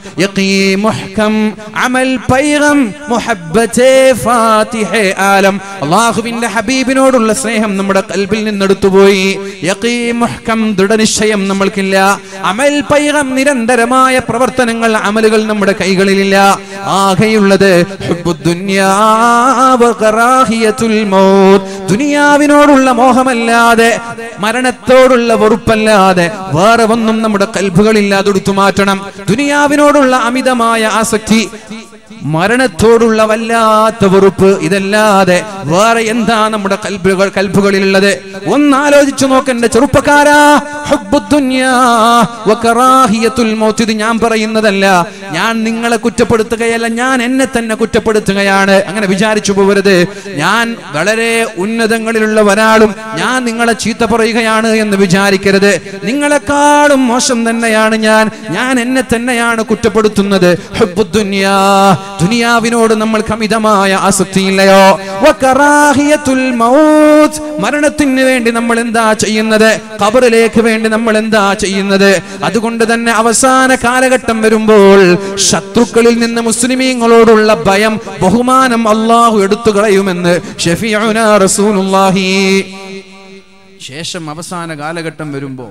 അല്ലാഹുവിന്റെ ഹബീബിനോടുള്ള സ്നേഹം നമ്മുടെ ഖൽബിൽ നിന്നെടുത്തുപോയി. ദൃഢനിശ്ചയം നമ്മൾക്കില്ല. അമൽ പൈഗം, നിരന്തരമായ പ്രവർത്തനങ്ങൾ, അമലുകൾ നമ്മുടെ കൈകളിലില്ല. ആകെയുള്ള ദുനിയാവിനോടുള്ള മോഹമല്ലാതെ, മരണത്തോടുള്ള വെറുപ്പല്ലാതെ വേറെ ഒന്നും നമ്മുടെ കൽബുകളിൽ അതെടുത്തു മാറ്റണം. ദുനിയാവിനോടുള്ള അമിതമായ ആസക്തി, മരണത്തോടുള്ള വല്ലാത്ത വെറുപ്പ്, ഇതല്ലാതെ വേറെ എന്താ നമ്മുടെ കൽബുകൾ കൽബുകളിലുള്ളത്? ഒന്നാലോചിച്ചു നോക്കണ്ട ചെറുപ്പക്കാരാ. ഇത് ഞാൻ പറയുന്നതല്ല, ഞാൻ നിങ്ങളെ കുറ്റപ്പെടുത്തുകയല്ല, ഞാൻ എന്നെ തന്നെ കുറ്റപ്പെടുത്തുകയാണ്. അങ്ങനെ വിചാരിച്ചു പോകരുത്. ഞാൻ വളരെ ഉന്നതങ്ങളിലുള്ള ഒരാളും ഞാൻ നിങ്ങളെ ചീത്ത പറയുകയാണ് എന്ന് വിചാരിക്കരുത്. നിങ്ങളെക്കാളും മോശം തന്നെയാണ് ഞാൻ. ഞാൻ എന്നെ തന്നെയാണ് കുറ്റപ്പെടുത്തുന്നത്. ഹുബ്ബുദ്ദുനിയാ, ദുനിയാവിനോട് നമ്മൾക്ക് അമിതമായ ആസക്തിയില്ലയോ? വകറാഹിയത്തുൽ മൗത്ത്, മരണത്തിന് വേണ്ടി നമ്മൾ എന്താ ചെയ്യുന്നത്? ഖബറിലേക്ക് വേണ്ടി നമ്മൾ എന്താ ചെയ്യുന്നത്? അതുകൊണ്ട് തന്നെ അവസാന കാലഘട്ടം വരുമ്പോൾ ശത്രുക്കളിൽ നിന്ന് മുസ്ലിമീങ്ങളോടുള്ള ഭയം, ബഹുമാനം അല്ലാഹു എടുത്തു കളയുമെന്ന് ഷഫീഉനാ റസൂലുള്ളാഹി. ശേഷം അവസാന കാലഘട്ടം വരുമ്പോൾ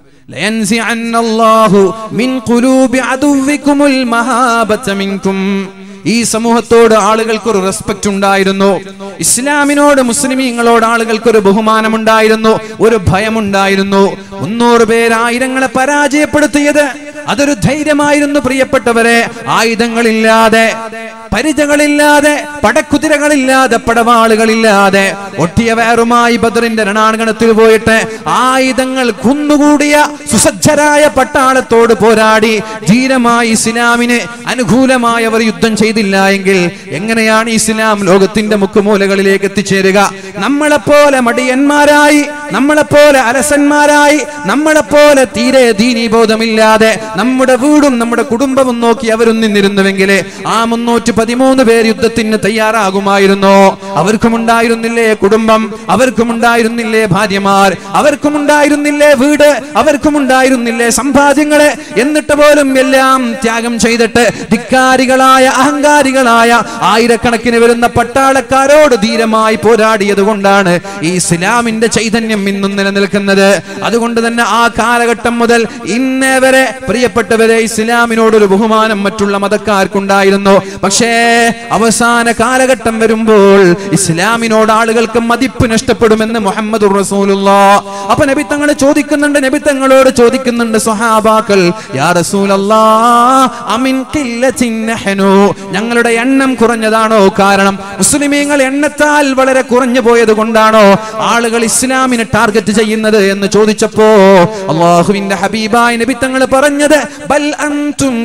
ലയൻസിഅന്നല്ലാഹു മിൻ ഖുലൂബി അദുവികുമുൽ മഹാബത മിൻകും, ഈ സമൂഹത്തോട് ആളുകൾക്കൊരു റെസ്പെക്ട് ഉണ്ടായിരുന്നു, ഇസ്ലാമിനോട് മുസ്ലിമീങ്ങളോട് ആളുകൾക്കൊരു ബഹുമാനമുണ്ടായിരുന്നു, ഒരു ഭയമുണ്ടായിരുന്നു. മുന്നൂറ് പേര് ആയിരങ്ങളെ പരാജയപ്പെടുത്തിയത് അതൊരു ധൈര്യമായിരുന്നു പ്രിയപ്പെട്ടവരെ. ആയുധങ്ങളില്ലാതെ, പരിചകളില്ലാതെ, പടക്കുതിരകളില്ലാതെ, പടവാളുകളില്ലാതെ ഒട്ടിയ വേറുമായി ബദറിന്റെ രണാങ്കണത്തിൽ പോയിട്ട് ആയുധങ്ങൾ കുന്നുകൂടിയ സുസജ്ജരായ പട്ടാളത്തോട് പോരാടി ധീരമായി ഇസ്ലാമിന് അനുകൂലമായി അവർ യുദ്ധം ചെയ്തില്ല എങ്കിൽ എങ്ങനെയാണ് ഇസ്ലാം ലോകത്തിന്റെ മുക്കുമൂലകളിലേക്ക് എത്തിച്ചേരുക? നമ്മളെപ്പോലെ മടിയന്മാരായി, നമ്മളെപ്പോലെ അലസന്മാരായി, നമ്മളെപ്പോലെ തീരെ ദീനീബോധമില്ലാതെ നമ്മുടെ വീടും നമ്മുടെ കുടുംബവും നോക്കി അവരും നിന്നിരുന്നുവെങ്കിൽ ആ മുന്നൂറ്റി പതിമൂന്ന് പേർ യുദ്ധത്തിന് തയ്യാറാകുമായിരുന്നോ? അവർക്കുമുണ്ടായിരുന്നില്ലേ കുടുംബം? അവർക്കുമുണ്ടായിരുന്നില്ലേ ഭാര്യമാർ? അവർക്കുമുണ്ടായിരുന്നില്ലേ വീട്? അവർക്കുമുണ്ടായിരുന്നില്ലേ സമ്പാദ്യങ്ങള്? എന്നിട്ട് പോലും എല്ലാം ത്യാഗം ചെയ്തിട്ട് ധിക്കാരികളായ അഹങ്കാരികളായ ആയിരക്കണക്കിന് വരുന്ന പട്ടാളക്കാരോട് ധീരമായി പോരാടിയത് കൊണ്ടാണ് ഈ ഇസ്ലാമിന്റെ ചൈതന്യം ഇന്നും നിലനിൽക്കുന്നത്. അതുകൊണ്ട് തന്നെ ആ കാലഘട്ടം മുതൽ ഇന്നേ വരെ പ്രിയപ്പെട്ടവരെ ഇസ്ലാമിനോടൊരു ബഹുമാനം മറ്റുള്ള മതക്കാർക്കുണ്ടായിരുന്നു. പക്ഷേ അവസാന കാലഘട്ടം വരുമ്പോൾ ഇസ്ലാമിനോട് ആളുകൾക്ക് മതിപ്പ് നഷ്ടപ്പെടുമെന്ന് മുഹമ്മദുർ റസൂലുള്ളാഹ്. അപ്പൊ നബി തങ്ങൾ ചോദിക്കുന്നുണ്ട്, നബി തങ്ങളോട് ചോദിക്കുന്നുണ്ട് സ്വഹാബാക്കൾ, യാ റസൂലല്ലാഹ് അമിൻ ഖില്ലത്തിൻ നഹ്നു, ഞങ്ങളുടെ എണ്ണം കുറഞ്ഞതാണോ കാരണം? മുസ്ലിമീങ്ങൾ എണ്ണത്താൽ വളരെ കുറഞ്ഞു പോയത് കൊണ്ടാണോ ആളുകൾ ഇസ്ലാമിനെ ടാർഗറ്റ് ചെയ്യുന്നത് എന്ന് ചോദിച്ചപ്പോ അല്ലാഹുവിന്റെ ഹബീബായ നബി തങ്ങൾ പറഞ്ഞത്, ബൽ അൻതും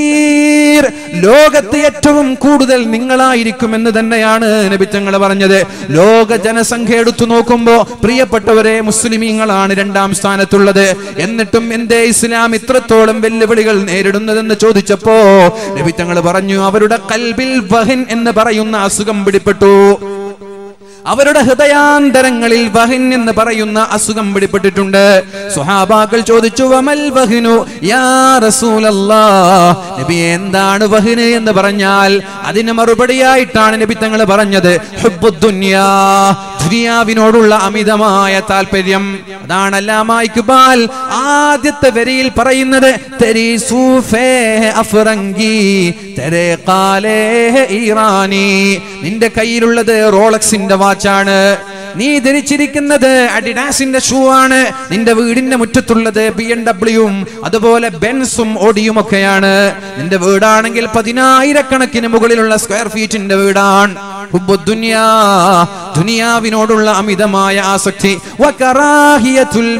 കസീർ, ലോകത്ത് ഏറ്റവും കൂടുതൽ നിങ്ങളായിരിക്കുമെന്ന് തന്നെയാണ് നബി തങ്ങൾ പറഞ്ഞത്. ലോക ജനസംഖ്യ എടുത്തു നോക്കുമ്പോ പ്രിയപ്പെട്ടവരെ മുസ്ലിമീങ്ങളാണ് രണ്ടാം സ്ഥാനത്തുള്ളത്. എന്നിട്ടും എന്തേ ഇസ്ലാം ഇത്രത്തോളം വെല്ലുവിളികൾ നേരിടുന്നതെന്ന് ചോദിച്ചപ്പോ നബി തങ്ങൾ പറഞ്ഞു, അവരുടെ ഖൽബിൽ വഹൻ എന്ന് പറയുന്ന അസുഖം പിടിപെട്ടു. അവരുടെ ഹൃദയാന്തരങ്ങളിൽ വഹൻ എന്ന് പറയുന്ന അസുഖം പിടിപെട്ടിട്ടുണ്ട്. സ്വഹാബാക്കൾ ചോദിച്ചു, വമൽ വഹ്നു യാ റസൂലല്ലാഹ്, നബി എന്താണ് വഹ്ന് എന്ന് പറഞ്ഞാൽ അതിന് മറുപടിയായിട്ടാണ് നബി തങ്ങൾ പറഞ്ഞത്, ഹുബ്ബുദ് ദുനിയാ, ദുനിയാവിനോടുള്ള അമിതമായ താല്പര്യം. അതാണ് അല്ലാമ ഇഖ്ബാൽ ആദ്യത്തെ വരിയിൽ പറയുന്നത്, തെരീ സൂഫേ അഫ്റംഗി തെരേ ഖാലേ ഇറാനി, നിന്റെ കയ്യിലുള്ളത് റോളക്സിന്റെ വാച്ചാണ്, നീ ധരിച്ചിരിക്കുന്നത് അഡിഡാസിന്റെ ഷൂ ആണ്, നിന്റെ വീടിന്റെ മുറ്റത്തുള്ളത് ബി എം ഡബ്ല്യൂയും അതുപോലെ ബെൻസും ഓഡിയും ഒക്കെയാണ്. നിന്റെ വീടാണെങ്കിൽ പതിനായിരക്കണക്കിന് മുകളിലുള്ള സ്ക്വയർ ഫീറ്റിന്റെ വീടാണ്. ഹുബ്ബുദ്ദുനിയാ, ദുനിയാവിനോടുള്ള അമിതമായ ആസക്തി. വകറാഹിയത്തുൽ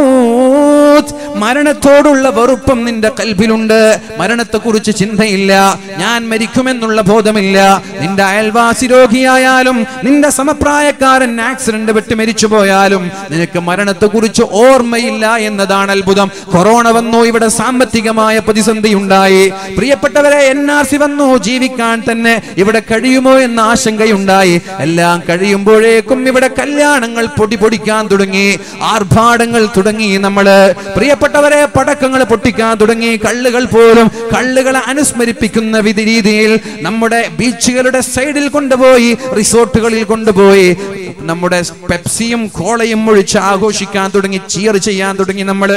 മൗത്ത്, മരണത്തോടുള്ള വെറുപ്പം നിന്റെ കൽബിലുണ്ട്. മരണത്തെക്കുറിച്ച് ചിന്തയില്ല, ഞാൻ മരിക്കുമെന്നുള്ള ബോധമില്ല. നിന്റെ അയൽവാസി രോഗിയായാലും നിന്റെ സമപ്രായക്കാരൻ ആക്സിഡന്റ് പെട്ട് മരിച്ചു പോയാലും നിനക്ക് മരണത്തെക്കുറിച്ച് ഓർമ്മയില്ല എന്നതാണ് അത്ഭുതം. കൊറോണ വന്നു, ഇവിടെ സാമ്പത്തികമായ പ്രതിസന്ധി ഉണ്ടായി. പ്രിയപ്പെട്ടവരെ, എൻ ആർ സി വന്നു, ജീവിക്കാൻ തന്നെ ഇവിടെ കഴിയുമോ എന്ന ആശങ്കയുണ്ടായി. എല്ലാം കഴിയുമ്പോഴേക്കും ഇവിടെ കല്യാണങ്ങൾ പൊടി പൊടിക്കാൻ തുടങ്ങി, ആർഭാടങ്ങൾ തുടങ്ങി. നമ്മള് പ്രിയപ്പെട്ടവരെ പടക്കങ്ങൾ പൊട്ടിക്കാൻ തുടങ്ങി. കള്ളുകൾ പോലും കള്ളുകളെ അനുസ്മരിപ്പിക്കുന്ന വിധി രീതിയിൽ നമ്മുടെ ബീച്ചുകളുടെ സൈഡിൽ കൊണ്ടുപോയി, റിസോർട്ടുകളിൽ കൊണ്ടുപോയി നമ്മുടെ പെപ്സിയും കോളയും ഒഴിച്ച് ആഘോഷിക്കാൻ തുടങ്ങി, ചിയർ ചെയ്യാൻ തുടങ്ങി നമ്മള്.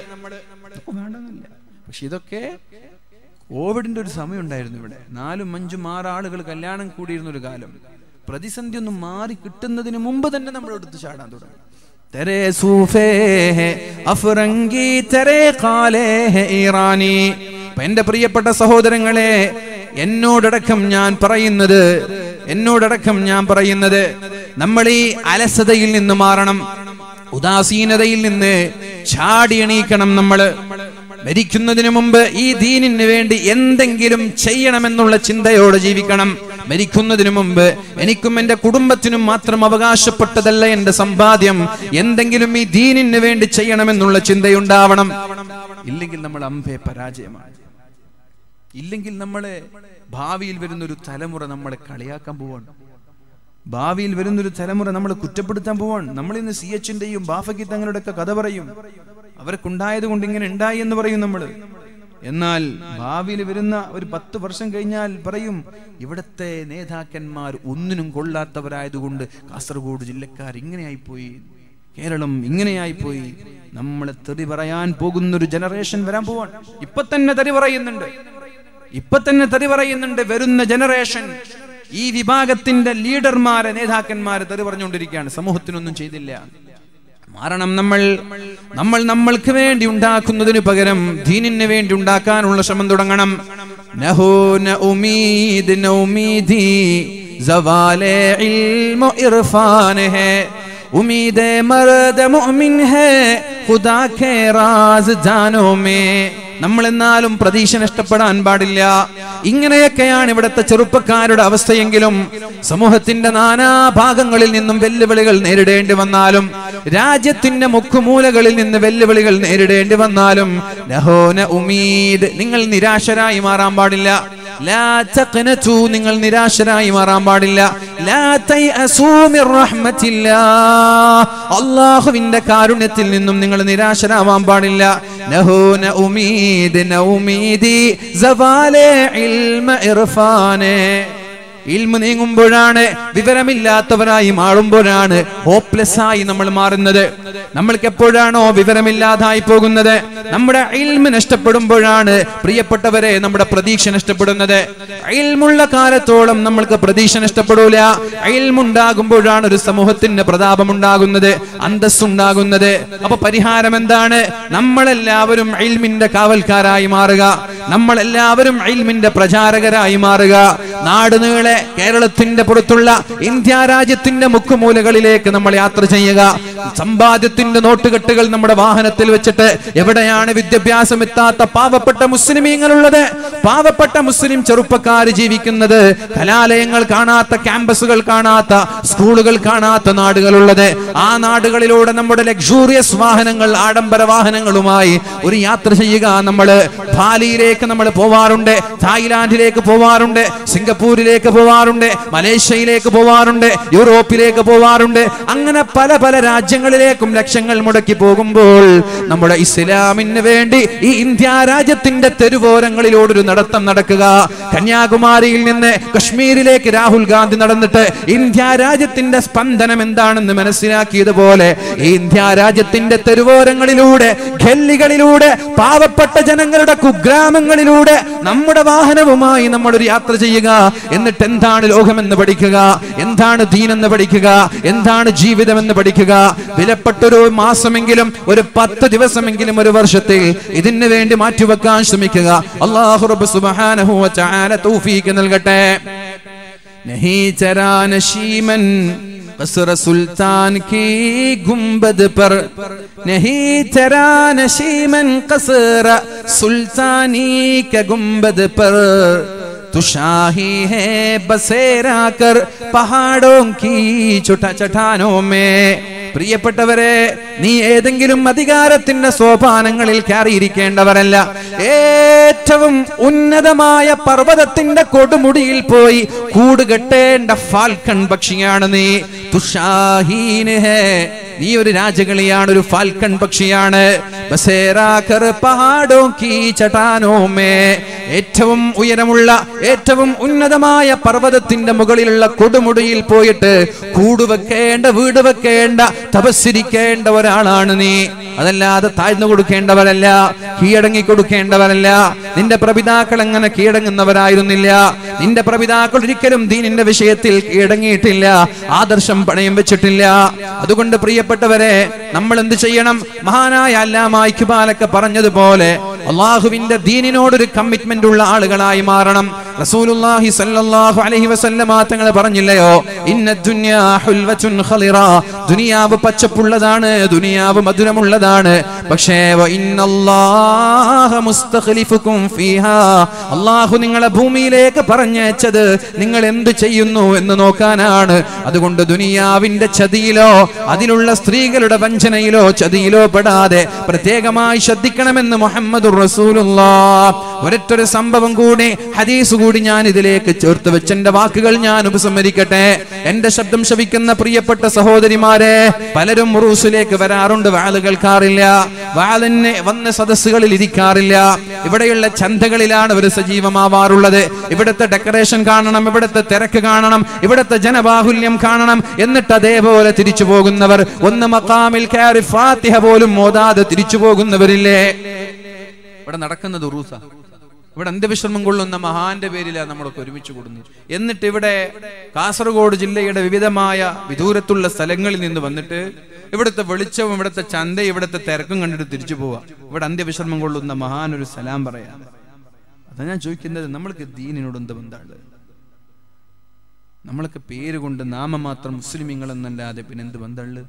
പക്ഷെ ഇതൊക്കെ കോവിഡിന്റെ ഒരു സമയം ഉണ്ടായിരുന്നു. ഇവിടെ നാലും അഞ്ചും ആറ് ആളുകൾ കല്യാണം കൂടിയിരുന്ന ഒരു കാലം. പ്രതിസന്ധി ഒന്നും മാറി കിട്ടുന്നതിന് മുമ്പ് തന്നെ നമ്മൾ എടുത്ത് ചാടാൻ തുടങ്ങി. തെരേ സൂഫേ അഫ്റംഗി തെരേ ഖാലേ ഇറാനി. എന്റെ പ്രിയപ്പെട്ട സഹോദരങ്ങളെ, എന്നോടടക്കം ഞാൻ പറയുന്നത് എന്നോടടക്കം ഞാൻ പറയുന്നത് നമ്മൾ ഈ അലസതയിൽ നിന്ന് മാറണം, ഉദാസീനതയിൽ നിന്ന് ചാടി എണീക്കണം. നമ്മള് മരിക്കുന്നതിന് മുമ്പ് ഈ ദീനിന് വേണ്ടി എന്തെങ്കിലും ചെയ്യണമെന്നുള്ള ചിന്തയോടെ ജീവിക്കണം. മരിക്കുന്നതിന് മുമ്പ് എനിക്കും എന്റെ കുടുംബത്തിനും മാത്രം അവകാശപ്പെട്ടതല്ല എന്റെ സമ്പാദ്യം, എന്തെങ്കിലും ഈ ദീനിന് വേണ്ടി ചെയ്യണമെന്നുള്ള ചിന്തയുണ്ടാവണം. ഇല്ലെങ്കിൽ നമ്മൾ അമ്പേ പരാജയമാണ്. ഇല്ലെങ്കിൽ നമ്മളെ ഭാവിയിൽ വരുന്നൊരു തലമുറ നമ്മളെ കളിയാക്കാൻ പോവാണ്. ഭാവിയിൽ വരുന്നൊരു തലമുറ നമ്മളെ കുറ്റപ്പെടുത്താൻ പോവാണ്. നമ്മൾ ഇന്ന് സി എച്ചിന്റെയും ബാഫക്കി തങ്ങളുടെ ഒക്കെ കഥ പറയും. അവർക്കുണ്ടായത് കൊണ്ട് ഇങ്ങനെ ഉണ്ടായി എന്ന് പറയും നമ്മൾ. എന്നാൽ ഭാവിയിൽ വരുന്ന ഒരു പത്ത് വർഷം കഴിഞ്ഞാൽ പറയും, ഇവിടത്തെ നേതാക്കന്മാർ ഒന്നിനും കൊള്ളാത്തവരായതുകൊണ്ട് കാസർഗോഡ് ജില്ലക്കാർ ഇങ്ങനെയായിപ്പോയി, കേരളം ഇങ്ങനെയായിപ്പോയി. നമ്മളെ തെറി പറയാൻ പോകുന്നൊരു ജനറേഷൻ വരാൻ പോവാണ്. ഇപ്പൊ തന്നെ തെറി പറയുന്നുണ്ട്, ഇപ്പൊ തന്നെ തെറി പറയുന്നുണ്ട്. വരുന്ന ജനറേഷൻ ഈ വിഭാഗത്തിന്റെ ലീഡർമാരെ നേതാക്കന്മാരെ തെറി പറഞ്ഞുകൊണ്ടിരിക്കുകയാണ്. സമൂഹത്തിനൊന്നും ചെയ്തില്ല. മാറണം. നമ്മൾ നമ്മൾ നമ്മൾക്ക് വേണ്ടി ഉണ്ടാക്കുന്നതിന് പകരം ദീനിന് വേണ്ടി ഉണ്ടാക്കാനുള്ള ശ്രമം തുടങ്ങണം. നഹൂന ഉമീദ് നൗമീദി സവാലെ ഇൽമു ഇർഫാൻ ഹേ ഉമീദ് മർദ് മുഅ്മിൻ ഹേ ഖുദാ കേ റാസ് ജാനോ മേ. നമ്മൾ എന്നാലും പ്രതീക്ഷ നഷ്ടപ്പെടാൻ പാടില്ല. ഇങ്ങനെയൊക്കെയാണ് ഇവിടുത്തെ ചെറുപ്പക്കാരുടെ അവസ്ഥയെങ്കിലും സമൂഹത്തിന്റെ നാനാ ഭാഗങ്ങളിൽ നിന്നും വെല്ലുവിളികൾ നേരിടേണ്ടി വന്നാലും, രാജ്യത്തിന്റെ മുക്കുമൂലകളിൽ നിന്ന് വെല്ലുവിളികൾ നേരിടേണ്ടി വന്നാലും ലഹോന ഉമീദ്, നിങ്ങൾ നിരാശരായി മാറാൻ പാടില്ല. ലാ തഖ്നതു, നിങ്ങൾ നിരാശരായി മാറാൻ പാടില്ല. ലാ തയഅസൂ മിർ റഹ്മത്തില്ലാഹ്, അല്ലാഹുവിന്റെ കാരുണ്യത്തിൽ നിന്നും നിങ്ങൾ നിരാശരാവാൻ പാടില്ല. ലഹോന ഉമീദ് നൗമീദി സവാലെ ഇൽമ ഇർഫാനെ. ഇൽമ നീങ്ങുമ്പോഴാണ്, വിവരമില്ലാത്തവരായി മാറുമ്പോഴാണ് ഹോപ്പ്ലെസ് ആയി നമ്മൾ മാറുന്നത്. നമ്മൾക്ക് എപ്പോഴാണോ വിവരമില്ലാതായി പോകുന്നത്, നമ്മുടെ ഇൽമ നഷ്ടപ്പെടുമ്പോഴാണ് പ്രിയപ്പെട്ടവരെ നമ്മുടെ പ്രതീക്ഷ നഷ്ടപ്പെടുന്നത്. ഇൽമുള്ള കാലത്തോളം നമ്മൾക്ക് പ്രതീക്ഷ നഷ്ടപ്പെടൂല. ഇൽമുണ്ടാകുമ്പോഴാണ് ഒരു സമൂഹത്തിന് പ്രതാപം ഉണ്ടാകുന്നത്, അന്തസ്സുണ്ടാകുന്നത്. അപ്പൊ പരിഹാരം എന്താണ്? നമ്മളെല്ലാവരും ഇൽമിന്റെ കാവൽക്കാരായി മാറുക, നമ്മളെല്ലാവരും ഇൽമിന്റെ പ്രചാരകരായി മാറുക. നാട് നീളെ കേരളത്തിന്റെ പുറത്തുള്ള ഇന്ത്യ രാജ്യത്തിന്റെ മുക്കുമൂലകളിലേക്ക് നമ്മൾ യാത്ര ചെയ്യുക. സമ്പാദ്യത്തിന്റെ നോട്ടുകെട്ടുകൾ നമ്മുടെ വാഹനത്തിൽ വെച്ചിട്ട് എവിടെയാണ് വിദ്യാഭ്യാസം എത്താത്ത പാവപ്പെട്ട മുസ്ലിമീങ്ങളുള്ളത്, പാവപ്പെട്ട മുസ്ലിം ചെറുപ്പക്കാർ ജീവിക്കുന്നത്, കലാലയങ്ങൾ കാണാത്ത, ക്യാമ്പസുകൾ കാണാത്ത, സ്കൂളുകൾ കാണാത്ത നാടുകളുള്ളത്, ആ നാടുകളിലൂടെ നമ്മുടെ ലക്ഷൂറിയസ് വാഹനങ്ങൾ, ആഡംബര വാഹനങ്ങളുമായി ഒരു യാത്ര ചെയ്യുക. നമ്മള് ബാലിയിലേക്ക് നമ്മൾ പോവാറുണ്ട്, തായ്ലാന്റിലേക്ക് പോവാറുണ്ട്, സിംഗപ്പൂരിലേക്ക് പോവാറുണ്ട്, മലേഷ്യയിലേക്ക് പോവാറുണ്ട്, യൂറോപ്പിലേക്ക് പോവാറുണ്ട്. അങ്ങനെ പല പല രാജ്യങ്ങളിലേക്കും ലക്ഷങ്ങൾ മുടക്കി പോകുമ്പോൾ നമ്മുടെ ഇസ്ലാമിന് വേണ്ടി ഈ ഇന്ത്യ രാജ്യത്തിന്റെ തെരുവോരങ്ങളിലൂടെ നടത്തം നടക്കുക. കന്യാകുമാരിയിൽ നിന്ന് കശ്മീരിലേക്ക് രാഹുൽ ഗാന്ധി നടന്നിട്ട് ഇന്ത്യ രാജ്യത്തിന്റെ സ്പന്ദനം എന്താണെന്ന് മനസ്സിലാക്കിയതുപോലെ ഈ ഇന്ത്യ രാജ്യത്തിന്റെ തെരുവോരങ്ങളിലൂടെ, ഗല്ലികളിലൂടെ, പാവപ്പെട്ട ജനങ്ങളുടെ കുഗ്രാമങ്ങളിലൂടെ നമ്മുടെ വാഹനവുമായി നമ്മളൊരു യാത്ര ചെയ്യുക. എന്നിട്ട് എന്താണ് ലോകമെന്ന് പഠിക്കുക, എന്താണ് ദീനെന്ന് പഠിക്കുക, എന്താണ് ജീവിതമെന്ന് പഠിക്കുക. വിലപ്പെട്ടൊരു മാസമെങ്കിലും, ഒരു പത്ത് ദിവസമെങ്കിലും ഒരു വർഷത്തിൽ ഇതിനു വേണ്ടി മാറ്റിവെക്കാൻ ശ്രമിക്കുക. അല്ലാഹു റബ്ബ് സുബ്ഹാനഹു വ തആല തൗഫീഖ് നൽകട്ടെ. നഹീ ചരാ നശീമൻ ഖസ്റ സുൽത്താൻ കി ഗുംബദ് പർ, നഹീ ചരാ നശീമൻ ഖസ്റ സുൽത്താനി ക ഗുംബദ് പർ, തുഷാഹി ഹേ ബസേരാ കർ പഹാഡോ കി ചുട്ട ചട്ടാനോ മേ. പ്രിയപ്പെട്ടവരെ, നീ ഏതെങ്കിലും അധികാരത്തിന്റെ സോപാനങ്ങളിൽ കയറിയിരിക്കേണ്ടവരല്ല. ഏറ്റവും ഉന്നതമായ പർവ്വതത്തിന്റെ കൊടുമുടിയിൽ പോയി കൂടുകെട്ടേണ്ട ഫാൽക്കൺ പക്ഷിയാണ് നീ. തുഷാഹീന് ഹേ, നീ ഒരു രാജകളിയാണ്, ഒരു ഫാൽക്കൺ പക്ഷിയാണ്. ഏറ്റവും ഉയരമുള്ള, ഏറ്റവും ഉന്നതമായ പർവ്വതത്തിന്റെ മുകളിലുള്ള കൊടുമുടിയിൽ പോയിട്ട് കൂടുവെക്കേണ്ട, വീട് വെക്കേണ്ട, തപസ്സിരിക്കേണ്ട ഒരാളാണ് നീ. അതല്ലാതെ താഴ്ന്നു കൊടുക്കേണ്ടവരല്ല, കീഴടങ്ങി കൊടുക്കേണ്ടവരല്ല. നിന്റെ പ്രപിതാക്കൾ അങ്ങനെ കീഴടങ്ങുന്നവരായിരുന്നില്ല. നിന്റെ പ്രപിതാക്കൾ ഒരിക്കലും ദീനിന്റെ വിഷയത്തിൽ കീഴടങ്ങിയിട്ടില്ല, ആദർശം പണയം വെച്ചിട്ടില്ല. അതുകൊണ്ട് പ്രിയപ്പെട്ടവരെ, നമ്മൾ എന്ത് ചെയ്യണം? മഹാനായ അല്ലാമ ഇഖ്ബാലൊക്കെ പറഞ്ഞതുപോലെ അള്ളാഹുവിന്റെ ദീനിനോടൊരു കമ്മിറ്റ്മെന്റ് ഉള്ള ആളുകളായി മാറണം. റസൂലുള്ളാഹി സ്വല്ലല്ലാഹു അലൈഹി വസല്ലമ തങ്ങൾ പറഞ്ഞില്ലയോ, ഇന്ന ദുനിയാ ഹുൽവത്തുൻ ഖളിറ, ദുനിയാവ് പച്ചപ്പുള്ളതാണ്, ദുനിയാവ് മധുരമുള്ളതാണ്. പക്ഷേ വഇന്നല്ലാഹ മുസ്തഖ്ലിഫുകും ഫീഹാ, അല്ലാഹു നിങ്ങളെ ഭൂമിയിലേക്ക് പറഞ്ഞയച്ചത് നിങ്ങൾ എന്ത് ചെയ്യുന്നു എന്ന് നോക്കാനാണ്. അതുകൊണ്ട് ദുനിയാവിന്റെ ചതിയിലോ അതിലുള്ള സ്ത്രീകളുടെ വഞ്ചനയിലോ ചതിയിലോ പെടാതെ പ്രത്യേകമായി ശ്രദ്ധിക്കണമെന്ന് മുഹമ്മദുർ റസൂലുള്ളാഹ്. ഒരൊറ്റൊരു സംഭവം കൂടി, ഹദീസ് കൂടി ഞാൻ ഇതിലേക്ക് ചേർത്ത് വെച്ച് എന്റെ വാക്കുകൾ ഞാൻ ഉപസംഹരിക്കട്ടെ. എന്റെ ശബ്ദം ശ്രവിക്കുന്ന പ്രിയപ്പെട്ട സഹോദരിമാരെ, പലരും ഉറൂസിലേക്ക് വരാറുണ്ട്, വാള് കേൾക്കാറില്ല, വാളിന് വന്ന സദസ്സുകളിൽ ഇരിക്കാറില്ല. ഇവിടെയുള്ള ചന്തകളിലാണ് അവർ സജീവമാവാറുള്ളത്. ഇവിടുത്തെ ഡെക്കറേഷൻ കാണണം, ഇവിടുത്തെ തിരക്ക് കാണണം, ഇവിടുത്തെ ജനബാഹുല്യം കാണണം. എന്നിട്ട് അതേപോലെ തിരിച്ചു പോകുന്നവർ, ഒന്ന് മഖാമിൽ കയറി ഫാത്തിഹ പോലും ഓതാതെ തിരിച്ചു പോകുന്നവരില്ലേ? ഇവിടെ നടക്കുന്നത് ഉറൂസ. ഇവിടെ അന്ത്യവിശ്രമം കൊള്ളുന്ന മഹാന്റെ പേരിലാണ് നമ്മളൊക്കെ ഒരുമിച്ച് കൂടുന്നത്. എന്നിട്ട് ഇവിടെ കാസർഗോഡ് ജില്ലയുടെ വിവിധമായ വിദൂരത്തുള്ള സ്ഥലങ്ങളിൽ നിന്ന് വന്നിട്ട് ഇവിടുത്തെ വെളിച്ചവും ഇവിടുത്തെ ചന്തയും ഇവിടുത്തെ തിരക്കും കണ്ടിട്ട് തിരിച്ചു പോവാം. ഇവിടെ അന്ത്യവിശ്രമം കൊള്ളുന്ന മഹാനൊരു സലാം പറയാം. അതാ ഞാൻ ചോദിക്കുന്നത്, നമ്മൾക്ക് ദീനിനോട് എന്ത് ബന്ധമാണ്? നമ്മൾക്ക് പേര് കൊണ്ട് നാമമാത്രം മുസ്ലിമീങ്ങൾ എന്നല്ലാതെ പിന്നെ എന്ത് ബന്ധമുള്ളത്?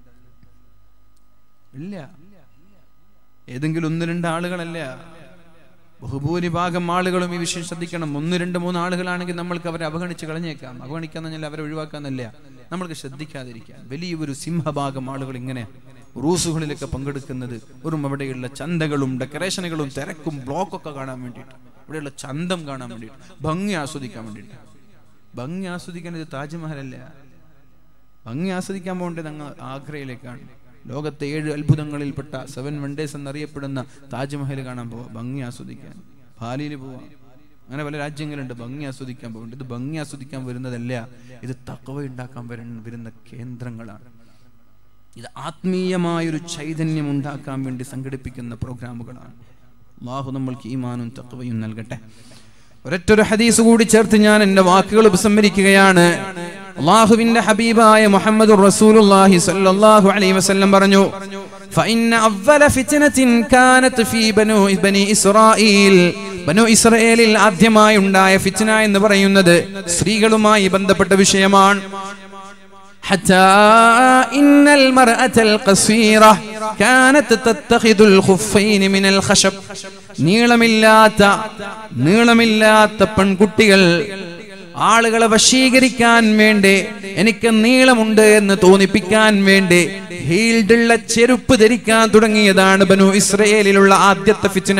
ഇല്ല. ഏതെങ്കിലും ഒന്ന് രണ്ട് ആളുകളല്ല, ബഹുഭൂരിഭാഗം ആളുകളും ഈ വിഷയം ശ്രദ്ധിക്കണം. ഒന്ന് രണ്ട് മൂന്ന് ആളുകളാണെങ്കിൽ നമ്മൾക്ക് അവരെ അവഗണിച്ച് കളഞ്ഞേക്കാം. അവഗണിക്കാന്ന് പറഞ്ഞാൽ അവരെ ഒഴിവാക്കാന്നല്ല, നമ്മൾക്ക് ശ്രദ്ധിക്കാതിരിക്കാം. വലിയൊരു സിംഹഭാഗം ആളുകൾ ഇങ്ങനെ റൂസുകളിലൊക്കെ പങ്കെടുക്കുന്നത് വെറും അവിടെയുള്ള ചന്തകളും ഡെക്കറേഷനുകളും തിരക്കും ബ്ലോക്കൊക്കെ കാണാൻ വേണ്ടിയിട്ട്, ഇവിടെയുള്ള ചന്തം കാണാൻ വേണ്ടിയിട്ട്, ഭംഗി ആസ്വദിക്കാൻ വേണ്ടിയിട്ട്. ഭംഗി ആസ്വദിക്കാൻ ഇത് താജ്മഹലല്ല. ഭംഗി ആസ്വദിക്കാൻ പോകേണ്ടത് അങ്ങ് ആഗ്രയിലേക്കാണ്. ലോകത്തെ ഏഴ് അത്ഭുതങ്ങളിൽപ്പെട്ട സെവൻ വണ്ടേഴ്സ് എന്നറിയപ്പെടുന്ന താജ്മഹൽ കാണാൻ പോവാം, ഭംഗി ആസ്വദിക്കാൻ. ബാലിയിൽ പോവാം. അങ്ങനെ പല രാജ്യങ്ങളുണ്ട് ഭംഗി ആസ്വദിക്കാൻ പോകുന്നുണ്ട്. ഇത് ഭംഗി ആസ്വദിക്കാൻ വരുന്നതല്ല, ഇത് തഖ്വ ഉണ്ടാക്കാൻ വരുന്ന കേന്ദ്രങ്ങളാണ്. ഇത് ആത്മീയമായൊരു ചൈതന്യം ഉണ്ടാക്കാൻ വേണ്ടി സംഘടിപ്പിക്കുന്ന പ്രോഗ്രാമുകളാണ്. അല്ലാഹു നമ്മൾക്ക് ഈമാനും തഖ്വയും നൽകട്ടെ. ഒരൊറ്റൊരു ഹദീസ് കൂടി ചേർത്ത് ഞാൻ എന്റെ വാക്കുകൾ ഉപസംഹരിക്കുകയാണ്. അല്ലാഹുവിന്റെ ഹബീബായ മുഹമ്മദുർ റസൂലുള്ളാഹി സ്വല്ലല്ലാഹു അലൈഹി വസല്ലം പറഞ്ഞു, ഫഇന്ന അവ്വല ഫിത്നത്തിൻ കാനത് ഫീ ബനൂ ബനി ഇസ്രായീൽ, ബനൂ ഇസ്രായേലിൽ ആദ്യമായി ഉണ്ടായ ഫിത്ന എന്ന് പറയുന്നത് സ്ത്രീകളുമായി ബന്ധപ്പെട്ട വിഷയമാണ്. ഹത്താ ഇന്നൽ മർഅതൽ ഖസീറ കാനത് തത്തഖിദുൽ ഖുഫൈൻ മിനൽ ഖശബ്, നീളമില്ലാത്ത നീളമില്ലാത്ത പെൺകുട്ടികൾ ആളുകളെ വശീകരിക്കാൻ വേണ്ടി, എനിക്ക് നീളമുണ്ട് എന്ന് തോന്നിപ്പിക്കാൻ വേണ്ടി ഹീൽഡുള്ള ചെരുപ്പ് ധരിക്കാൻ തുടങ്ങിയതാണ് ബനൂ ഇസ്രായേലിലുള്ള ആദ്യത്തെ ഫിത്ന.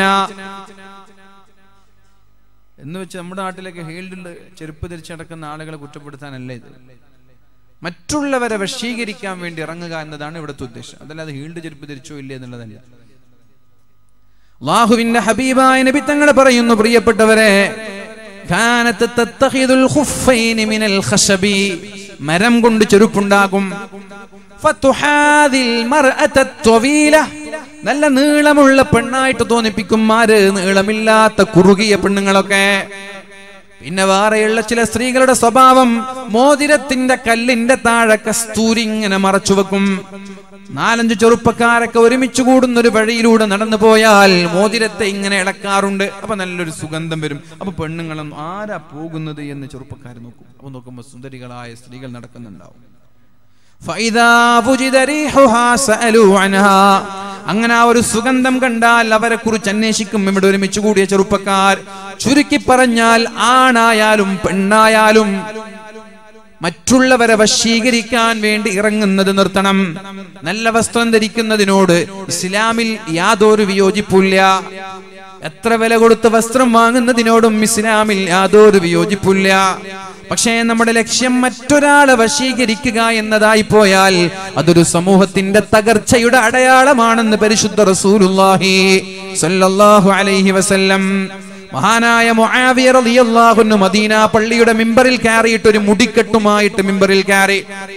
എന്ന് വെച്ച് നമ്മുടെ നാട്ടിലേക്ക് ഹീൽഡുള്ള ചെരുപ്പ് ധരിച്ച് നടക്കുന്ന ആളുകളെ കുറ്റപ്പെടുത്താനല്ല ഇത്. മറ്റുള്ളവരെ വശീകരിക്കാൻ വേണ്ടി ഇറങ്ങുക എന്നതാണ് ഇവിടുത്തെ ഉദ്ദേശം. അതല്ലാതെ ഹീൽഡ് ചെരുപ്പ് ധരിച്ചോ ഇല്ലേ എന്നുള്ളതല്ല. അല്ലാഹുവിന്റെ ഹബീബായ നബി തങ്ങൾ പറയുന്നു, പ്രിയപ്പെട്ടവരെ, കാനത്ത് തത്തഖിദുൽ ഖുഫൈൻ മിനൽ ഖശബി, മരം കൊണ്ട് ചെരുപ്പുണ്ടാകും. ഫതുഹാദിൽ മർഅത ത്വവീല, നല്ല നീളമുള്ള പെണ്ണായിട്ട് തോന്നിപ്പിക്കും. ആര്? നീളമില്ലാത്ത കുറുകിയ പെണ്ണുങ്ങളൊക്കെ. പിന്നെ വേറെയുള്ള ചില സ്ത്രീകളുടെ സ്വഭാവം, മോതിരത്തിന്റെ കല്ലിന്റെ താഴെ കസ്തൂരി ഇങ്ങനെ മറച്ചു വെക്കും. നാലഞ്ച് ചെറുപ്പക്കാരൊക്കെ ഒരുമിച്ച് കൂടുന്ന ഒരു വഴിയിലൂടെ നടന്നു പോയാൽ മോതിരത്തെ ഇങ്ങനെ ഇളക്കാറുണ്ട്. അപ്പൊ നല്ലൊരു സുഗന്ധം വരും. അപ്പൊ പെണ്ണുങ്ങളും ആരാ പോകുന്നത് എന്ന് ചെറുപ്പക്കാർ നോക്കും. അപ്പൊ നോക്കുമ്പോ സുന്ദരികളായ സ്ത്രീകൾ നടക്കുന്നുണ്ടാവും. അങ്ങനെ ആ ഒരു സുഗന്ധം കണ്ടാൽ അവരെ കുറിച്ച് അന്വേഷിക്കും ഇവിടെ ഒരുമിച്ച് കൂടിയ ചെറുപ്പക്കാർ. ചുരുക്കി പറഞ്ഞാൽ ആണായാലും പെണ്ണായാലും മറ്റുള്ളവരെ വശീകരിക്കാൻ വേണ്ടി ഇറങ്ങുന്നത് നിർത്തണം. നല്ല വസ്ത്രം ധരിക്കുന്നതിനോട് ഇസ്ലാമിൽ യാതൊരു വിയോജിപ്പില്ല. എത്ര വില കൊടുത്ത് വസ്ത്രം വാങ്ങുന്നതിനോടും ഇസ്ലാമിൽ യാതൊരു വിയോജിപ്പില്ല. പക്ഷേ നമ്മുടെ ലക്ഷ്യം മറ്റൊരാളെ വശീകരിക്കുക എന്നതായി പോയാൽ അതൊരു സമൂഹത്തിന്റെ തകർച്ചയുടെ അടയാളമാണെന്ന് പരിശുദ്ധ റസൂലുള്ളാഹി സ്വല്ലല്ലാഹു അലൈഹി വസല്ലം. മഹാനായ മുആവിയ റളിയല്ലാഹു അൻഹു മദീന പള്ളിയുടെ മിമ്പറിൽ കയറിയിട്ട് ഒരു മുടിക്കെട്ടുമായിട്ട് മിമ്പറിൽ കയറി.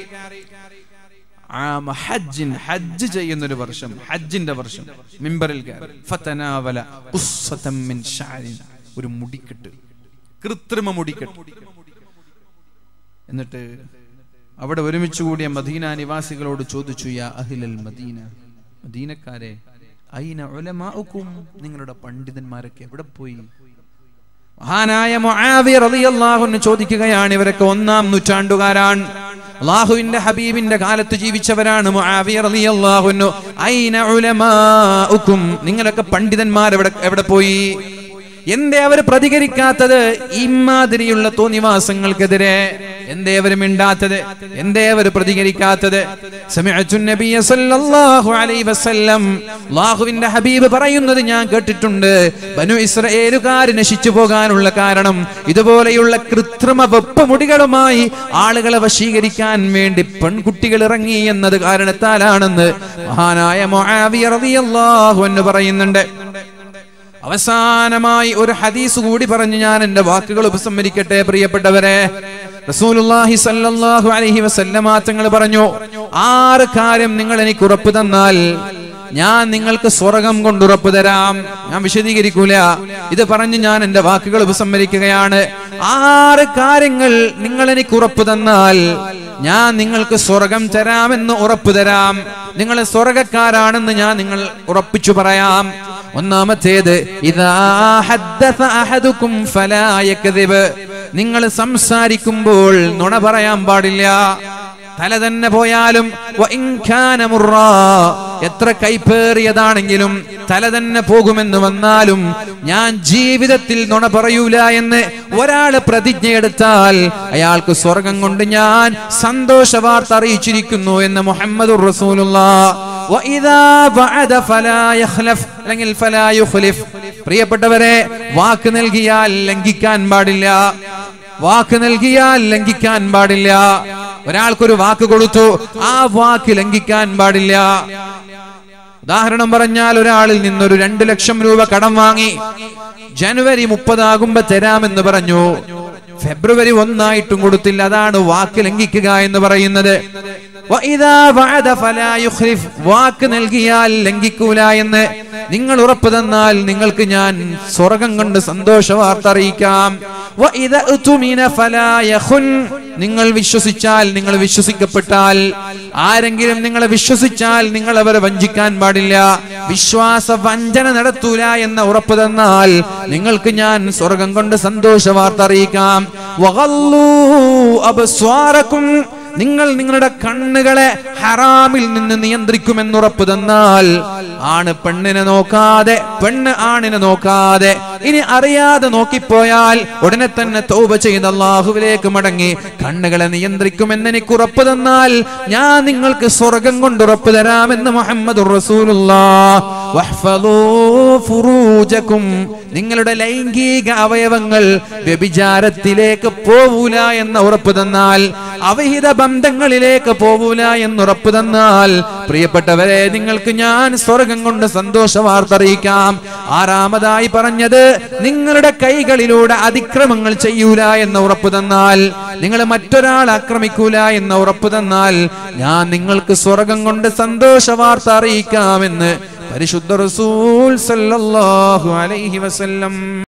ഹജ്ജ് ചെയ്യുന്ന ഒരു വർഷം, ഹജ്ജിന്റെ വർഷം മിമ്പറിൽ കയറി. ഫതനാവല ഖുസ്സതൻ മിൻ ശഅരിൻ, ഒരു മുടിക്കെട്ട്, കൃത്രിമ മുടിക്കെട്ട്. എന്നിട്ട് അവിടെ ഒരുമിച്ച് കൂടിയ മദീന നിവാസികളോട് ചോദിച്ചു, യാ അഹ്ലൽ മദീന, മദീനക്കാരെ, ഐന ഉലമാഉകും, നിങ്ങളുടെ പണ്ഡിതന്മാരൊക്കെ എവിടെ പോയി? മഹാനായ മുആവിയ റളിയല്ലാഹു അൻഹു ചോദിക്കുകയാണ്. ഇവരൊക്കെ ഒന്നാം നൂറ്റാണ്ടുകാരാണ്. അല്ലാഹുവിന്റെ ഹബീബിന്റെ കാലത്ത് ജീവിച്ചവരാണ് മുആവിയ റളിയല്ലാഹു അൻഹു. ഐന ഉലമാഉകും, നിങ്ങളൊക്കെ പണ്ഡിതന്മാർ എവിടെ എവിടെ പോയി? എന്തേ അവർ പ്രതികരിക്കാത്തത്? ഇമാതിരിയുള്ള തോന്നിവാസങ്ങൾക്കെതിരെ എന്തേ അവർ മിണ്ടാത്തത്? എന്തേ അവർ പ്രതികരിക്കാത്തത്? സമിഅതു നബിയ സല്ലല്ലാഹു അലൈഹി വസല്ലം, അല്ലാഹുവിന്റെ ഹബീബ് പറയുന്നത് ഞാൻ കേട്ടിട്ടുണ്ട്. ബനു ഇസ്രായേലുകാർ നശിച്ചു പോകാനുള്ള കാരണം ഇതുപോലെയുള്ള കൃത്രിമ വെപ്പമുടികളുമായി ആളുകളെ വശീകരിക്കാൻ വേണ്ടി പെൺകുട്ടികൾ ഇറങ്ങി എന്നത് കാരണത്താലാണെന്ന് മഹാനായ മുആവിയ റളിയല്ലാഹു അൻഹു പറയുന്നുണ്ട്. അവസാനമായി ഒരു ഹദീസ് കൂടി പറഞ്ഞു ഞാൻ എന്റെ വാക്കുകൾ ഉപസംഹരിക്കട്ടെ പ്രിയപ്പെട്ടവരെ. റസൂലുള്ളാഹി സ്വല്ലല്ലാഹു അലൈഹി വസല്ലമ തങ്ങൾ പറഞ്ഞു, ആറ് കാര്യം നിങ്ങൾ എനിക്ക് ഉറപ്പ് തന്നാൽ ഞാൻ നിങ്ങൾക്ക് സ്വർഗം കൊണ്ട് ഉറപ്പ് തരാം. ഞാൻ വിശദീകരിക്കൂല, ഇത് പറഞ്ഞ് ഞാൻ എന്റെ വാക്കുകൾ ഉപസംഹരിക്കുകയാണ്. ആറ് കാര്യങ്ങൾ നിങ്ങൾ എനിക്ക് ഉറപ്പ് തന്നാൽ ഞാൻ നിങ്ങൾക്ക് സ്വർഗം തരാമെന്ന് ഉറപ്പ് തരാം. നിങ്ങൾ സ്വർഗക്കാരാണെന്ന് ഞാൻ നിങ്ങൾ ഉറപ്പിച്ചു പറയാം. ഒന്നാമത്തേത്, ഇദാ ഹദ്ദസ അഹദുകും ഫലാ യക്ദിബ്, നിങ്ങൾ സംസാരിക്കുമ്പോൾ നുണ പറയാൻ പാടില്ല. തല തന്നെ പോയാലും എത്ര കൈപ്പേറിയതാണെങ്കിലും തല തന്നെ പോകുമെന്ന് വന്നാലും ഞാൻ ജീവിതത്തിൽ നുണ പറയൂല എന്ന് ഒരാള് പ്രതിജ്ഞയെടുത്താൽ അയാൾക്ക് സ്വർഗം കൊണ്ട് ഞാൻ സന്തോഷ വാർത്ത അറിയിച്ചിരിക്കുന്നു എന്ന് മുഹമ്മദുർ റസൂലുള്ളാഹ്. പ്രിയപ്പെട്ടവരെ, വാക്ക് നൽകിയാൽ ലംഘിക്കാൻ പാടില്ല. വാക്ക് നൽകിയാൽ ലംഘിക്കാൻ പാടില്ല. ഒരാൾക്കൊരു വാക്ക് കൊടുത്തു, ആ വാക്ക് ലംഘിക്കാൻ പാടില്ല. ഉദാഹരണം പറഞ്ഞാൽ, ഒരാളിൽ നിന്നൊരു രണ്ടു ലക്ഷം രൂപ കടം വാങ്ങി, ജനുവരി മുപ്പതാകുമ്പോ തരാമെന്ന് പറഞ്ഞു, ഫെബ്രുവരി ഒന്നായിട്ടും കൊടുത്തില്ല. അതാണ് വാക്ക് ലംഘിക്കുക എന്ന് പറയുന്നത്. വാക്ക് നൽകിയാൽ ലംഘിക്കൂല എന്ന് നിങ്ങൾ ഉറപ്പ് തന്നാൽ നിങ്ങൾക്ക് ഞാൻ സ്വർഗം കൊണ്ട് സന്തോഷ വാർത്ത അറിയിക്കാം. നിങ്ങൾ വിശ്വസിച്ചാൽ, നിങ്ങൾ വിശ്വസിക്കപ്പെട്ടാൽ, ആരെങ്കിലും നിങ്ങളെ വിശ്വസിച്ചാൽ നിങ്ങൾ അവരെ വഞ്ചിക്കാൻ പാടില്ല. വിശ്വാസ വഞ്ചന നടത്തൂല എന്ന ഉറപ്പ് തന്നാൽ നിങ്ങൾക്ക് ഞാൻ സ്വർഗം കൊണ്ട് സന്തോഷ വാർത്ത അറിയിക്കാം. നിങ്ങൾ നിങ്ങളുടെ കണ്ണുകളെ ഹറാമിൽ നിന്ന് നിയന്ത്രിക്കുമെന്നുറപ്പ് തന്നാൽ, ആണ് പെണ്ണിനെ നോക്കാതെ, പെണ്ണ് ആണിനെ നോക്കാതെ, ഇനി അറിയാതെ നോക്കിപ്പോയാൽ ഉടനെ തന്നെ തൗബ ചെയ്ത് അല്ലാഹുവിലേക്ക് മടങ്ങി കണ്ണുകളെ നിയന്ത്രിക്കുമെന്ന് എനിക്ക് ഉറപ്പ് തന്നാൽ ഞാൻ നിങ്ങൾക്ക് സ്വർഗം കൊണ്ട് ഉറപ്പ് തരാമെന്ന് മുഹമ്മദുർ റസൂലുള്ളാഹ്. വഹ്ഫളൂ ഫുറൂജകും, നിങ്ങളുടെ ലൈംഗിക അവയവങ്ങൾ വ്യഭിചാരത്തിലേക്ക് പോവൂല എന്ന ഉറപ്പ് തന്നാൽ, അവിഹിത ബന്ധങ്ങളിലേക്ക് പോവൂല എന്നുറപ്പ് തന്നാൽ, പ്രിയപ്പെട്ടവരെ, നിങ്ങൾക്ക് ഞാൻ സ്വർഗം കൊണ്ട് സന്തോഷ വാർത്ത അറിയിക്കാം. ആറാമതായി പറഞ്ഞത്, നിങ്ങളുടെ കൈകളിലൂടെ അതിക്രമങ്ങൾ ചെയ്യൂല എന്ന ഉറപ്പ് തന്നാൽ, നിങ്ങൾ മറ്റൊരാൾ ആക്രമിക്കൂല എന്ന ഉറപ്പ് തന്നാൽ ഞാൻ നിങ്ങൾക്ക് സ്വർഗം കൊണ്ട് സന്തോഷ വാർത്ത അറിയിക്കാമെന്ന് പരിശുദ്ധ റസൂൽ സല്ലല്ലാഹു അലൈഹി വസല്ലം.